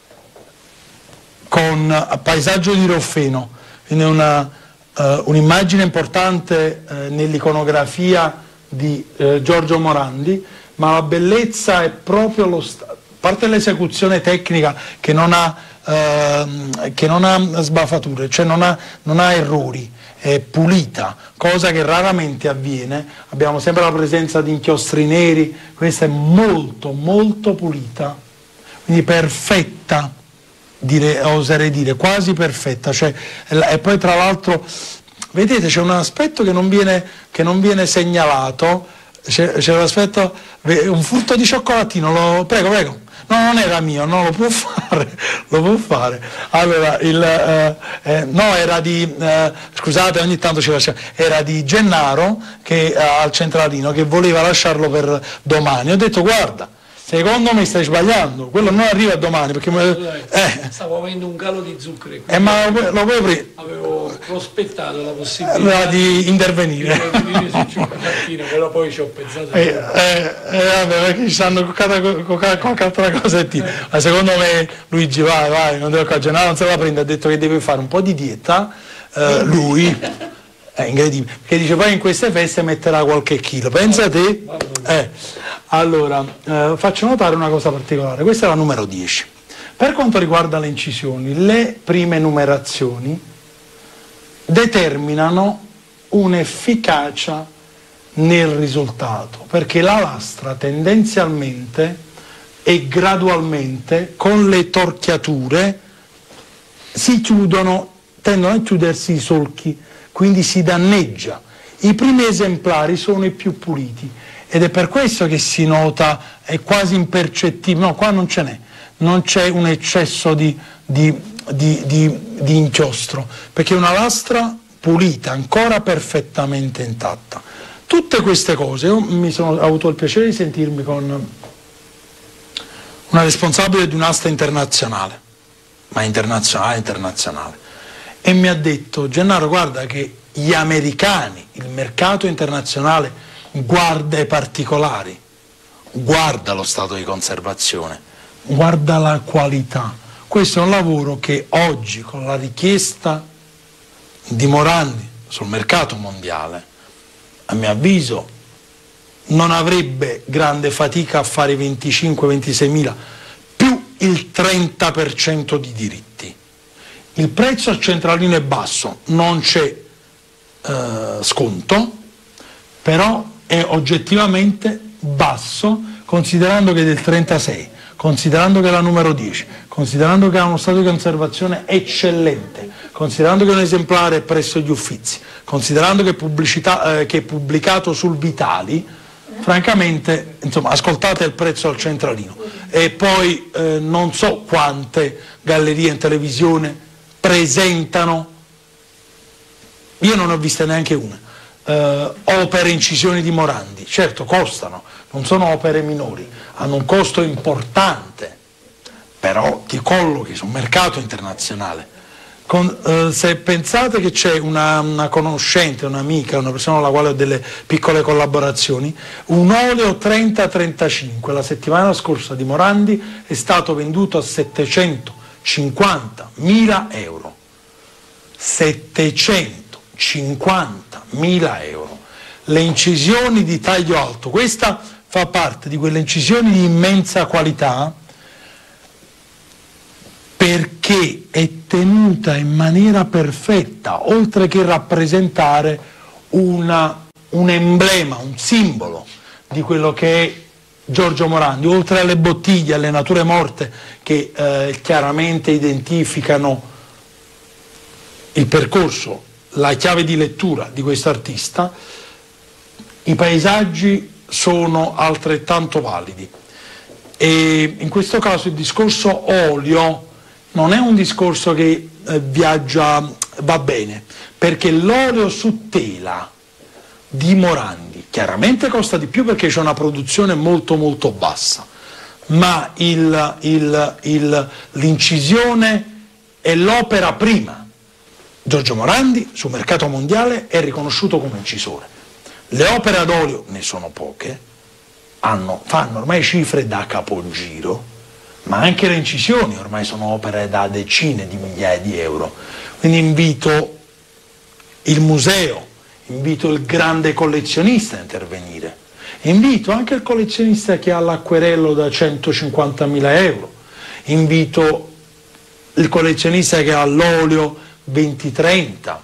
con paesaggio di Roffeno, quindi una Uh, un'immagine importante uh, nell'iconografia di uh, Giorgio Morandi, ma la bellezza è proprio lo stato, a parte l'esecuzione tecnica che non ha, uh, che non ha sbaffature, cioè non ha, non ha errori, è pulita, cosa che raramente avviene, abbiamo sempre la presenza di inchiostri neri, questa è molto molto pulita, quindi perfetta. Dire, oserei dire quasi perfetta, cioè, e poi tra l'altro vedete c'è un aspetto che non viene, che non viene segnalato, c'è un aspetto, un furto di cioccolatino, lo, prego prego, no non era mio, no lo può fare, lo può fare, allora il, eh, eh, no era di, eh, scusate ogni tanto ci lascia, era di Gennaro che eh, al centralino che voleva lasciarlo per domani, ho detto guarda, secondo me stai sbagliando, quello non arriva domani perché eh. Stavo avendo un calo di zucchero, eh, ma lo, lo avevo, avevo prospettato la possibilità di intervenire, di intervenire sul cioccolatino, però poi ci ho pensato eh, eh, eh, vabbè, perché ci stanno qualche altra cosa e ti... eh. Ma secondo me Luigi vai vai, non devo Gennaro non se la prende, ha detto che deve fare un po' di dieta, eh, lui è incredibile, perché dice poi in queste feste metterà qualche chilo, pensa a te. Eh, allora, eh, faccio notare una cosa particolare, questa è la numero dieci. Per quanto riguarda le incisioni, le prime numerazioni determinano un'efficacia nel risultato, perché la lastra tendenzialmente e gradualmente con le torchiature si chiudono, tendono a chiudersi i solchi, quindi si danneggia. I primi esemplari sono i più puliti ed è per questo che si nota, è quasi impercettibile, no, qua non ce n'è, non c'è un eccesso di, di, di, di, di inchiostro, perché è una lastra pulita, ancora perfettamente intatta. Tutte queste cose, io mi sono ho avuto il piacere di sentirmi con una responsabile di un'asta internazionale, ma internazionale, internazionale, e mi ha detto: Gennaro, guarda che gli americani, il mercato internazionale guarda i particolari, guarda lo stato di conservazione, guarda la qualità. Questo è un lavoro che oggi, con la richiesta di Morandi sul mercato mondiale, a mio avviso non avrebbe grande fatica a fare venticinque ventisei mila più il trenta per cento di diritti. Il prezzo al centralino è basso, non c'è eh, sconto, però è oggettivamente basso, considerando che è del trentasei, considerando che è la numero dieci, considerando che ha uno stato di conservazione eccellente, considerando che è un esemplare presso gli Uffizi, considerando che è, pubblicità, eh, che è pubblicato sul Vitali. Francamente, insomma, ascoltate il prezzo al centralino. E poi eh, non so quante gallerie in televisione presentano, io non ho viste neanche una, eh, opere, incisioni di Morandi. Certo, costano, non sono opere minori, hanno un costo importante, però ti collochi sul mercato internazionale. Con, eh, se pensate che c'è una, una conoscente, un'amica, una persona con la quale ho delle piccole collaborazioni, un oleo trenta trentacinque la settimana scorsa di Morandi è stato venduto a settecentocinquantamila euro. settecentocinquantamila euro. Le incisioni di taglio alto, questa fa parte di quelle incisioni di immensa qualità, perché è tenuta in maniera perfetta, oltre che rappresentare una, un emblema, un simbolo di quello che è Giorgio Morandi, oltre alle bottiglie, alle nature morte che eh, chiaramente identificano il percorso, la chiave di lettura di questo artista, i paesaggi sono altrettanto validi. E in questo caso il discorso olio non è un discorso che eh, viaggia, va bene, perché l'oleo su tela di Morandi chiaramente costa di più perché c'è una produzione molto molto bassa, ma l'incisione è l'opera prima. Giorgio Morandi sul mercato mondiale è riconosciuto come incisore. Le opere ad olio ne sono poche, hanno, fanno ormai cifre da capogiro, ma anche le incisioni ormai sono opere da decine di migliaia di euro. Quindi invito il museo, invito il grande collezionista a intervenire, invito anche il collezionista che ha l'acquerello da centocinquantamila euro, invito il collezionista che ha l'olio venti trenta,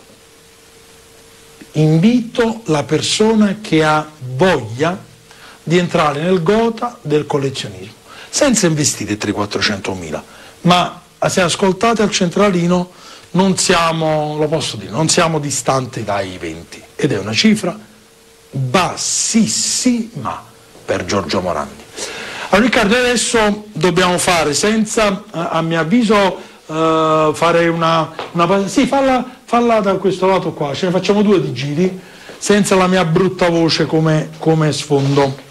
invito la persona che ha voglia di entrare nel gota del collezionismo, senza investire trecento-quattrocentomila, ma se ascoltate al centralino non siamo, lo posso dire, non siamo distanti dai venti, ed è una cifra bassissima per Giorgio Morandi. Allora Riccardo, adesso dobbiamo fare, senza a mio avviso uh, fare una, una sì, falla, falla da questo lato qua, ce ne facciamo due di giri, senza la mia brutta voce come, come sfondo.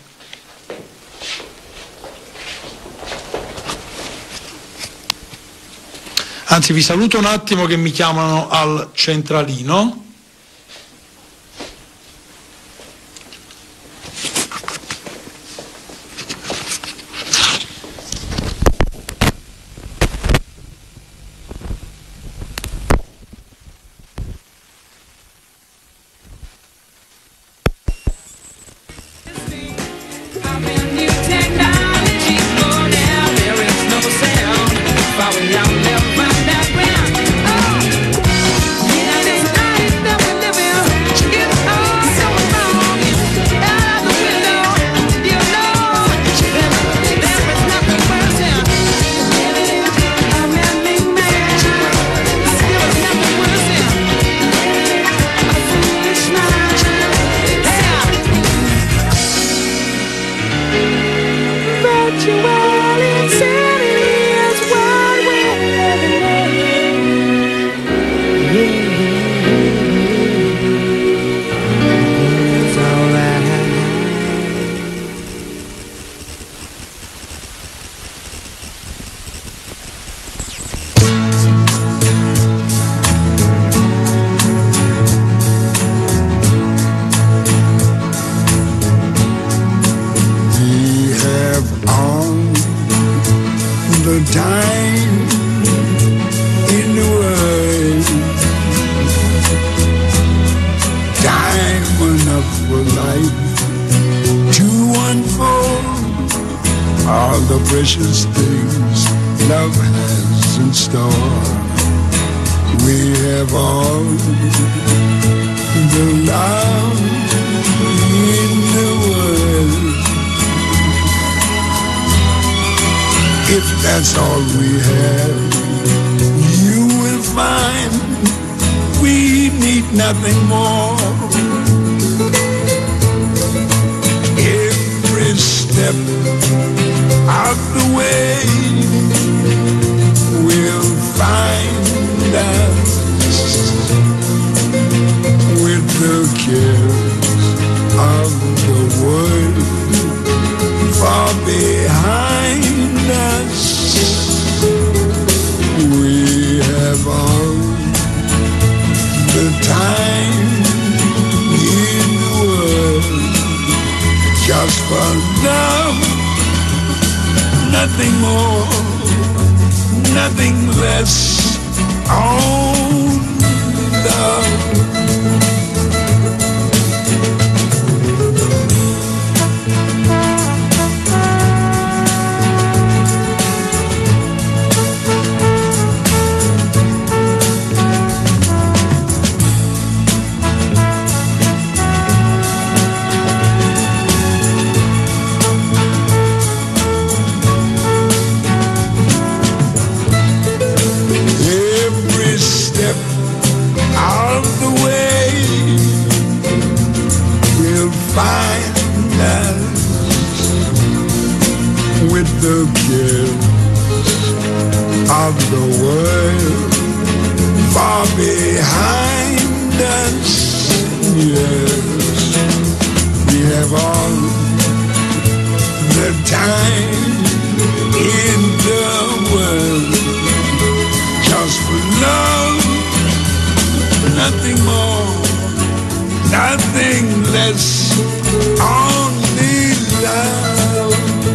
Anzi, vi saluto un attimo che mi chiamano al centralino. Following down, never find that ground. Oh, yeah, this night. enough for life to unfold all the precious things love has in store. We have all the love in the world. If that's all we have, you will find we need nothing more. Every step of the way will find us with the cares of the world far behind us. We have all the time in the world just for love, nothing more, nothing less. Oh, love. Find us with the cares of the world far behind us. Yes, we have all the time in the world just for love, nothing more, nothing less. Only love.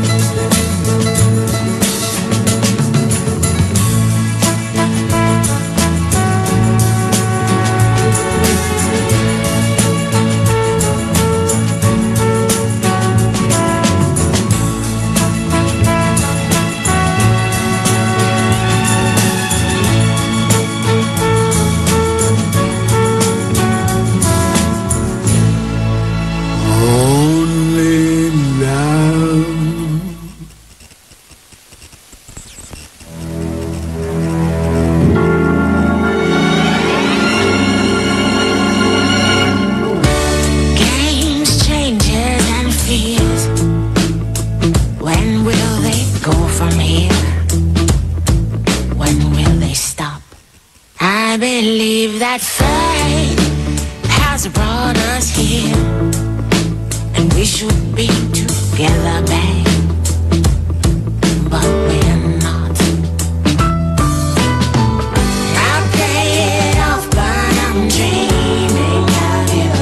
That fate has brought us here, and we should be together, babe, but we're not. I'll play it off, but I'm dreaming of you,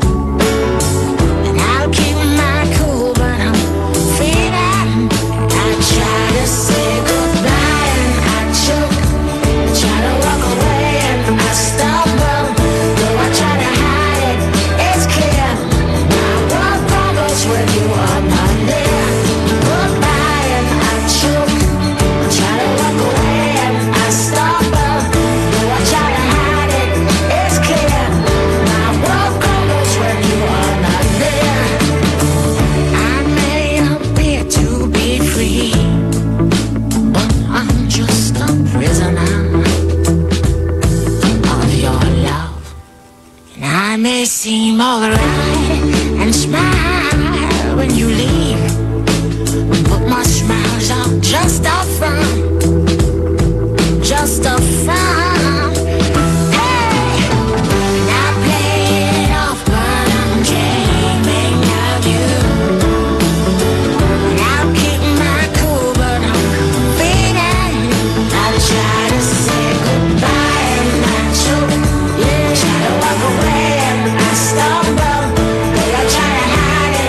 and I'll keep my cool, but I'm feeling. I try to say goodbye and I choke, I try to walk away and I stop. When you are not there, goodbye and I choke. I try to walk away and I stumble. Though I try to hide it, it's clear. My world crumbles when you are not there. I may appear to be free, but I'm just a prisoner of your love. And I may seem alright and smile when you leave, but my smiles are just a front, just a front. Hey, and I play it off, but I'm dreaming of you, and I'll keep my cool, but I'm feeling. I'll try to say goodbye and I choke, yeah, try to walk away and I stumble, but I try to hide it.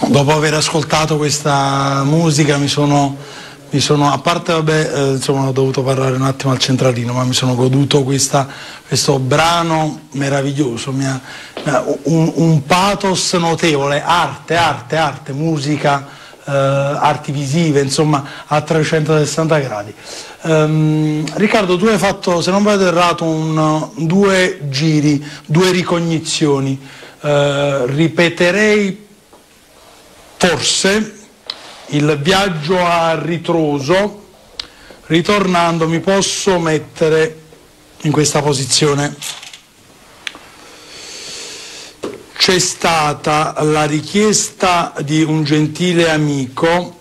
dopo aver ascoltato questa musica mi sono, mi sono a parte vabbè, eh, insomma ho dovuto parlare un attimo al centralino, ma mi sono goduto questa, questo brano meraviglioso, mi ha, mi ha un, un pathos notevole, arte, arte, arte, musica, eh, arti visive, insomma a trecentosessanta gradi. Um, Riccardo, tu hai fatto, se non vado errato, un, due giri, due ricognizioni, uh, ripeterei forse il viaggio a ritroso, ritornando mi posso mettere in questa posizione. C'è stata la richiesta di un gentile amico,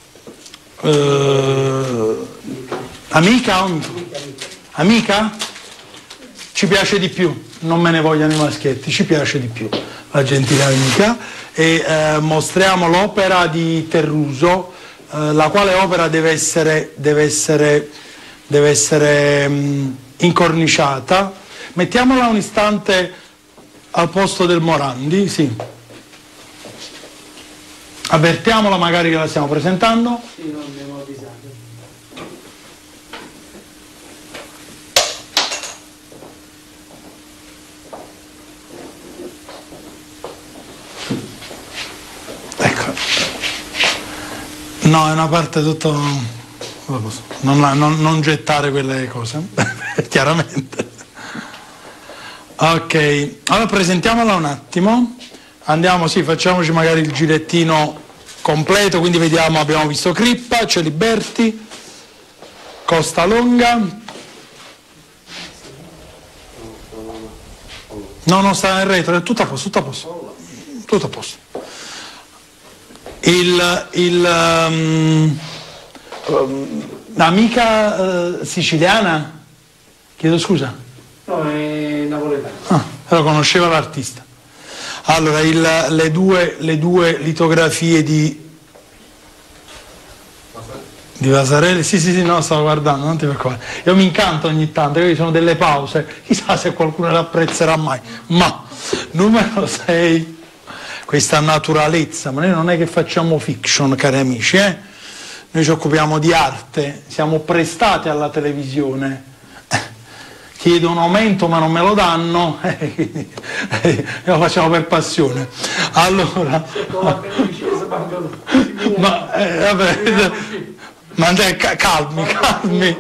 eh, amica o amico? Amica? Ci piace di più, non me ne vogliano i maschietti, ci piace di più la gentile amica, e eh, mostriamo l'opera di Terruso, eh, la quale opera deve essere, deve essere, deve essere mh, incorniciata. Mettiamola un istante al posto del Morandi, sì. Avvertiamola magari che la stiamo presentando. Sì, non abbiamo avvisato. Ecco. No, è una parte tutto... Non, non, non gettare quelle cose, chiaramente. Ok, allora presentiamola un attimo, andiamo, sì, facciamoci magari il girettino completo, quindi vediamo, abbiamo visto Crippa, Celiberti, Costa Longa, no, no, sta nel retro, è tutto a posto, tutto a posto, tutto a posto. Il, il, um, um, amica uh, siciliana, chiedo scusa. No, è napoletano. Ah, però conosceva l'artista. Allora, il, le, due, le due litografie di, di Vasarely, sì sì sì, no, stavo guardando, non ti preoccupare. Io mi incanto ogni tanto, ci sono delle pause, chissà se qualcuno le apprezzerà mai. Ma, numero sei, questa naturalezza, ma noi non è che facciamo fiction, cari amici, eh? Noi ci occupiamo di arte, siamo prestati alla televisione. Chiedo un aumento ma non me lo danno, eh, eh, lo facciamo per passione. Allora, ma, eh, vabbè, ma dai, calmi, calmi.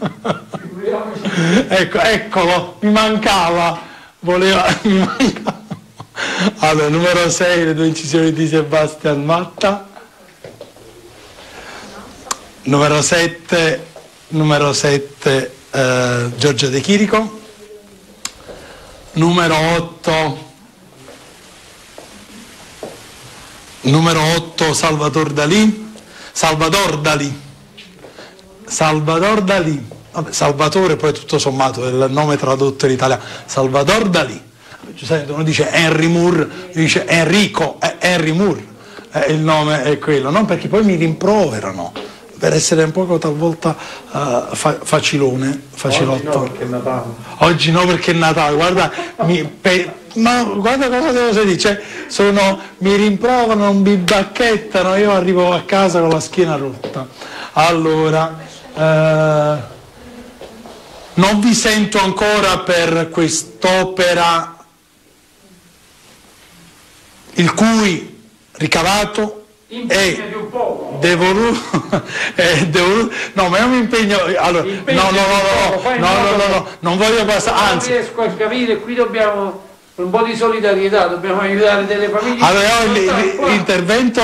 Ecco, eccolo, mi mancava, voleva, mi mancava. Allora, numero sei, le due incisioni di Sebastian Matta. Numero sette, numero sette. Uh, Giorgio De Chirico. Numero otto, numero otto Salvador Dalì, Salvador Dalì, Salvador Dalì, vabbè, Salvatore poi tutto sommato è il nome tradotto in italiano, Salvador Dalì. Giuseppe, uno dice Henry Moore, dice Enrico, è Henry Moore, eh, il nome è quello, non perché poi mi rimproverano per essere un poco talvolta uh, fa facilone, facilotto. Oggi no perché è Natale. Oggi no perché è Natale, guarda, mi, pe, ma guarda cosa devo dire, cioè, sono, mi rimproverano, mi bacchettano, io arrivo a casa con la schiena rotta. Allora, uh, non vi sento ancora per quest'opera il cui ricavato è devoluto, è devoluto, no, ma io mi impegno, allora, no, no, no, no, no, no, no, no, non voglio passare, anzi, non riesco a capire, qui dobbiamo un po' di solidarietà, dobbiamo aiutare delle famiglie. Allora, l'intervento,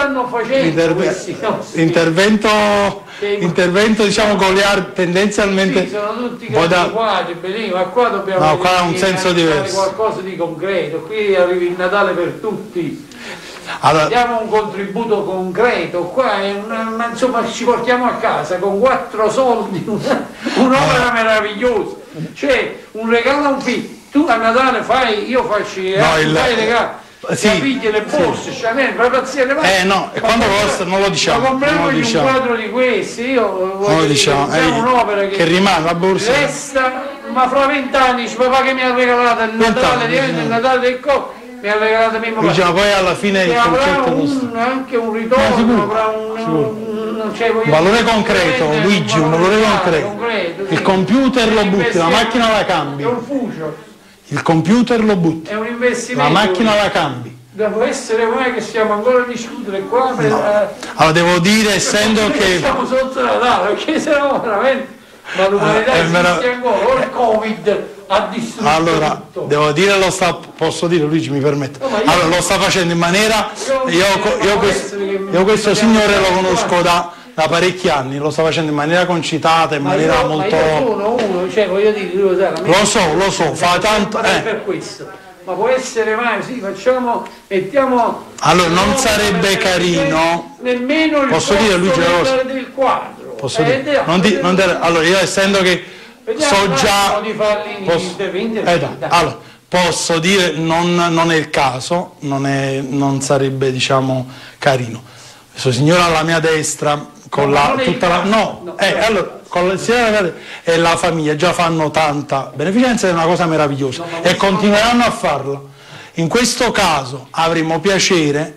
l'intervento, intervento, diciamo, goliardico, tendenzialmente, sì, sono tutti quadri, benissimo, ma qua dobbiamo, no, qua ha un senso diverso, qualcosa di concreto, qui arrivi il Natale per tutti. Allora, diamo un contributo concreto, qua è una, una, insomma ci portiamo a casa con quattro soldi un'opera meravigliosa, cioè un regalo a un figlio, tu a Natale fai, io faccio, eh, no, il, fai regalo, sì, figli le borse, sì. Chanel, vai pazziere, vai. Eh no, e quando costa non lo diciamo. Ma compriamogli diciamo. un quadro di questi, io non lo diciamo, è eh, un'opera che, che rimane la borsa. Resta, ma fra vent'anni, papà che mi ha regalato il Natale, diventa il Natale del co. mi ha regalato Mimmo Luigi, ma Pacioli. poi alla fine il Che avrà concetto non sta. un, anche un No, ritorno, sicuro, avrà un, sicuro. un, cioè, voglio Un valore dire, concreto, un Luigi, un valore concreto. concreto, Il sì. computer lo È un butti, la investimento- macchina la cambi. È un fuscio, Il computer lo butti, è un investimento. la macchina la cambi. Dopo essere mai che stiamo ancora a discutere qua per... eh, Allora devo dire, essendo che... siamo sotto Natale, perché sennò veramente... Ma l'umanità Eh, è esiste vera- ancora, o il Covid ha distrutto Allora, tutto. devo dire, lo sta, posso dire Luigi, mi permette? No, ma io- Allora, lo sta facendo in maniera... Io- Io, co- io questo, io questo signore lo conosco da, da parecchi anni, lo sta facendo in maniera concitata, in Ma maniera io, ma molto... io sono uno, cioè voglio dire, tu lo sai, la mia- Lo so, lo so, fa tanto... Ma è Eh. per questo. Ma può essere mai, sì, facciamo, mettiamo... Allora, non no, sarebbe per- carino- Nemmeno il Posso dire, Luigi, costo una cosa? del, del quadro. Posso Eh, dire? vediamo, Non di- vediamo. non dire- allora, io essendo che Vediamo so un già... attimo di farli Posso, interventi, eh, dai, dai. allora, posso dire, non, non è il caso, non, è, non sarebbe, diciamo, carino. Questo signore alla mia destra, con No, ma la, non è il tutta la... caso. No, No, eh, certo. allora, con la signora alla mia destra e la famiglia già fanno tanta beneficenza, è una cosa meravigliosa, No, ma e questo continueranno a farlo. In questo caso avremmo piacere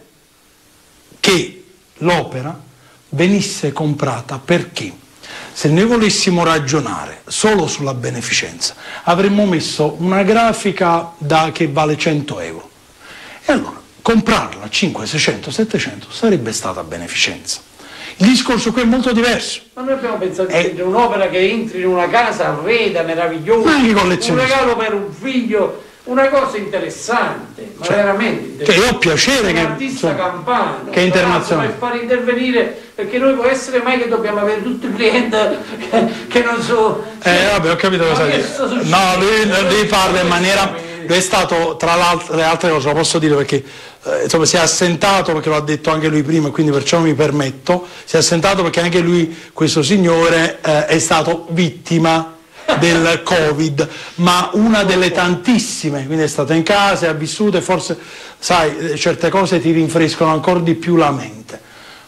che l'opera venisse comprata, perché se noi volessimo ragionare solo sulla beneficenza avremmo messo una grafica da, che vale cento euro, e allora comprarla cinquecento, seicento, settecento sarebbe stata beneficenza. Il discorso qui è molto diverso. Ma noi abbiamo pensato Eh. di un'opera che entri in una casa arreda, meravigliosa, Ma anche un collezionisti. regalo per un figlio, una cosa interessante, ma Cioè, veramente che interessante. io ho piacere un che, artista insomma, campano, che è internazionale. per far intervenire, perché noi può essere mai che dobbiamo avere tutti i clienti che, che non so. Eh vabbè, ho capito Ma cosa che dice. sta succedendo? No, lui, lui parla in maniera... Lui è stato, tra l'altro, le altre cose, lo posso dire perché eh, insomma, si è assentato, perché lo ha detto anche lui prima, e quindi perciò mi permetto, si è assentato perché anche lui, questo signore, eh, è stato vittima del Covid, ma una delle tantissime, quindi è stata in casa, ha vissuto, e forse, sai, certe cose ti rinfrescano ancora di più la mente.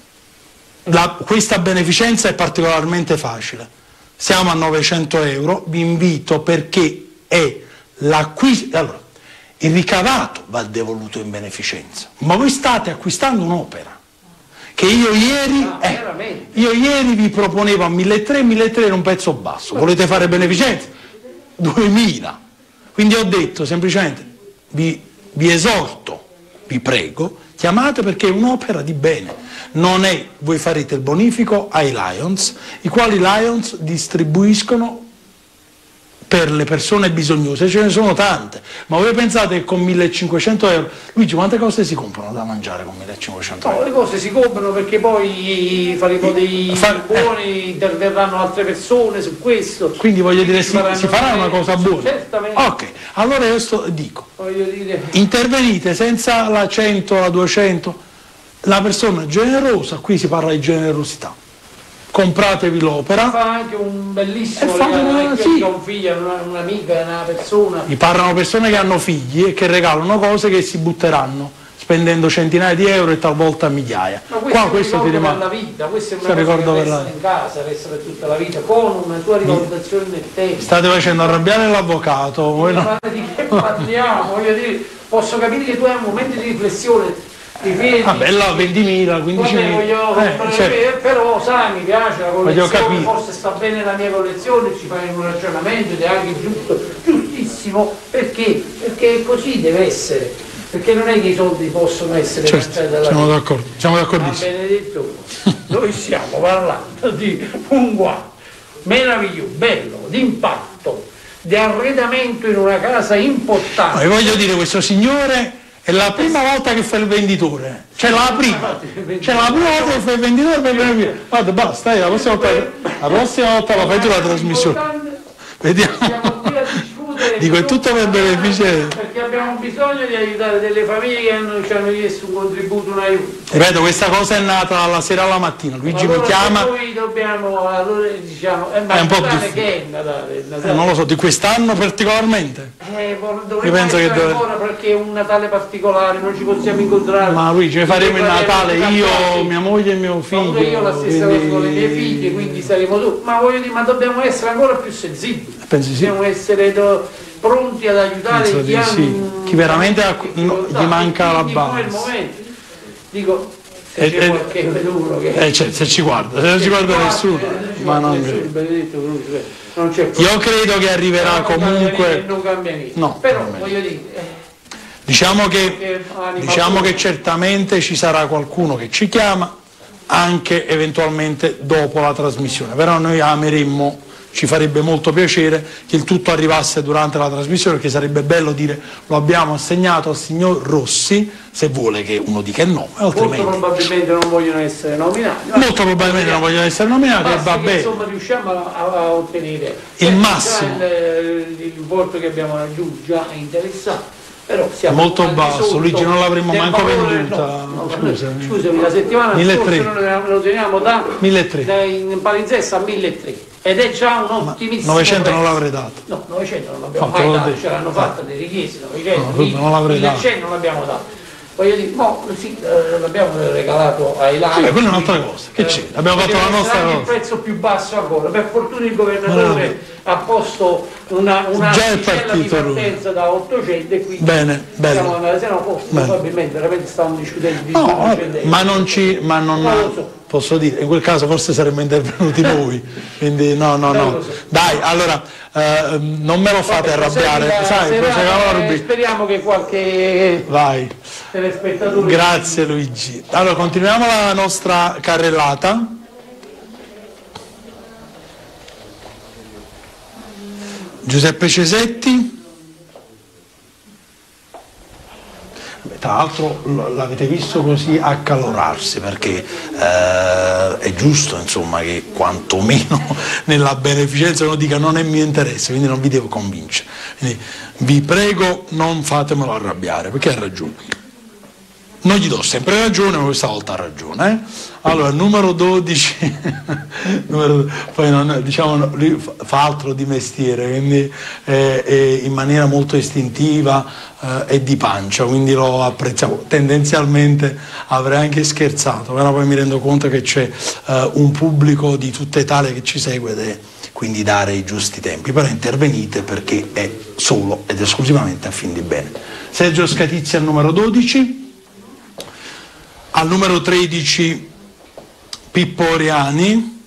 La, questa beneficenza è particolarmente facile, siamo a novecento euro, vi invito, perché è l'acquisto, allora, il ricavato va devoluto in beneficenza, ma voi state acquistando un'opera che io ieri, Ah, eh, veramente? io ieri vi proponevo a milletrecento, milletrecento era un pezzo basso, volete fare beneficenza? duemila, quindi ho detto semplicemente, vi, vi esorto, vi prego, chiamate, perché è un'opera di bene, non è, voi farete il bonifico ai Lions, i quali Lions distribuiscono per le persone bisognose, ce ne sono tante, ma voi pensate che con millecinquecento euro, Luigi, quante cose si comprano da mangiare con millecinquecento No, euro? le cose si comprano perché poi faremo dei Fa- eh. buoni, interverranno altre persone su questo. Quindi voglio dire, si, faranno si farà una delle- cosa buona. Certamente. Ok, allora io sto, dico, Voglio dire, intervenite senza la cento, la duecento, la persona generosa, qui si parla di generosità, compratevi l'opera, fa anche un bellissimo E fa regalo, una- non è che sì. ha un figlio, una- un'amica, una persona. mi parlano persone che hanno figli e che regalano cose che si butteranno spendendo centinaia di euro e talvolta migliaia. Ma questo Qua è un questo ti ricordo per rimane. la vita, questa è una Questo cosa ricordo che per resta la- in casa, resta per tutta la vita, con una tua ricordazione nel tempo. State facendo arrabbiare l'avvocato, voi no? Ma di che parliamo? Voglio dire, posso capire che tu hai un momento di riflessione, ti vedi. Vabbè, là ventimila, Vabbè, quindicimila. voglio Eh, comprare- certo. però sai, mi piace la Voglio collezione, capire. forse sta bene la mia collezione, ci fai un ragionamento ed è anche giusto, giustissimo, perché? Perché così deve essere, perché non è che i soldi possono essere Certo, mangiati dalla siamo vita. d'accordo, siamo Ma d'accordissimo. benedetto, noi stiamo parlando di un quadro meraviglioso, bello, d'impatto, di arredamento in una casa No, importante. e voglio dire, questo signore è la prima volta che fa il venditore, cioè la prima, cioè la prima volta che fa il venditore per venire via. Guarda, basta, dai, la prossima volta, la prossima volta la fai tu la trasmissione. Vediamo. Siamo qui a discutere. Dico, è tutto per beneficenza. Perché abbiamo bisogno di aiutare delle famiglie che hanno, ci hanno chiesto un contributo, un aiuto. Ripeto, questa cosa è nata dalla sera alla mattina, Luigi mi Allora, chiama, Noi dobbiamo, allora diciamo, eh, ma È un po' Natale difficile. che è il Natale? Il Natale? eh, non lo so, di quest'anno particolarmente. Eh, vor- Io dovremmo penso che essere dove- ancora perché è un Natale particolare, non ci possiamo incontrare. Ma Luigi, noi faremo il Natale, io, mia mia moglie e mio Ma figlio. pure io la stessa cosa con le mie quindi- figlie, quindi saremo tu. Ma voglio dire, ma dobbiamo essere ancora più sensibili. Penso di sì. Dobbiamo essere do- pronti ad aiutare Penso chi, di ha sì. un- Chi veramente ha- difficoltà. gli manca la Quindi poi è il base. momento. Dico, se E- c'è e- qualche veduto che... Eh, cioè, se ci guarda, se non ci guarda nessuno, ma non nessuno, credo. benedetto Croce, non c'è problema. Io credo che arriverà Non cambia niente, comunque. non cambia niente. No, però non voglio dire, eh, Diciamo che, che anima diciamo pura. che certamente ci sarà qualcuno che ci chiama, anche eventualmente dopo la trasmissione, però noi ameremmo, ci farebbe molto piacere che il tutto arrivasse durante la trasmissione, perché sarebbe bello dire lo abbiamo assegnato al signor Rossi, se vuole che uno dica il nome, molto altrimenti probabilmente non vogliono essere nominati. molto probabilmente non vogliono essere nominati e Basta va che, bene. insomma, riusciamo a, a- a ottenere Il Eh, massimo. già Il, il, il voto che abbiamo raggiunto già è interessante, però siamo Molto al di basso, sotto Luigi, non l'avremmo del manco valore- venduta. no, no, Scusami. scusami, la settimana milletrecento. scorsa noi lo teniamo da, milletrecento. da in palinsesta a milletrecento ed è già un ottimissimo novecento non prezzo. l'avrei dato. No, novecento non l'abbiamo No, te mai l'ho dato, detto. ce l'hanno fatte delle richieste, novecento, No, non l'avrei dato. millecento non l'abbiamo dato. Voglio dire, mo, sì, eh, l'abbiamo regalato ai live. Sì, quella è un'altra cosa, che c'è? Abbiamo fatto la nostra Il cosa. prezzo più basso ancora, per fortuna il governatore ha posto una, una Già è asticella di partito lui. partenza da ottocento e quindi Bene, bello. siamo andati, se no forse Bene. probabilmente veramente stavamo discutendo di No, duecento ma non ci, ma non, Non lo so. posso dire, in quel caso forse saremmo intervenuti noi, quindi no, no, Non no. lo so. Dai, allora, eh, non me lo fate Vabbè, arrabbiare, prosegui la sai, serata, proseguiamo la eh, rubrica. speriamo che qualche Vai, telespettatore grazie Luigi. Allora, continuiamo la nostra carrellata. Giuseppe Cesetti. Tra l'altro l- l'avete visto così accalorarsi, perché eh, è giusto, insomma, che quantomeno nella beneficenza uno dica non è mio interesse, quindi non vi devo convincere. Quindi vi prego, non fatemelo arrabbiare, perché ha ragione. Non gli do sempre ragione, ma questa volta ha ragione. Eh? Allora, numero dodici, numero, poi non, diciamo, lui fa- fa altro di mestiere, quindi eh, è in maniera molto istintiva eh, e di pancia, quindi lo apprezziamo. Tendenzialmente avrei anche scherzato, però poi mi rendo conto che c'è eh, un pubblico di tutta Italia che ci segue ed è quindi dare i giusti tempi, però intervenite perché è solo ed esclusivamente a fin di bene. Sergio Scatizzi al numero dodici. Al numero tredici Pippo Oriani,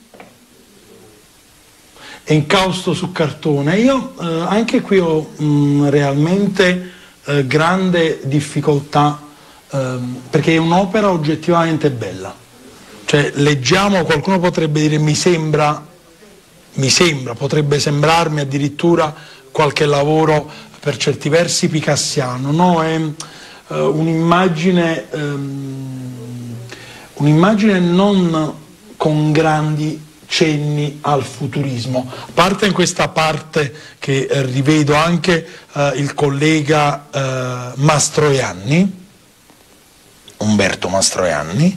Encausto su cartone. Io eh, anche qui ho mh, realmente eh, grande difficoltà ehm, perché è un'opera oggettivamente bella. Cioè, leggiamo, qualcuno potrebbe dire mi sembra, mi sembra, potrebbe sembrarmi addirittura qualche lavoro per certi versi picassiano, no? È eh, un'immagine ehm, un'immagine non con grandi cenni al futurismo, a parte in questa parte che eh, rivedo anche eh, il collega eh, Mastroianni, Umberto Mastroianni,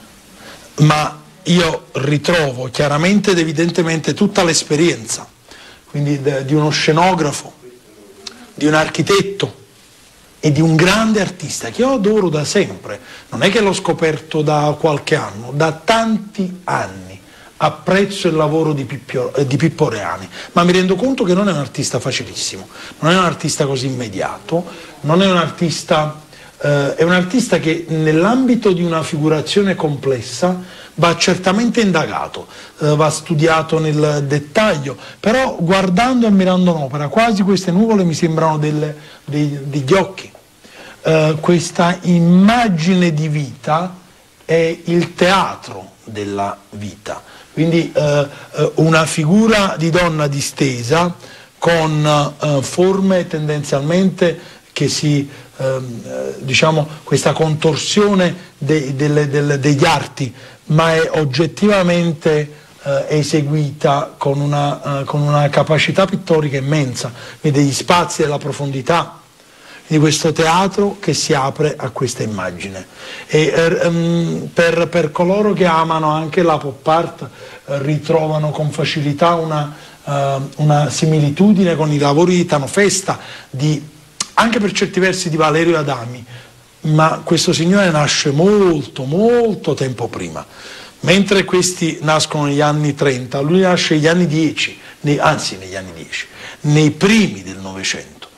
ma io ritrovo chiaramente ed evidentemente tutta l'esperienza, quindi de, di uno scenografo, di un architetto e di un grande artista che io adoro da sempre, non è che l'ho scoperto da qualche anno, da tanti anni apprezzo il lavoro di, Pippio, eh, di Pippo Oriani, ma mi rendo conto che non è un artista facilissimo, non è un artista così immediato, non è un artista, eh, è un artista che nell'ambito di una figurazione complessa va certamente indagato, eh, va studiato nel dettaglio, però guardando e ammirando un'opera, quasi queste nuvole mi sembrano delle, dei, degli occhi. Uh, questa immagine di vita è il teatro della vita, quindi uh, uh, una figura di donna distesa con uh, forme tendenzialmente che si, uh, diciamo, questa contorsione de, de, de, degli arti, ma è oggettivamente uh, eseguita con una, uh, con una capacità pittorica immensa, quindi degli spazi, della profondità, di questo teatro che si apre a questa immagine. E um, per, per coloro che amano anche la pop art uh, ritrovano con facilità una, uh, una similitudine con i lavori di Tano Festa, di, anche per certi versi di Valerio Adami, ma questo signore nasce molto molto tempo prima, mentre questi nascono negli anni trenta, lui nasce negli anni dieci, nei, anzi negli anni dieci, nei primi del Novecento.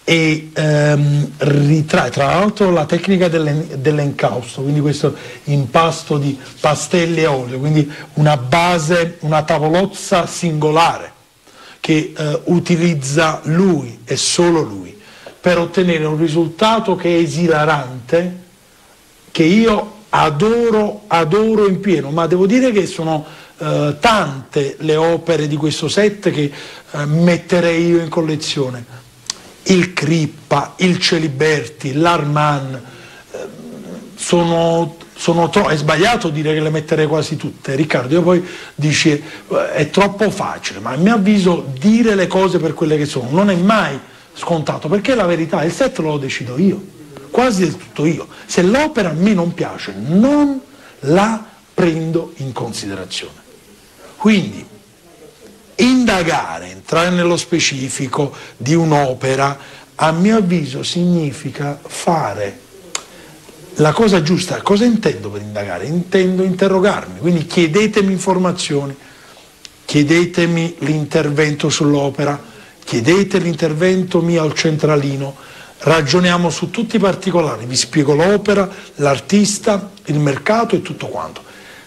e ehm, ritrae tra l'altro la tecnica dell'encausto, quindi questo impasto di pastelli e olio, quindi una base, una tavolozza singolare che eh, utilizza lui e solo lui per ottenere un risultato che è esilarante, che io adoro, adoro in pieno, ma devo dire che sono eh, tante le opere di questo set che eh, metterei io in collezione. Il Crippa, il Celiberti, l'Arman, eh, sono, sono tro- è sbagliato dire che le metterei quasi tutte, Riccardo, io poi dici eh, è troppo facile, ma a mio avviso dire le cose per quelle che sono non è mai scontato, perché la verità, il set lo decido io, quasi del tutto io. Se l'opera a me non piace, non la prendo in considerazione. Quindi indagare, entrare nello specifico di un'opera, a mio avviso significa fare la cosa giusta. Cosa intendo per indagare? Intendo interrogarmi, quindi chiedetemi informazioni, chiedetemi l'intervento sull'opera, chiedete l'intervento mio al centralino, ragioniamo su tutti i particolari, vi spiego l'opera, l'artista, il mercato e tutto quanto.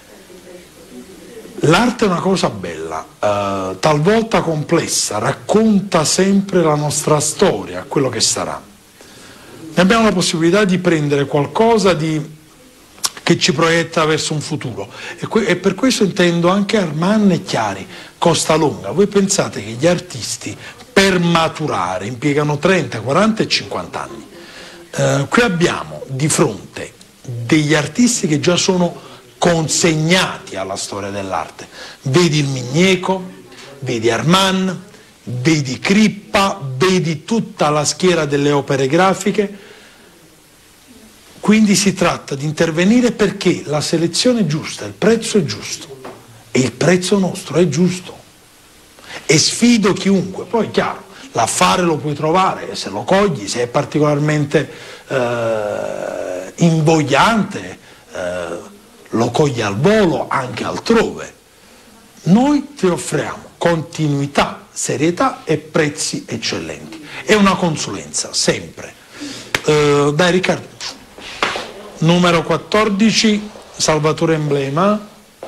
L'arte è una cosa bella, eh, talvolta complessa, racconta sempre la nostra storia, quello che sarà. Ne abbiamo la possibilità di prendere qualcosa di, che ci proietta verso un futuro e, que- e per questo intendo anche Arman e Chiari, Costa Lunga. Voi pensate che gli artisti per maturare impiegano trenta, quaranta e cinquanta anni. Eh, qui abbiamo di fronte degli artisti che già sono consegnati alla storia dell'arte. Vedi il Migneco, vedi Arman, vedi Crippa, vedi tutta la schiera delle opere grafiche. Quindi si tratta di intervenire perché la selezione è giusta, il prezzo è giusto e il prezzo nostro è giusto. E sfido chiunque, poi è chiaro, l'affare lo puoi trovare se lo cogli, se è particolarmente eh, invogliante, eh, lo cogli al volo anche altrove. Noi ti offriamo continuità, serietà e prezzi eccellenti. È una consulenza, sempre. Eh, dai Riccardo, numero quattordici, Salvatore Emblema.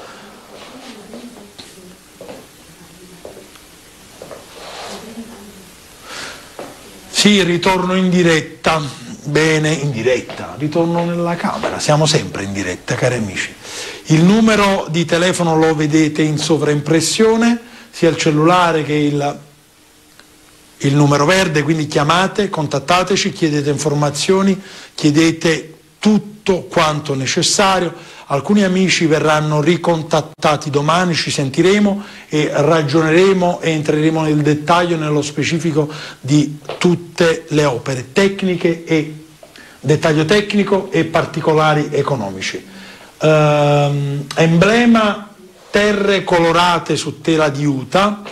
Sì, ritorno in diretta. Bene, in diretta, ritorno nella camera, siamo sempre in diretta, cari amici. Il numero di telefono lo vedete in sovraimpressione, sia il cellulare che il, il numero verde, quindi chiamate, contattateci, chiedete informazioni, chiedete tutto quanto necessario. Alcuni amici verranno ricontattati domani, ci sentiremo e ragioneremo e entreremo nel dettaglio, nello specifico di tutte le opere tecniche e dettaglio tecnico e particolari economici. Ehm, emblema terre colorate su tela di juta,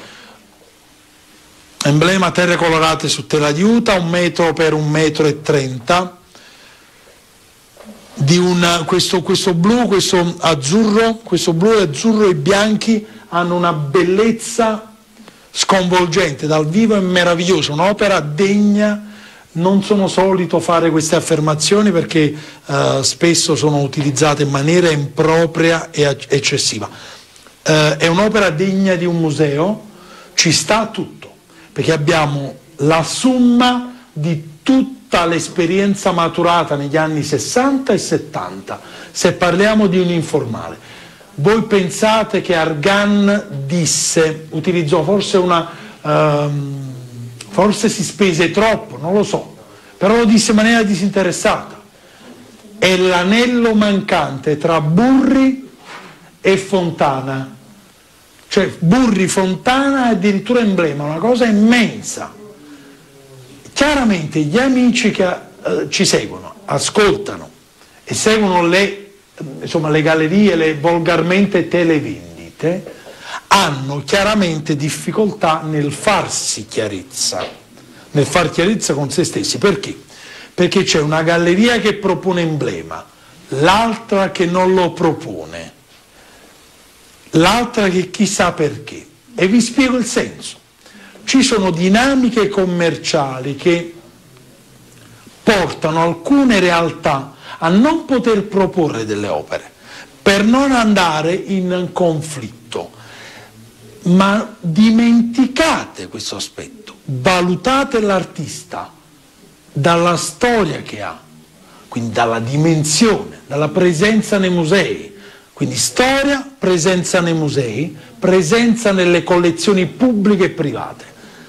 emblema terre colorate su tela di juta, un metro per un metro e trenta. Di una, questo, questo blu, questo azzurro, questo blu e azzurro e bianchi hanno una bellezza sconvolgente, dal vivo è meravigliosa, un'opera degna. Non sono solito fare queste affermazioni perché eh, spesso sono utilizzate in maniera impropria e eccessiva. Eh, è un'opera degna di un museo, ci sta tutto, perché abbiamo la somma di tutti l'esperienza maturata negli anni sessanta e settanta, se parliamo di un informale. Voi pensate che Argan disse, utilizzò forse una, um, forse si spese troppo, non lo so, però lo disse in maniera disinteressata. È l'anello mancante tra Burri e Fontana, cioè Burri, Fontana e addirittura Emblema, una cosa immensa. Chiaramente gli amici che eh, ci seguono, ascoltano e seguono le, insomma, le gallerie, le volgarmente televendite, hanno chiaramente difficoltà nel farsi chiarezza, nel far chiarezza con se stessi. Perché? Perché c'è una galleria che propone Emblema, l'altra che non lo propone, l'altra che chissà perché. E vi spiego il senso. Ci sono dinamiche commerciali che portano alcune realtà a non poter proporre delle opere per non andare in conflitto. Ma dimenticate questo aspetto, valutate l'artista dalla storia che ha, quindi dalla dimensione, dalla presenza nei musei, quindi storia, presenza nei musei, presenza nelle collezioni pubbliche e private.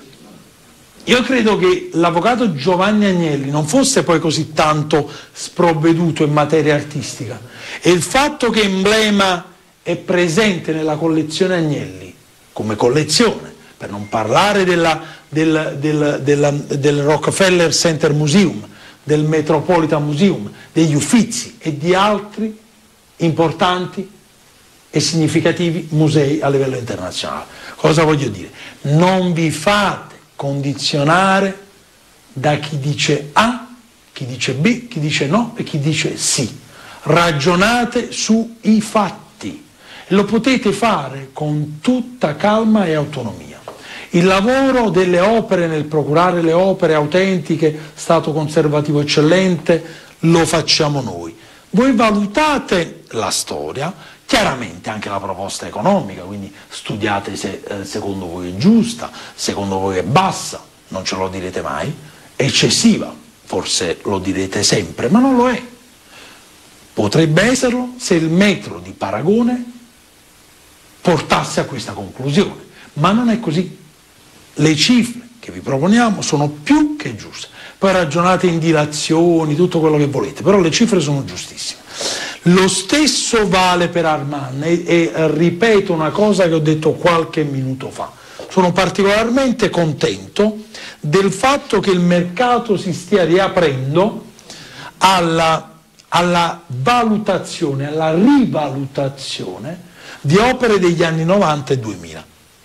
Io credo che l'avvocato Giovanni Agnelli non fosse poi così tanto sprovveduto in materia artistica, e il fatto che Emblema è presente nella collezione Agnelli come collezione, per non parlare della, del, del, della, del Rockefeller Center Museum, del Metropolitan Museum, degli Uffizi e di altri importanti e significativi musei a livello internazionale. Cosa voglio dire? Non vi fate condizionare da chi dice A, chi dice B, chi dice no e chi dice sì. Ragionate sui fatti. Lo potete fare con tutta calma e autonomia. Il lavoro delle opere nel procurare le opere autentiche, stato conservativo eccellente, lo facciamo noi. Voi valutate la storia, chiaramente anche la proposta economica, quindi studiate se eh, secondo voi è giusta, secondo voi è bassa, non ce lo direte mai, eccessiva, forse lo direte sempre, ma non lo è. Potrebbe esserlo se il metro di paragone portasse a questa conclusione, ma non è così. Le cifre che vi proponiamo sono più che giuste, poi ragionate in dilazioni, tutto quello che volete, però le cifre sono giustissime. Lo stesso vale per Arman e, e ripeto una cosa che ho detto qualche minuto fa. Sono particolarmente contento del fatto che il mercato si stia riaprendo alla, alla valutazione, alla rivalutazione di opere degli anni novanta e duemila.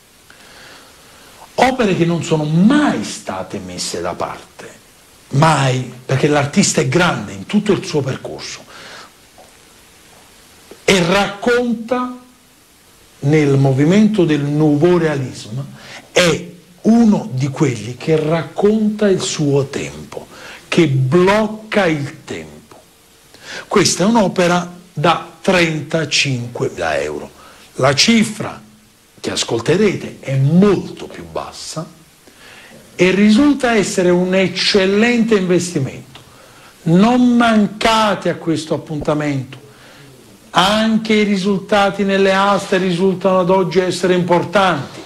Opere che non sono mai state messe da parte, mai, perché l'artista è grande in tutto il suo percorso e racconta nel movimento del Nouveau Realisme, è uno di quelli che racconta il suo tempo, che blocca il tempo. Questa è un'opera da trentacinquemila euro. La cifra che ascolterete è molto più bassa e risulta essere un eccellente investimento. Non mancate a questo appuntamento. Anche i risultati nelle aste risultano ad oggi essere importanti.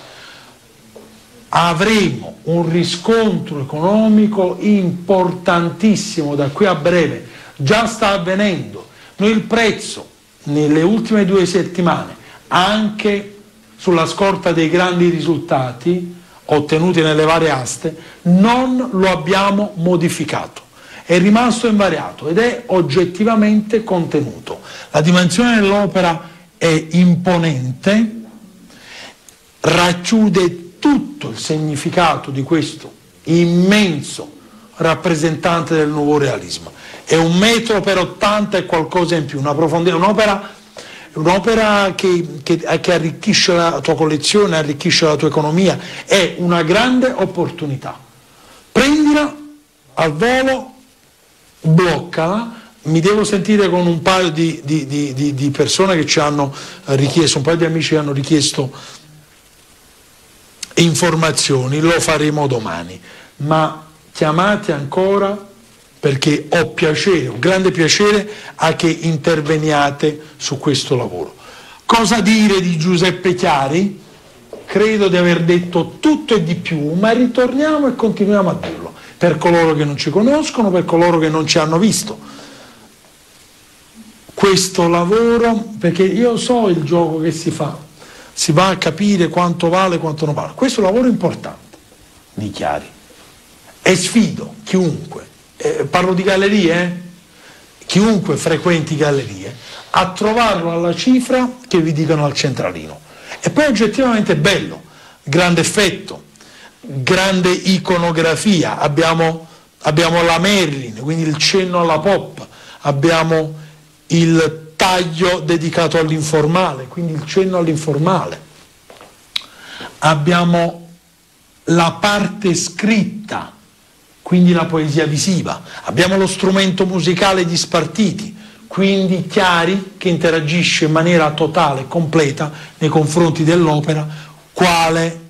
Avremo un riscontro economico importantissimo da qui a breve, già sta avvenendo. Noi il prezzo nelle ultime due settimane, anche sulla scorta dei grandi risultati ottenuti nelle varie aste, non lo abbiamo modificato, è rimasto invariato ed è oggettivamente contenuto. La dimensione dell'opera è imponente, racchiude tutto il significato di questo immenso rappresentante del nuovo realismo. È un metro per ottanta e qualcosa in più, una profondità, un'opera un'opera che, che, che arricchisce la tua collezione, arricchisce la tua economia, è una grande opportunità. Prendila al volo, bloccala. Mi devo sentire con un paio di, di, di, di, di persone che ci hanno richiesto, un paio di amici che hanno richiesto informazioni, lo faremo domani, ma chiamate ancora perché ho piacere, ho grande piacere a che interveniate su questo lavoro. Cosa dire di Giuseppe Chiari? Credo di aver detto tutto e di più, ma ritorniamo e continuiamo a dirlo, per coloro che non ci conoscono, per coloro che non ci hanno visto. Questo lavoro, perché io so il gioco che si fa, si va a capire quanto vale e quanto non vale. Questo è un lavoro importante di Chiari e sfido chiunque, eh, parlo di gallerie, eh? chiunque frequenti gallerie, a trovarlo alla cifra che vi dicono al centralino. E poi oggettivamente è bello, grande effetto, grande iconografia, abbiamo, abbiamo la Merlin, quindi il cenno alla pop, abbiamo il taglio dedicato all'informale, quindi il cenno all'informale, abbiamo la parte scritta, quindi la poesia visiva. Abbiamo lo strumento musicale Gli Spartiti, quindi Chiari che interagisce in maniera totale e completa nei confronti dell'opera, quale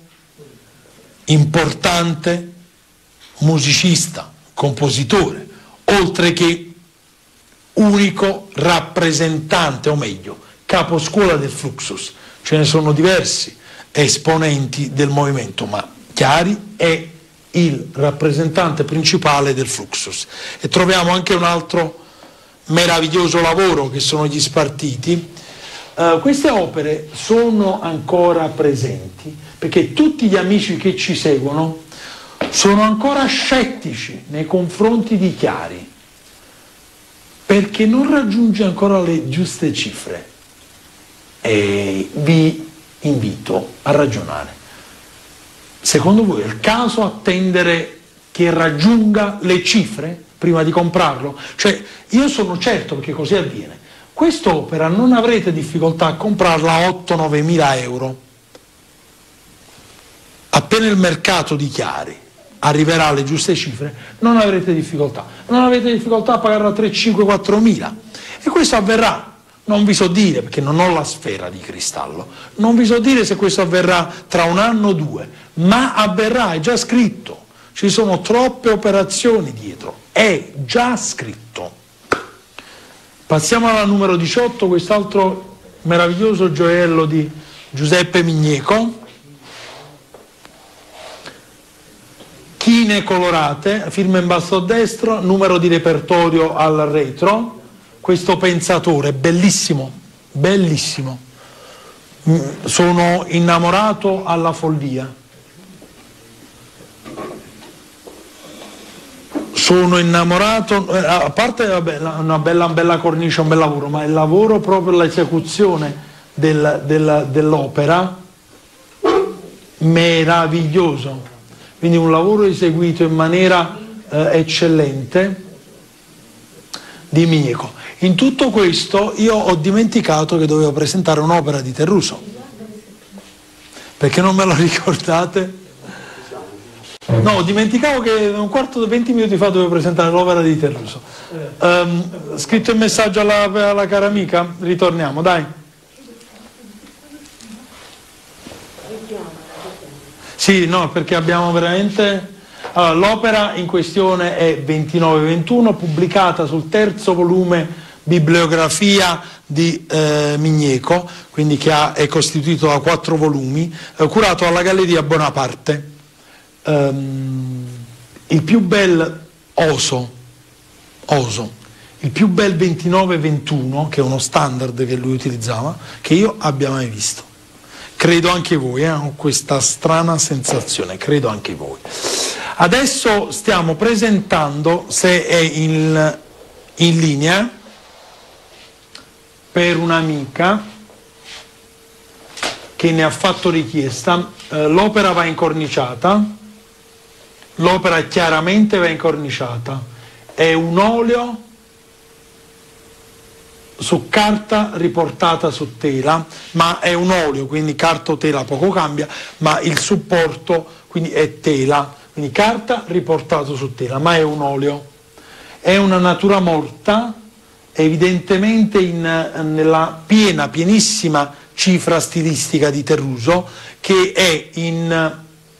importante musicista, compositore, oltre che unico rappresentante, o meglio, caposcuola del Fluxus. Ce ne sono diversi esponenti del movimento, ma Chiari è il rappresentante principale del Fluxus. E troviamo anche un altro meraviglioso lavoro che sono Gli Spartiti. Uh, queste opere sono ancora presenti perché tutti gli amici che ci seguono sono ancora scettici nei confronti di Chiari, perché non raggiunge ancora le giuste cifre, e vi invito a ragionare. Secondo voi è il caso attendere che raggiunga le cifre prima di comprarlo? Cioè, io sono certo, perché così avviene, quest'opera non avrete difficoltà a comprarla a otto nove mila euro. Appena il mercato di Chiari arriverà alle giuste cifre, non avrete difficoltà. Non avete difficoltà a pagarla a tre, cinque, quattro mila. E questo avverrà. Non vi so dire, perché non ho la sfera di cristallo, non vi so dire se questo avverrà tra un anno o due, ma avverrà, è già scritto. Ci sono troppe operazioni dietro, è già scritto. Passiamo alla numero diciotto, quest'altro meraviglioso gioiello di Giuseppe Migneco. Chine colorate, firma in basso a destra, numero di repertorio al retro. Questo pensatore, bellissimo, bellissimo. Sono innamorato alla follia. Sono innamorato, a parte vabbè, una bella, bella cornice, un bel lavoro, ma il lavoro proprio, l'esecuzione del, del, dell'opera, meraviglioso. Quindi un lavoro eseguito in maniera eh, eccellente di Migneco. In tutto questo io ho dimenticato che dovevo presentare un'opera di Terruso. Perché non me lo ricordate? No, dimenticavo che un quarto, venti minuti fa dovevo presentare l'opera di Terruso. Um, scritto il messaggio alla, alla cara amica? Ritorniamo, dai. Sì, no, perché abbiamo veramente... Allora, l'opera in questione è ventinove ventuno, pubblicata sul terzo volume Bibliografia di eh, Migneco, quindi che ha, è costituito da quattro volumi, eh, curato alla Galleria Bonaparte. Um, il più bel oso, oso, il più bel ventinove ventuno, che è uno standard che lui utilizzava, che io abbia mai visto. Credo anche voi, eh, ho questa strana sensazione, credo anche voi. Adesso stiamo presentando, se è in, in linea, per un'amica che ne ha fatto richiesta, eh, l'opera va incorniciata, l'opera chiaramente va incorniciata, è un oleo su carta riportata su tela, ma è un oleo, quindi carta o tela poco cambia, ma il supporto quindi è tela, quindi carta riportato su tela, ma è un oleo. È una natura morta, evidentemente in, nella piena, pienissima cifra stilistica di Terruso, che è in,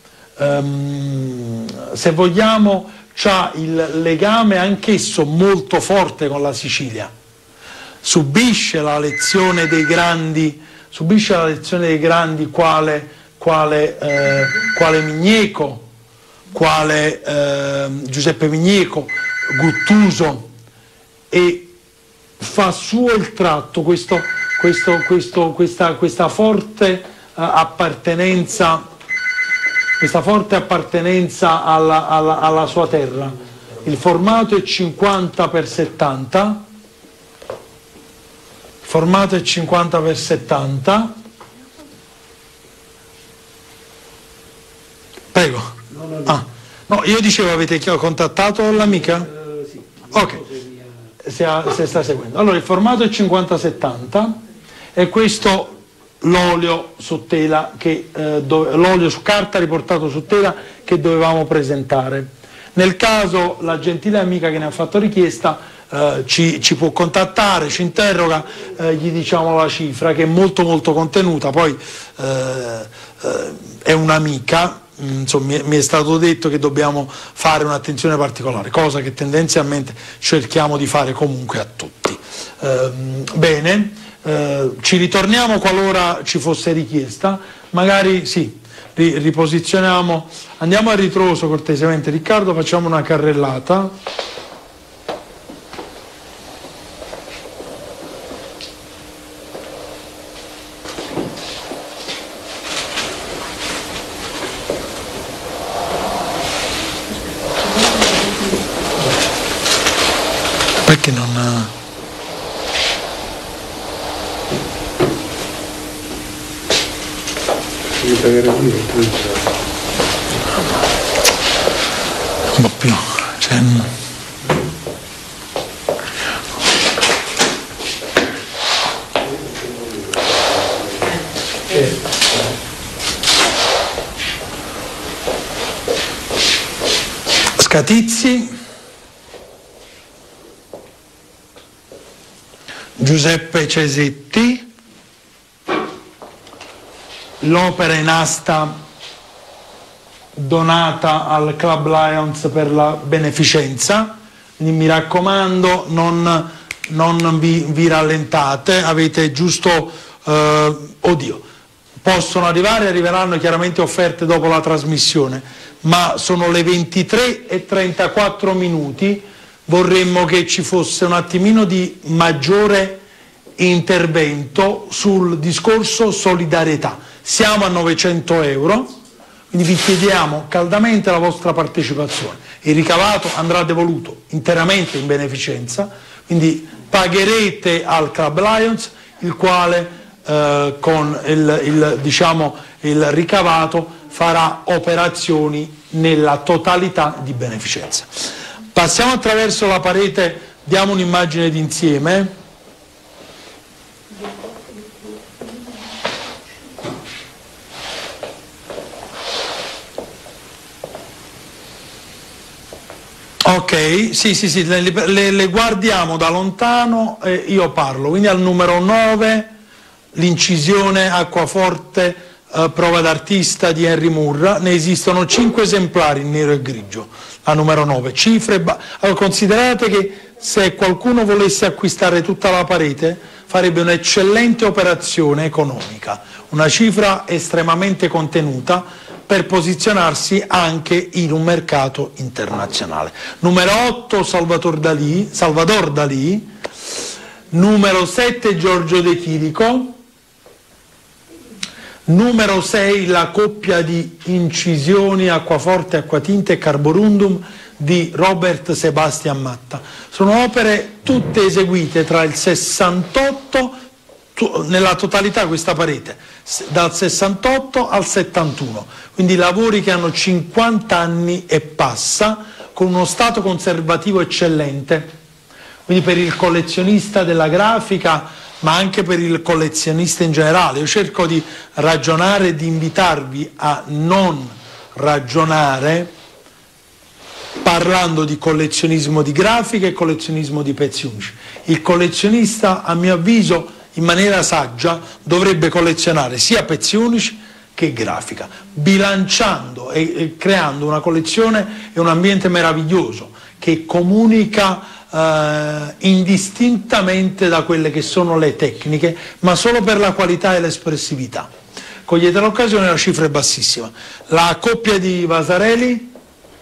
um, se vogliamo, c'ha il legame anch'esso molto forte con la Sicilia. Subisce la lezione dei grandi, subisce la lezione dei grandi quale, quale, eh, quale Migneco, quale eh, Giuseppe Migneco, Guttuso, e fa suo il tratto, questo, questo, questo, questa, questa forte uh, appartenenza, questa forte appartenenza alla, alla, alla sua terra. Il formato è cinquanta per settanta, formato è cinquanta per settanta. Prego. Ah, no, io dicevo, avete contattato l'amica? Ok. Se, ha, se sta seguendo. Allora il formato è cinquanta settanta e questo l'olio su tela che eh, l'olio su carta riportato su tela che dovevamo presentare. Nel caso la gentile amica che ne ha fatto richiesta eh, ci, ci può contattare, ci interroga, eh, gli diciamo la cifra che è molto molto contenuta, poi eh, eh, è un'amica. Insomma, mi è stato detto che dobbiamo fare un'attenzione particolare, cosa che tendenzialmente cerchiamo di fare comunque a tutti. Eh, bene, eh, ci ritorniamo qualora ci fosse richiesta, magari sì, ri, riposizioniamo, andiamo a ritroso cortesemente, Riccardo, facciamo una carrellata. Perché non... un po' più, cioè... Scatizzi, Giuseppe Cesetti, l'opera in asta donata al Club Lions per la beneficenza, quindi mi raccomando non, non vi, vi rallentate, avete giusto, eh, oddio, possono arrivare, arriveranno chiaramente offerte dopo la trasmissione, ma sono le ventitré e trentaquattro minuti, vorremmo che ci fosse un attimino di maggiore intervento sul discorso solidarietà. Siamo a novecento euro, quindi vi chiediamo caldamente la vostra partecipazione. Il ricavato andrà devoluto interamente in beneficenza, quindi pagherete al Club Lions, il quale eh, con il, il, diciamo, il ricavato farà operazioni nella totalità di beneficenza. Passiamo attraverso la parete, diamo un'immagine d'insieme. Ok, sì, sì, sì, le, le, le guardiamo da lontano e io parlo. Quindi al numero nove, l'incisione Acquaforte, eh, prova d'artista di Henry Moore. Ne esistono cinque esemplari in nero e grigio. La numero nove, cifre. Allora, considerate che se qualcuno volesse acquistare tutta la parete farebbe un'eccellente operazione economica, una cifra estremamente contenuta per posizionarsi anche in un mercato internazionale. Numero otto, Salvador Dalì, Salvador Dalì. Numero sette, Giorgio De Chirico. Numero sei, la coppia di incisioni Acquaforte, Acquatinte e Carborundum di Robert Sebastian Matta. Sono opere tutte eseguite tra il sessantotto, nella totalità questa parete, dal sessantotto al settantuno, quindi lavori che hanno cinquanta anni e passa, con uno stato conservativo eccellente. Quindi per il collezionista della grafica, ma anche per il collezionista in generale, io cerco di ragionare e di invitarvi a non ragionare parlando di collezionismo di grafica e collezionismo di pezzi unici. Il collezionista, a mio avviso, in maniera saggia dovrebbe collezionare sia pezzi unici che grafica, bilanciando e, e creando una collezione e un ambiente meraviglioso che comunica Uh, indistintamente da quelle che sono le tecniche, ma solo per la qualità e l'espressività. Cogliete l'occasione, la cifra è bassissima. La coppia di Vasarely,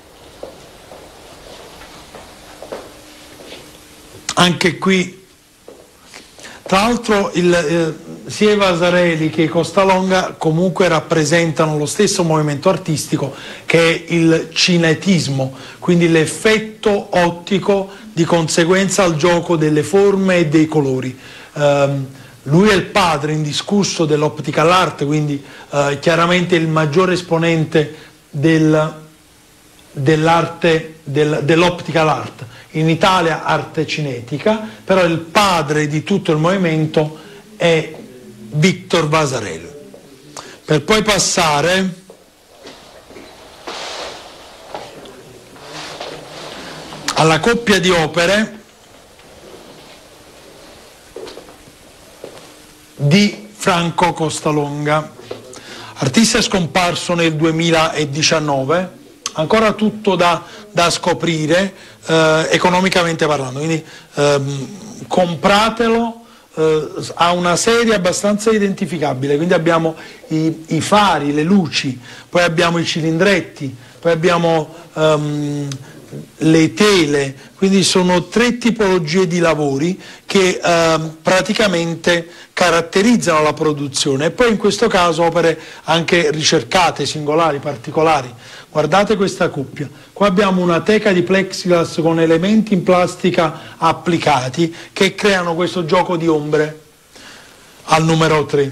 anche qui, tra l'altro il, eh, sia i Vasarely che i Costalonga comunque rappresentano lo stesso movimento artistico che è il cinetismo, quindi l'effetto ottico di conseguenza al gioco delle forme e dei colori. Um, lui è il padre indiscusso dell'optical art, quindi uh, chiaramente il maggiore esponente del, dell'arte, del, dell'optical art. In Italia arte cinetica, però il padre di tutto il movimento è Victor Vasarely. Per poi passare alla coppia di opere di Franco Costalonga, artista scomparso nel duemiladiciannove, ancora tutto da, da scoprire eh, economicamente parlando, quindi ehm, compratelo, eh, ha una serie abbastanza identificabile, quindi abbiamo i, i fari, le luci, poi abbiamo i cilindretti, poi abbiamo ehm, le tele, quindi sono tre tipologie di lavori che eh, praticamente caratterizzano la produzione, e poi in questo caso opere anche ricercate, singolari, particolari. Guardate questa cuppia, qua abbiamo una teca di plexiglass con elementi in plastica applicati che creano questo gioco di ombre al numero tre.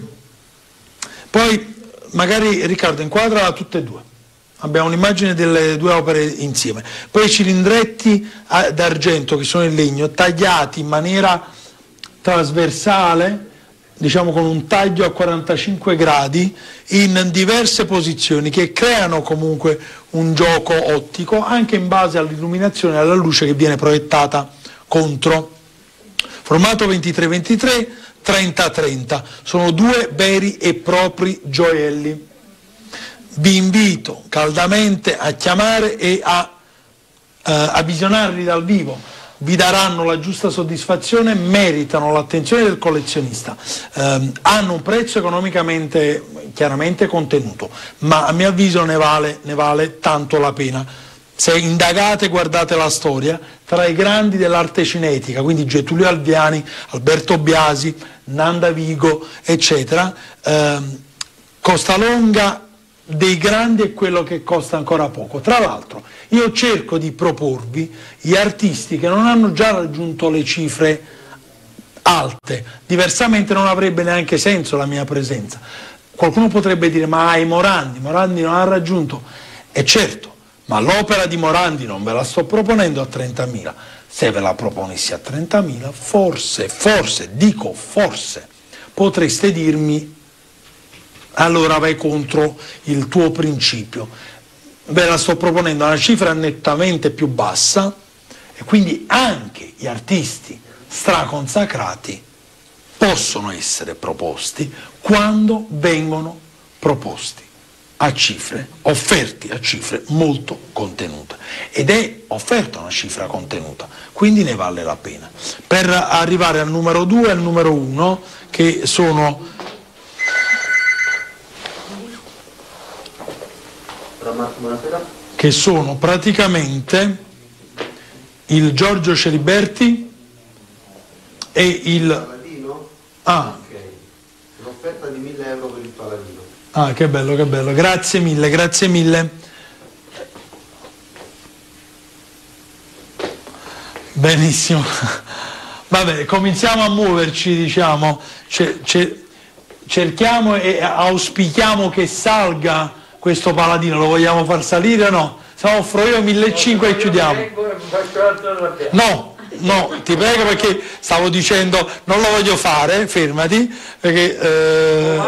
Poi magari Riccardo inquadra tutte e due. Abbiamo un'immagine delle due opere insieme. Poi i cilindretti d'argento, che sono in legno, tagliati in maniera trasversale, diciamo con un taglio a quarantacinque gradi, in diverse posizioni, che creano comunque un gioco ottico, anche in base all'illuminazione e alla luce che viene proiettata contro. Formato ventitré ventitré, trenta trenta, sono due veri e propri gioielli. Vi invito caldamente a chiamare e a, eh, a visionarli dal vivo, vi daranno la giusta soddisfazione, meritano l'attenzione del collezionista, eh, hanno un prezzo economicamente chiaramente contenuto, ma a mio avviso ne vale, ne vale tanto la pena. Se indagate, guardate la storia, tra i grandi dell'arte cinetica, quindi Getulio Alviani, Alberto Biasi, Nanda Vigo, eccetera, eh, Costalonga dei grandi è quello che costa ancora poco. Tra l'altro io cerco di proporvi gli artisti che non hanno già raggiunto le cifre alte, diversamente non avrebbe neanche senso la mia presenza. Qualcuno potrebbe dire ma ai Morandi, Morandi non ha raggiunto, e certo, ma l'opera di Morandi non ve la sto proponendo a trentamila, se ve la proponessi a trentamila forse, forse, dico forse, potreste dirmi allora vai contro il tuo principio. Ve la sto proponendo a una cifra nettamente più bassa, e quindi anche gli artisti straconsacrati possono essere proposti quando vengono proposti a cifre, offerti a cifre molto contenute, ed è offerta una cifra contenuta, quindi ne vale la pena. Per arrivare al numero due e al numero uno, che sono che sono praticamente il Giorgio Celiberti e il Paladino? ah, Ok, un'offerta di mille euro per il Paladino. ah che bello, che bello, grazie mille, grazie mille. Benissimo. Vabbè, cominciamo a muoverci, diciamo, ce, ce, cerchiamo e auspichiamo che salga questo Paladino. Lo vogliamo far salire o no? Se no offro io millecinquecento e chiudiamo. No, no, ti prego, perché stavo dicendo non lo voglio fare, fermati, perché eh,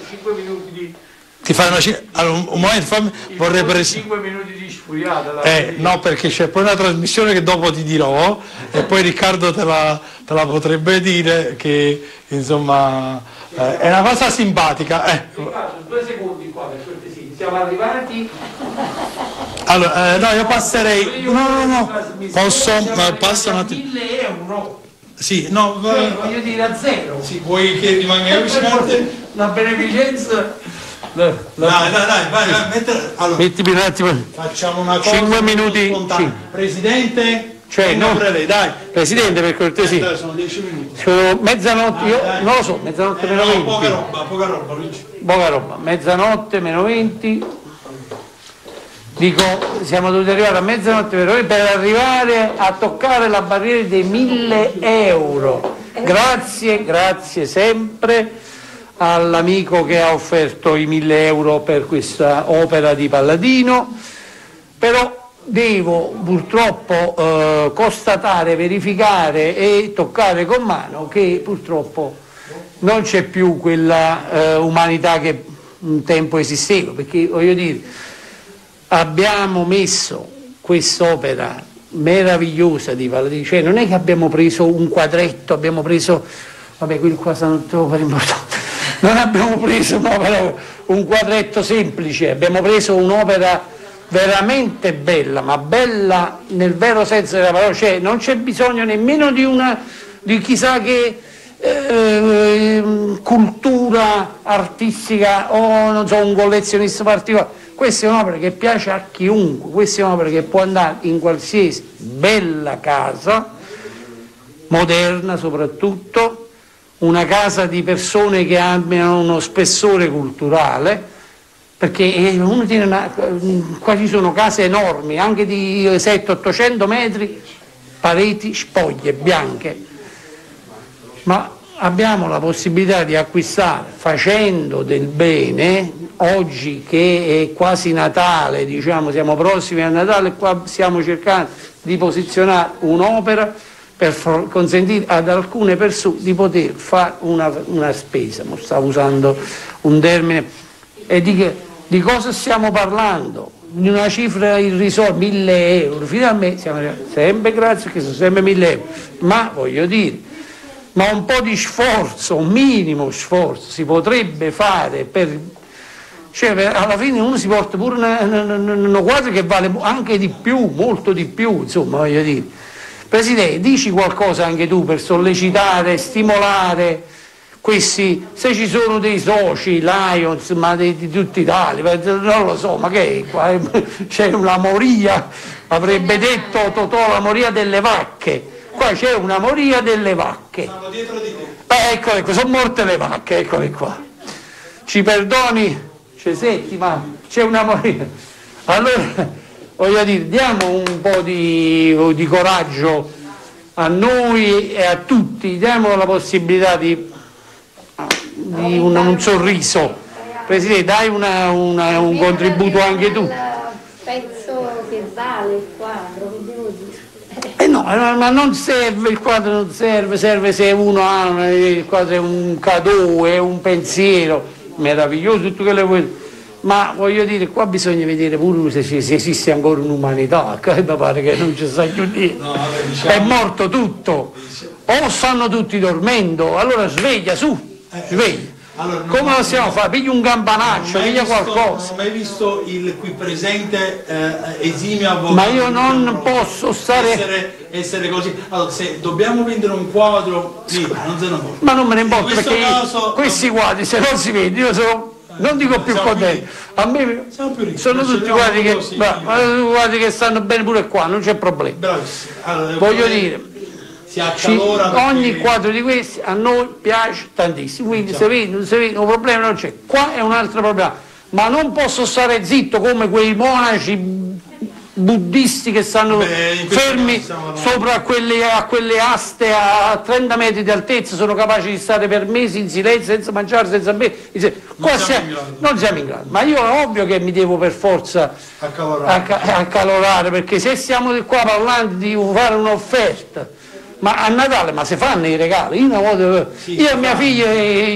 ti fai una allora, un, un momento, fammi, vorrei pres- cinque minuti di sfuriata. eh, no, perché c'è poi una trasmissione che dopo ti dirò, e poi Riccardo te la, te la potrebbe dire, che insomma eh, è una cosa simpatica. Eh. Riccardo, due secondi qua per cortesia. Siamo arrivati. Allora, eh, no, io passerei. No, no, no. Posso? Ma passa un attimo. mille euro. Sì, no. Cioè, voglio dire a zero. Sì, vuoi che rimanga vicino? La beneficenza. Dai, dai, dai, vai, vai, mettere. Allora, mettimi un attimo. facciamo una cosa. cinque minuti. Spontanea. Presidente, Cioè, no. lei, dai. Presidente, per cortesia. Sono dieci minuti. Sono mezzanotte, io Dai, dai. non lo so, mezzanotte Eh, meno no, venti. poca roba, poca roba, Luigi. Poca roba, mezzanotte meno venti. Dico, siamo dovuti arrivare a mezzanotte meno venti per arrivare a toccare la barriera dei mille euro. Grazie, grazie sempre all'amico che ha offerto i mille euro per questa opera di Paladino, però devo purtroppo eh, constatare, verificare e toccare con mano che purtroppo non c'è più quella eh, umanità che un tempo esisteva, perché voglio dire, abbiamo messo quest'opera meravigliosa di Valle, cioè non è che abbiamo preso un quadretto, abbiamo preso, vabbè quelli qua sono tutte opere importanti, non abbiamo preso un'opera, un quadretto semplice, abbiamo preso un'opera veramente bella, ma bella nel vero senso della parola, cioè non c'è bisogno nemmeno di una, di chissà che eh, cultura artistica o non so, un collezionista particolare. Questa è un'opera che piace a chiunque, questa è un'opera che può andare in qualsiasi bella casa, moderna soprattutto, una casa di persone che abbiano uno spessore culturale, perché uno tiene una, qua ci sono case enormi, anche di settecento ottocento metri, pareti spoglie, bianche, ma abbiamo la possibilità di acquistare facendo del bene. Oggi che è quasi Natale, diciamo, siamo prossimi a Natale, qua stiamo cercando di posizionare un'opera per consentire ad alcune persone di poter fare una, una spesa. Non stavo usando un termine. E di, che, di cosa stiamo parlando? Di una cifra irrisoria, mille euro. Finalmente siamo arrivati, sempre grazie, che sono sempre mille euro. Ma voglio dire, ma un po' di sforzo, un minimo sforzo si potrebbe fare per... Cioè, alla fine uno si porta pure un quadro che vale anche di più, molto di più, insomma, voglio dire. Presidente, dici qualcosa anche tu per sollecitare, stimolare questi, se ci sono dei soci, Lions, ma di, di tutta Italia, non lo so, ma che è qua? C'è una moria, avrebbe detto Totò, la moria delle vacche. Qua c'è una moria delle vacche. Stanno dietro di te. Eh, ecco, ecco, sono morte le vacche, eccole qua. Ci perdoni? Cesetti, ma c'è una moria. Allora, voglio dire, diamo un po' di, di coraggio a noi e a tutti, diamo la possibilità di, di un, un sorriso. Presidente, dai una, una, un contributo anche tu. Il pezzo che vale il quadro, che devo dire. Eh no, ma non serve, il quadro non serve, serve se uno ha, il quadro è un cadeau, è un pensiero. Meraviglioso tutto quello che vuoi, ma voglio dire, qua bisogna vedere pure se, se esiste ancora un'umanità, che mi pare che non ci sta più niente. No, vabbè, diciamo, è morto tutto, o stanno tutti dormendo, allora sveglia su, eh, sveglia. Allora, come lo possiamo fare? Piglia un campanaccio, piglia visto, qualcosa. Non ho mai visto il qui presente eh, esimio avvocato. Ma io non posso stare... Essere, essere così. Allora, se dobbiamo vendere un quadro, sì, non se ne importa. Ma non me ne importa, perché caso, questi non... quadri, se non si vede, io sono... Non dico più contento, a me ricchi, sono tutti quadri che, sì, beh, quadri che stanno bene pure qua, non c'è problema. Bravissimo. Allora, voglio dire, si accalora ci, ogni perché... quadro di questi a noi piace tantissimo, quindi se vedi, se vedi un problema non c'è. Qua è un altro problema, ma non posso stare zitto come quei monaci buddisti che stanno Beh, fermi sopra a quelle, a quelle aste a trenta metri di altezza, sono capaci di stare per mesi in silenzio, senza mangiare, senza bere. Qua non siamo, siamo non siamo in grado, ma io è ovvio che mi devo per forza accalorare, accalorare perché se stiamo qua parlando di fare un'offerta, ma a Natale ma si fanno i regali, io una volta sì, io a mia figlia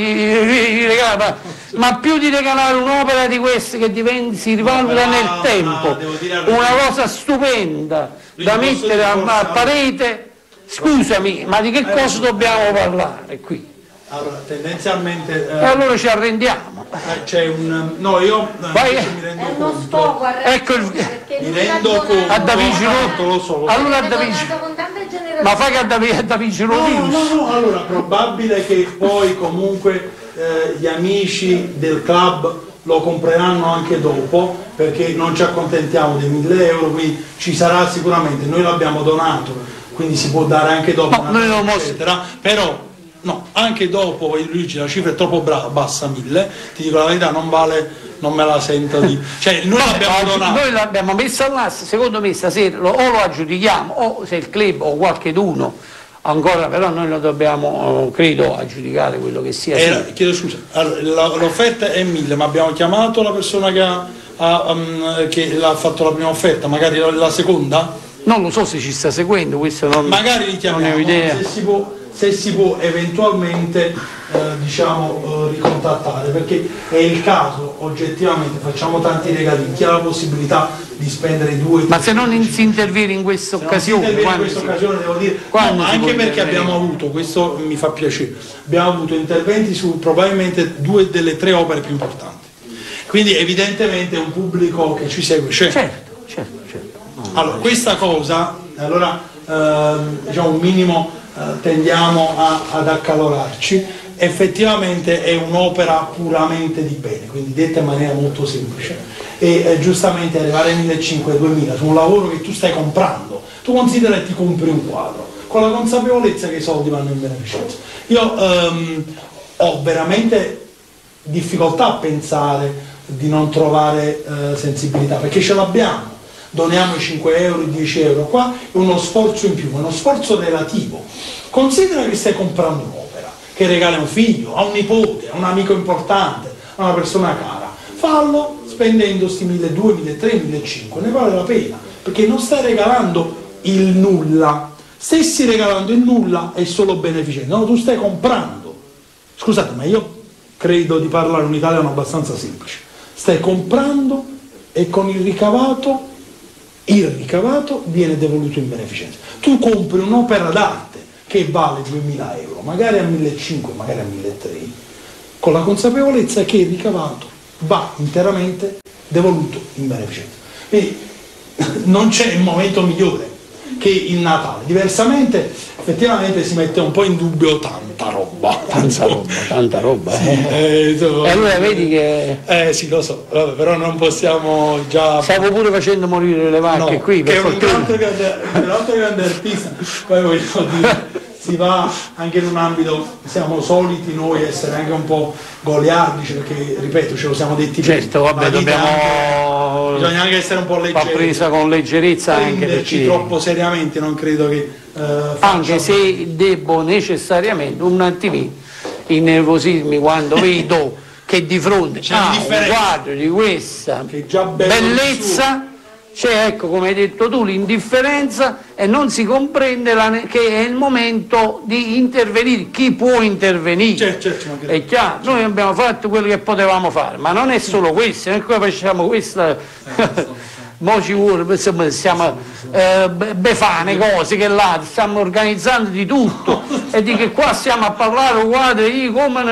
i regali, ma, ma più di regalare un'opera di queste che diventi, si rivaluta nel no, tempo, no, una cosa stupenda da mettere a, a parete, scusami, ma di che eh, cosa dobbiamo parlare qui? Allora, tendenzialmente... Eh, e allora ci arrendiamo. Eh, c'è un... No, io Vai, mi rendo è conto... Sto, guarda, ecco il... Mi rendo conto... A Da Vinci lo, lo so, lo so. Allora a Da Vinci... Ma fai che a Da Vinci lo no, no, no, allora, probabile che poi comunque eh, gli amici del club lo compreranno anche dopo, perché non ci accontentiamo dei mille euro, quindi ci sarà sicuramente, noi l'abbiamo donato, quindi si può dare anche dopo, no, una cosa, eccetera, però... No, anche dopo Luigi la cifra è troppo bassa, mille, ti dico la verità, non vale, non me la sento di... Cioè noi Vabbè, l'abbiamo donato. Noi l'abbiamo messa all'asta, secondo me stasera lo, o lo aggiudichiamo, o se il club o qualcheduno ancora, però noi lo dobbiamo, credo, aggiudicare quello che sia. Era, chiedo scusa, l'offerta è mille, ma abbiamo chiamato la persona che ha, ha, um, che l'ha fatto la prima offerta, magari la, la seconda? Non lo so se ci sta seguendo, questo non, magari li chiamiamo, non ho idea. Se si può... se si può eventualmente eh, diciamo eh, ricontattare, perché è il caso, oggettivamente facciamo tanti regali, chi ha la possibilità di spendere due. Ma se non si interviene in questa occasione, in questa si... occasione devo dire, quando no, si anche può perché abbiamo avuto, questo mi fa piacere, abbiamo avuto interventi su probabilmente due delle tre opere più importanti, quindi evidentemente un pubblico che ci segue c'è. Certo, certo, certo. Allora questa cosa, allora eh, diciamo un minimo eh, tendiamo a, ad accalorarci. Effettivamente è un'opera puramente di bene, quindi detta in maniera molto semplice, e eh, giustamente arrivare ai millecinquecento duemila su un lavoro che tu stai comprando, tu considera che ti compri un quadro con la consapevolezza che i soldi vanno in beneficenza. Io ehm, ho veramente difficoltà a pensare di non trovare eh, sensibilità, perché ce l'abbiamo, doniamo i cinque euro, i dieci euro, qua è uno sforzo in più, uno sforzo relativo. Considera che stai comprando un'opera che regala a un figlio, a un nipote, a un amico importante, a una persona cara. Fallo spendendo questi milleduecento, milletrecento, millecinquecento, ne vale la pena, perché non stai regalando il nulla. Stessi regalando il nulla è solo beneficenza, no, tu stai comprando. Scusate, ma io credo di parlare un italiano abbastanza semplice. Stai comprando e con il ricavato, il ricavato viene devoluto in beneficenza. Tu compri un'opera d'arte che vale duemila euro, magari a millecinquecento, magari a milletrecento, con la consapevolezza che il ricavato va interamente devoluto in beneficenza. Quindi non c'è un momento migliore che il Natale, diversamente effettivamente si mette un po' in dubbio tanta roba. Tanta roba, tanta roba. Sì, eh. eh, so, e allora vedi che... Eh sì, lo so, vabbè, però non possiamo già... Stavo pure facendo morire le vacche no, qui, per che è un fortuna. altro grande, un altro grande artista, poi voglio dire, si va anche in un ambito, siamo soliti noi essere anche un po' goliardici, perché ripeto, ce lo siamo detti certo, prima, vabbè, dobbiamo... Anche, bisogna anche essere un po' leggeri. Va presa con leggerezza anche perché... troppo seriamente, non credo che... Eh, anche se devo necessariamente un attimino innervosirmi quando vedo che di fronte a un quadro di questa bellezza c'è, ecco, come hai detto tu, l'indifferenza e non si comprende la, che è il momento di intervenire. Chi può intervenire? Certo, certo, è chiaro, noi abbiamo fatto quello che potevamo fare, ma non è solo questo, noi qua facciamo questa... Mo ci vuole, insomma, stiamo eh, befane cose che là, stiamo organizzando di tutto e di che qua stiamo a parlare, guarda, io come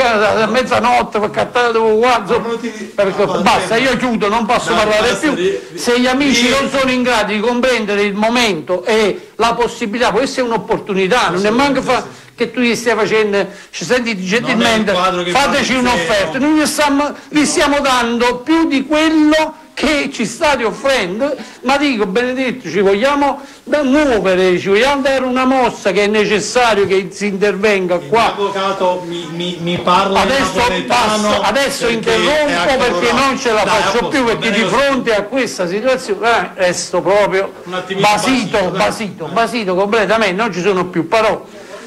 a mezzanotte per cattare devo guardare, perché basta, io chiudo, non posso no, parlare più. Se gli amici non sono in grado di comprendere il momento e la possibilità, questa è un'opportunità, non è manco fa che tu gli stai facendo, ci senti gentilmente, fateci un'offerta, noi gli stiamo, gli stiamo dando più di quello che ci state offrendo, ma dico, Benedetto, ci vogliamo muovere, ci vogliamo dare una mossa, che è necessario che si intervenga qua. L'avvocato mi, mi, mi parla adesso passo, adesso interrompo perché non ce la Dai, faccio più, perché di fronte a questa situazione eh, resto proprio basito, basito, basito completamente, non ci sono più parole.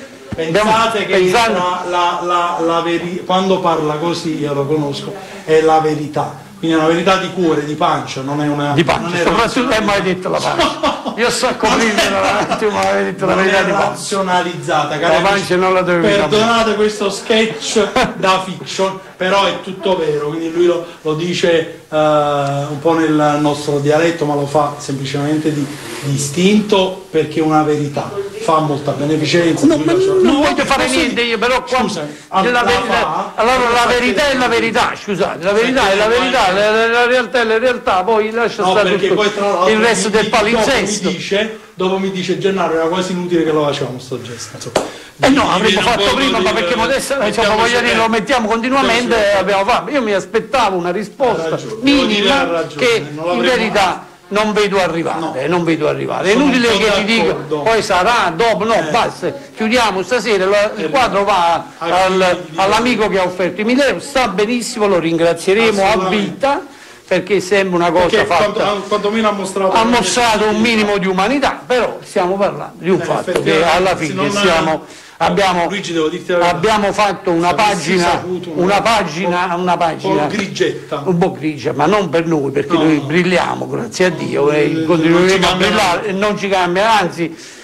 Pensate che pensando... la, la, la, la veri... quando parla così, io lo conosco, è la verità. Quindi è una verità di cuore, di pancia, non è una... Di pancia, soprattutto hai mai detto la pancia. Io so coprire la pancia, ma avevi detto la verità di pancia. Razionalizzata, la pancia non la dovevi perdonate questo sketch da fiction, però è tutto vero, quindi lui lo, lo dice uh, un po' nel nostro dialetto, ma lo fa semplicemente di, di istinto, perché è una verità. Fa molta beneficenza. No, non, non, non voglio fare posso... niente io, però Scusa, la la verità, allora la verità è la verità, scusate, la verità è la verità, la, la, la realtà è la realtà, poi lascia no, stare tutto, poi, tra il resto mi, del palinsesto. Dopo mi dice, dopo mi dice Gennaro, era quasi inutile che lo facevamo sto gesto. Eh no, avremmo fatto prima, ma perché adesso insomma, voglio dire, lo mettiamo continuamente, abbiamo fatto. Io mi aspettavo una risposta minima che in verità non vedo arrivare, no. non vedo arrivare. È inutile che ti dica, poi sarà, dopo, no, eh. basta, chiudiamo stasera, la, il quadro va al, all'amico che ha offerto i mille euro, sta benissimo, lo ringrazieremo a vita, perché sembra una cosa perché fatta, quanto, quantomeno ha mostrato, ha mostrato un minimo di umanità, però stiamo parlando di un eh, fatto che alla fine siamo... Abbiamo, Luigi, devo dirti la abbiamo fatto una pagina, una pagina, una pagina, un po' grigetta, un po' grigia, ma non per noi, perché no, noi no. brilliamo, grazie a Dio, e continueremo a brillare e non ci cambia, anzi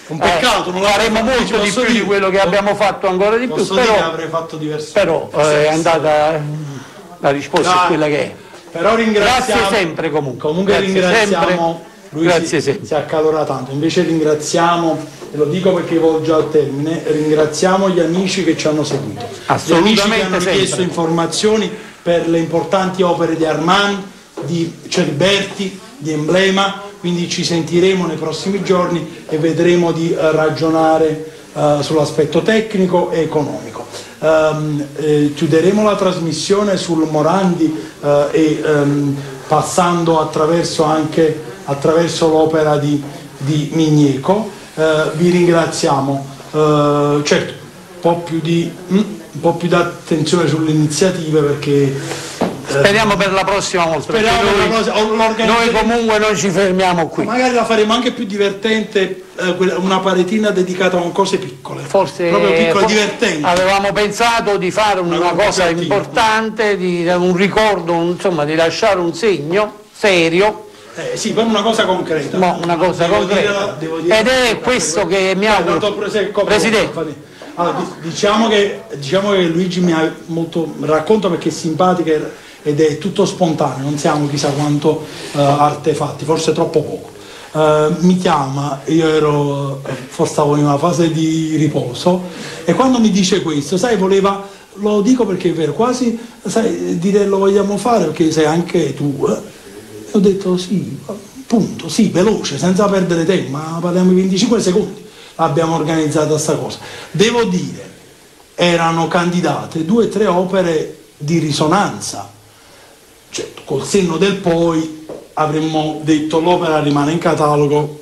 Un peccato, eh, non faremo l'avrei molto fatto, di posso più di dire? quello che abbiamo fatto ancora di più, Posso dire che però, avrei fatto diverso. però eh, è andata, la risposta Dai. è quella che è. Però ringraziamo. Grazie sempre comunque. Comunque Grazie ringraziamo. sempre. Lui Grazie si, sempre. si accalora tanto. Invece ringraziamo, e lo dico perché volgo al termine, ringraziamo gli amici che ci hanno seguito. Assolutamente Gli amici che hanno sempre. chiesto informazioni per le importanti opere di Armand, di Ceriberti, di Emblema, quindi ci sentiremo nei prossimi giorni e vedremo di eh, ragionare eh, sull'aspetto tecnico e economico. Um, eh, chiuderemo la trasmissione sul Morandi eh, e ehm, passando attraverso anche attraverso l'opera di, di Migneco. Eh, vi ringraziamo, eh, certo un po' più di mm, un po' più di attenzione sulle iniziative perché Speriamo per la prossima volta. Speriamo perché per la noi, prossima- o l'organizziamo- noi comunque non ci fermiamo qui. magari la faremo anche più divertente, eh, quella- una paretina dedicata a cose piccole, Forse, proprio piccole, forse divertenti. avevamo pensato di fare una, Una cosa cosa attiva. importante, di, un ricordo, un- insomma, di lasciare un segno serio, Eh, sì, per una cosa concreta. ma una cosa Devo concreta. dire- devo dire- Ed è questo che mi Dai, auguro. tanto prese- come- Presidente. Allora, di- diciamo, che, diciamo che Luigi mi ha molto racconta perché è simpatica e- ed è tutto spontaneo, non siamo chissà quanto eh, artefatti, forse troppo poco. Eh, mi chiama, io ero, forse stavo in una fase di riposo e quando mi dice questo, sai, voleva, lo dico perché è vero, quasi, sai, dire lo vogliamo fare perché sei anche tu. Eh? E ho detto sì, punto, sì, veloce, senza perdere tempo, ma parliamo di venticinque secondi, abbiamo organizzato sta cosa. Devo dire, erano candidate due o tre opere di risonanza. Certo, col senno del poi avremmo detto l'opera rimane in catalogo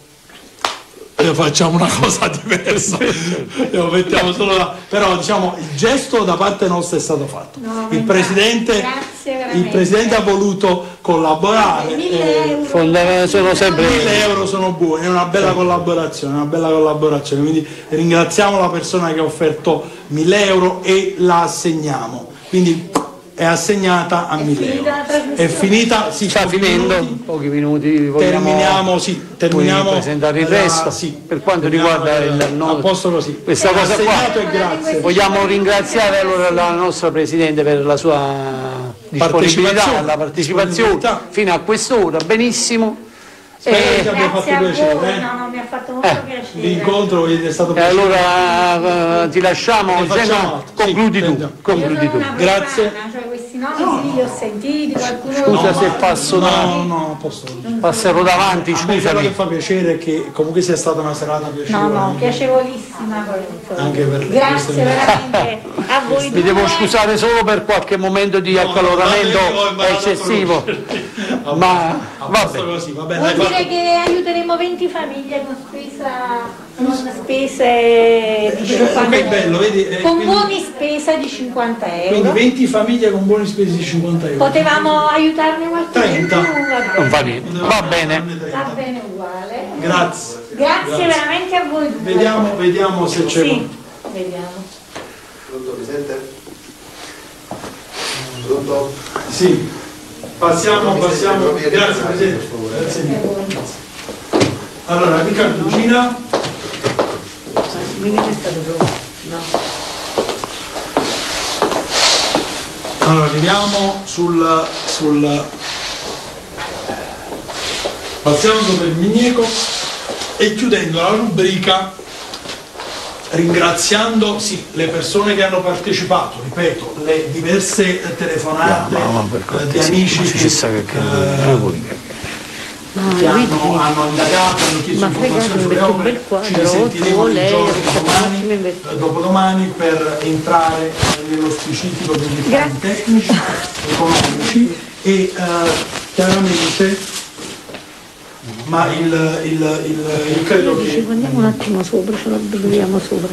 e facciamo una cosa diversa. Lo mettiamo solo là. Però diciamo il gesto da parte nostra è stato fatto. No, il, ma presidente, grazie veramente. il Presidente ha voluto collaborare. Mille eh, euro. Fonda- sono sempre- mille euro sono buoni, è una bella collaborazione, una bella collaborazione. Quindi ringraziamo la persona che ha offerto mille euro e la assegniamo. Quindi è assegnata a mille finita euro. la trasmissione? È finita, sì, Sta pochi finendo, minuti. pochi minuti, vogliamo Terminiamo, sì, terminiamo poi presentare il la- resto. sì, Per quanto terminiamo riguarda il- il no- a posto così. questa cosa qua. Assegnato e grazie. Vogliamo ringraziare allora la nostra Presidente per la sua disponibilità, Partecipazione. la partecipazione Disponibilità. fino a quest'ora, benissimo. Spero che E, ti abbia fatto Grazie a piacere. voi, eh. no, no, mi ha fatto molto Eh, piacere. L'incontro è stato e piacevole. allora eh, ti lasciamo, Ne facciamo Gemma, altro. Sì, concludi tu, sentiamo. concludi Io tu. sono una Grazie. profana, cioè questi nomi sì, li ho sentiti, qualcuno Scusa lo- se passo No, da- no, no, posso. passerò davanti, A me quello che scusami. fa piacere è che comunque sia stata una serata No, piacevole. no, piacevolissima proprio. Anche per Grazie questo- veramente a voi Mi devo due. scusare solo per qualche momento di No, accaloramento no, ho imparato a eccessivo, conoscerti. ma A va posto bene. così, va bene. Vuol hai dire fatto- che aiuteremo venti famiglie con spesa, con spese di cinquanta Che bello, vedi? eh, con quindi- buoni spesa di cinquanta Quindi euro. venti famiglie con buoni spesi di cinquanta euro. Potevamo aiutarne qualcuno in più, trenta. va Non bene. fa niente. Va bene. Va bene uguale. Grazie. Grazie veramente a voi due. Vediamo, vediamo se c'è. Sì, vediamo. Pronto, Presidente? Pronto? Sì. Passiamo, passiamo. Presidente, Grazie Presidente. per favore. Grazie mille. Allora, Riccardo Gina. Allora, arriviamo sul, sul passiamo per il Migneco e chiudendo la rubrica ringraziando sì, le persone che hanno partecipato, ripeto, le diverse eh, telefonate eh, di amici che, eh, che hanno, hanno indagato, hanno chiesto informazioni sulle opere, ci risentiremo il giorno domani, eh, dopodomani per entrare eh, nello specifico degli piani tecnici, economici e eh, chiaramente ma il, il, il, io credo che Andiamo un attimo sopra, ce la beviamo sopra.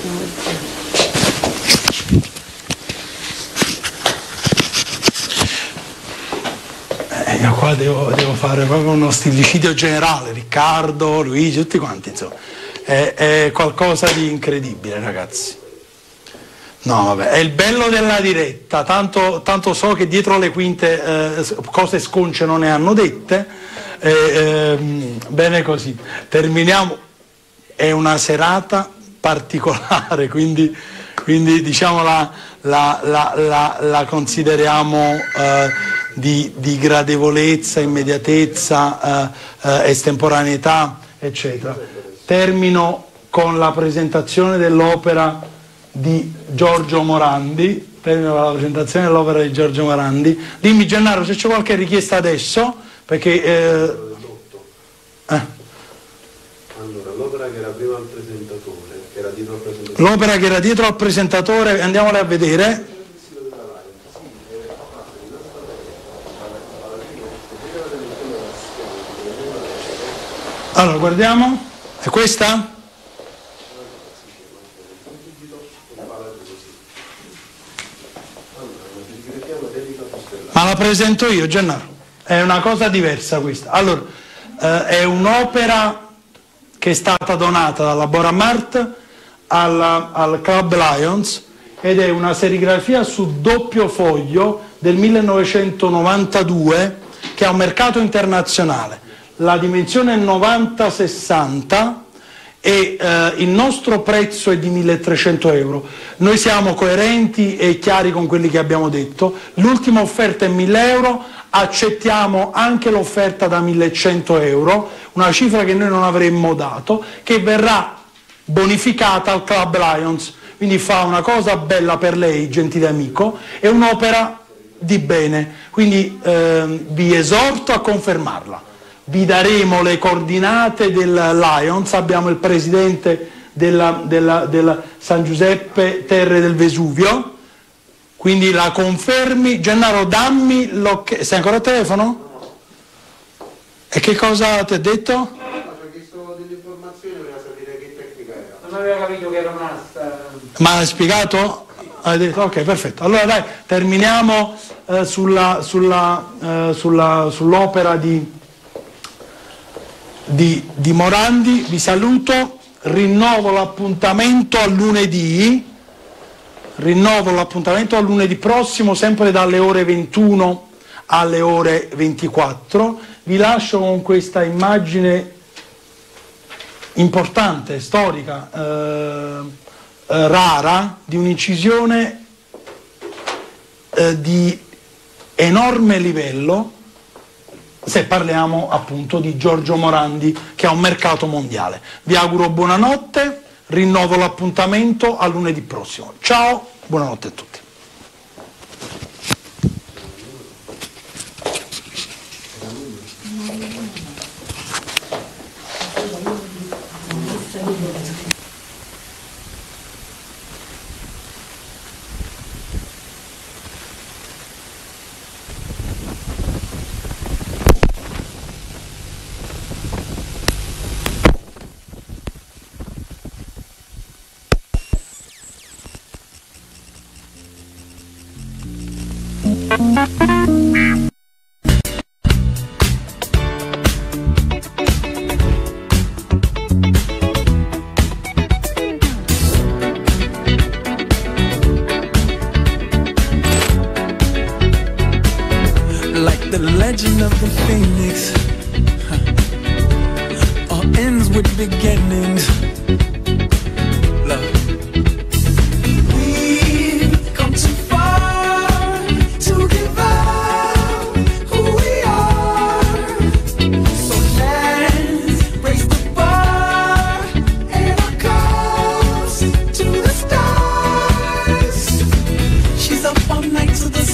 Eh, io qua devo, devo fare proprio uno stillicidio generale, Riccardo, Luigi, tutti quanti, insomma. È, è qualcosa di incredibile, ragazzi. No, vabbè, è il bello della diretta, tanto, tanto so che dietro le quinte eh, cose sconce non ne hanno dette. Eh, ehm, bene così. Terminiamo. è una serata particolare, quindi, quindi diciamo la, la, la, la, la consideriamo eh, di, di gradevolezza, immediatezza, eh, eh, estemporaneità, eccetera. Termino con la presentazione dell'opera di Giorgio Morandi. Termino con la presentazione dell'opera di Giorgio Morandi. Dimmi Gennaro se c'è qualche richiesta adesso, perché... Eh, eh. Allora, l'opera che era prima al presentatore, che era dietro al presentatore. L'opera che era dietro al presentatore, andiamola a vedere. Allora, guardiamo. È questa? Ma la presento io, Gennaro. È una cosa diversa questa. Allora, eh, è un'opera che è stata donata dalla Boramart alla, al Club Lions ed è una serigrafia su doppio foglio del millenovecentonovantadue che ha un mercato internazionale. La dimensione è novanta sessanta e eh, il nostro prezzo è di milletrecento euro. Noi siamo coerenti e chiari con quelli che abbiamo detto. L'ultima offerta è mille euro, accettiamo anche l'offerta da millecento euro, una cifra che noi non avremmo dato, che verrà bonificata al Club Lions, quindi fa una cosa bella per lei, gentile amico, è un'opera di bene, quindi eh, vi esorto a confermarla. Vi daremo le coordinate del Lions, abbiamo il presidente della, della, della San Giuseppe Terre del Vesuvio, quindi la confermi. Gennaro, dammi l'ok. Sei ancora al telefono? E che cosa ti ha detto? No, ci ha chiesto delle informazioni, voleva sapere che tecnica era. Non aveva capito che era un'asta. Ma hai spiegato? Hai detto ok, perfetto. Allora dai, terminiamo eh, sulla, sulla, eh, sulla, sull'opera di, di, di Morandi. Vi saluto, rinnovo l'appuntamento a lunedì. Rinnovo l'appuntamento a lunedì prossimo, sempre dalle ore ventuno alle ore ventiquattro. Vi lascio con questa immagine importante, storica, eh, eh, rara, di un'incisione eh, di enorme livello, se parliamo appunto di Giorgio Morandi, che ha un mercato mondiale. Vi auguro buonanotte. Rinnovo l'appuntamento a lunedì prossimo. Ciao, buonanotte a tutti. Like the legend of the phoenix, huh. All ends with beginnings. Love. We've come too far to give up who we are. So let's raise the bar and our cups to the stars. She's up all night to the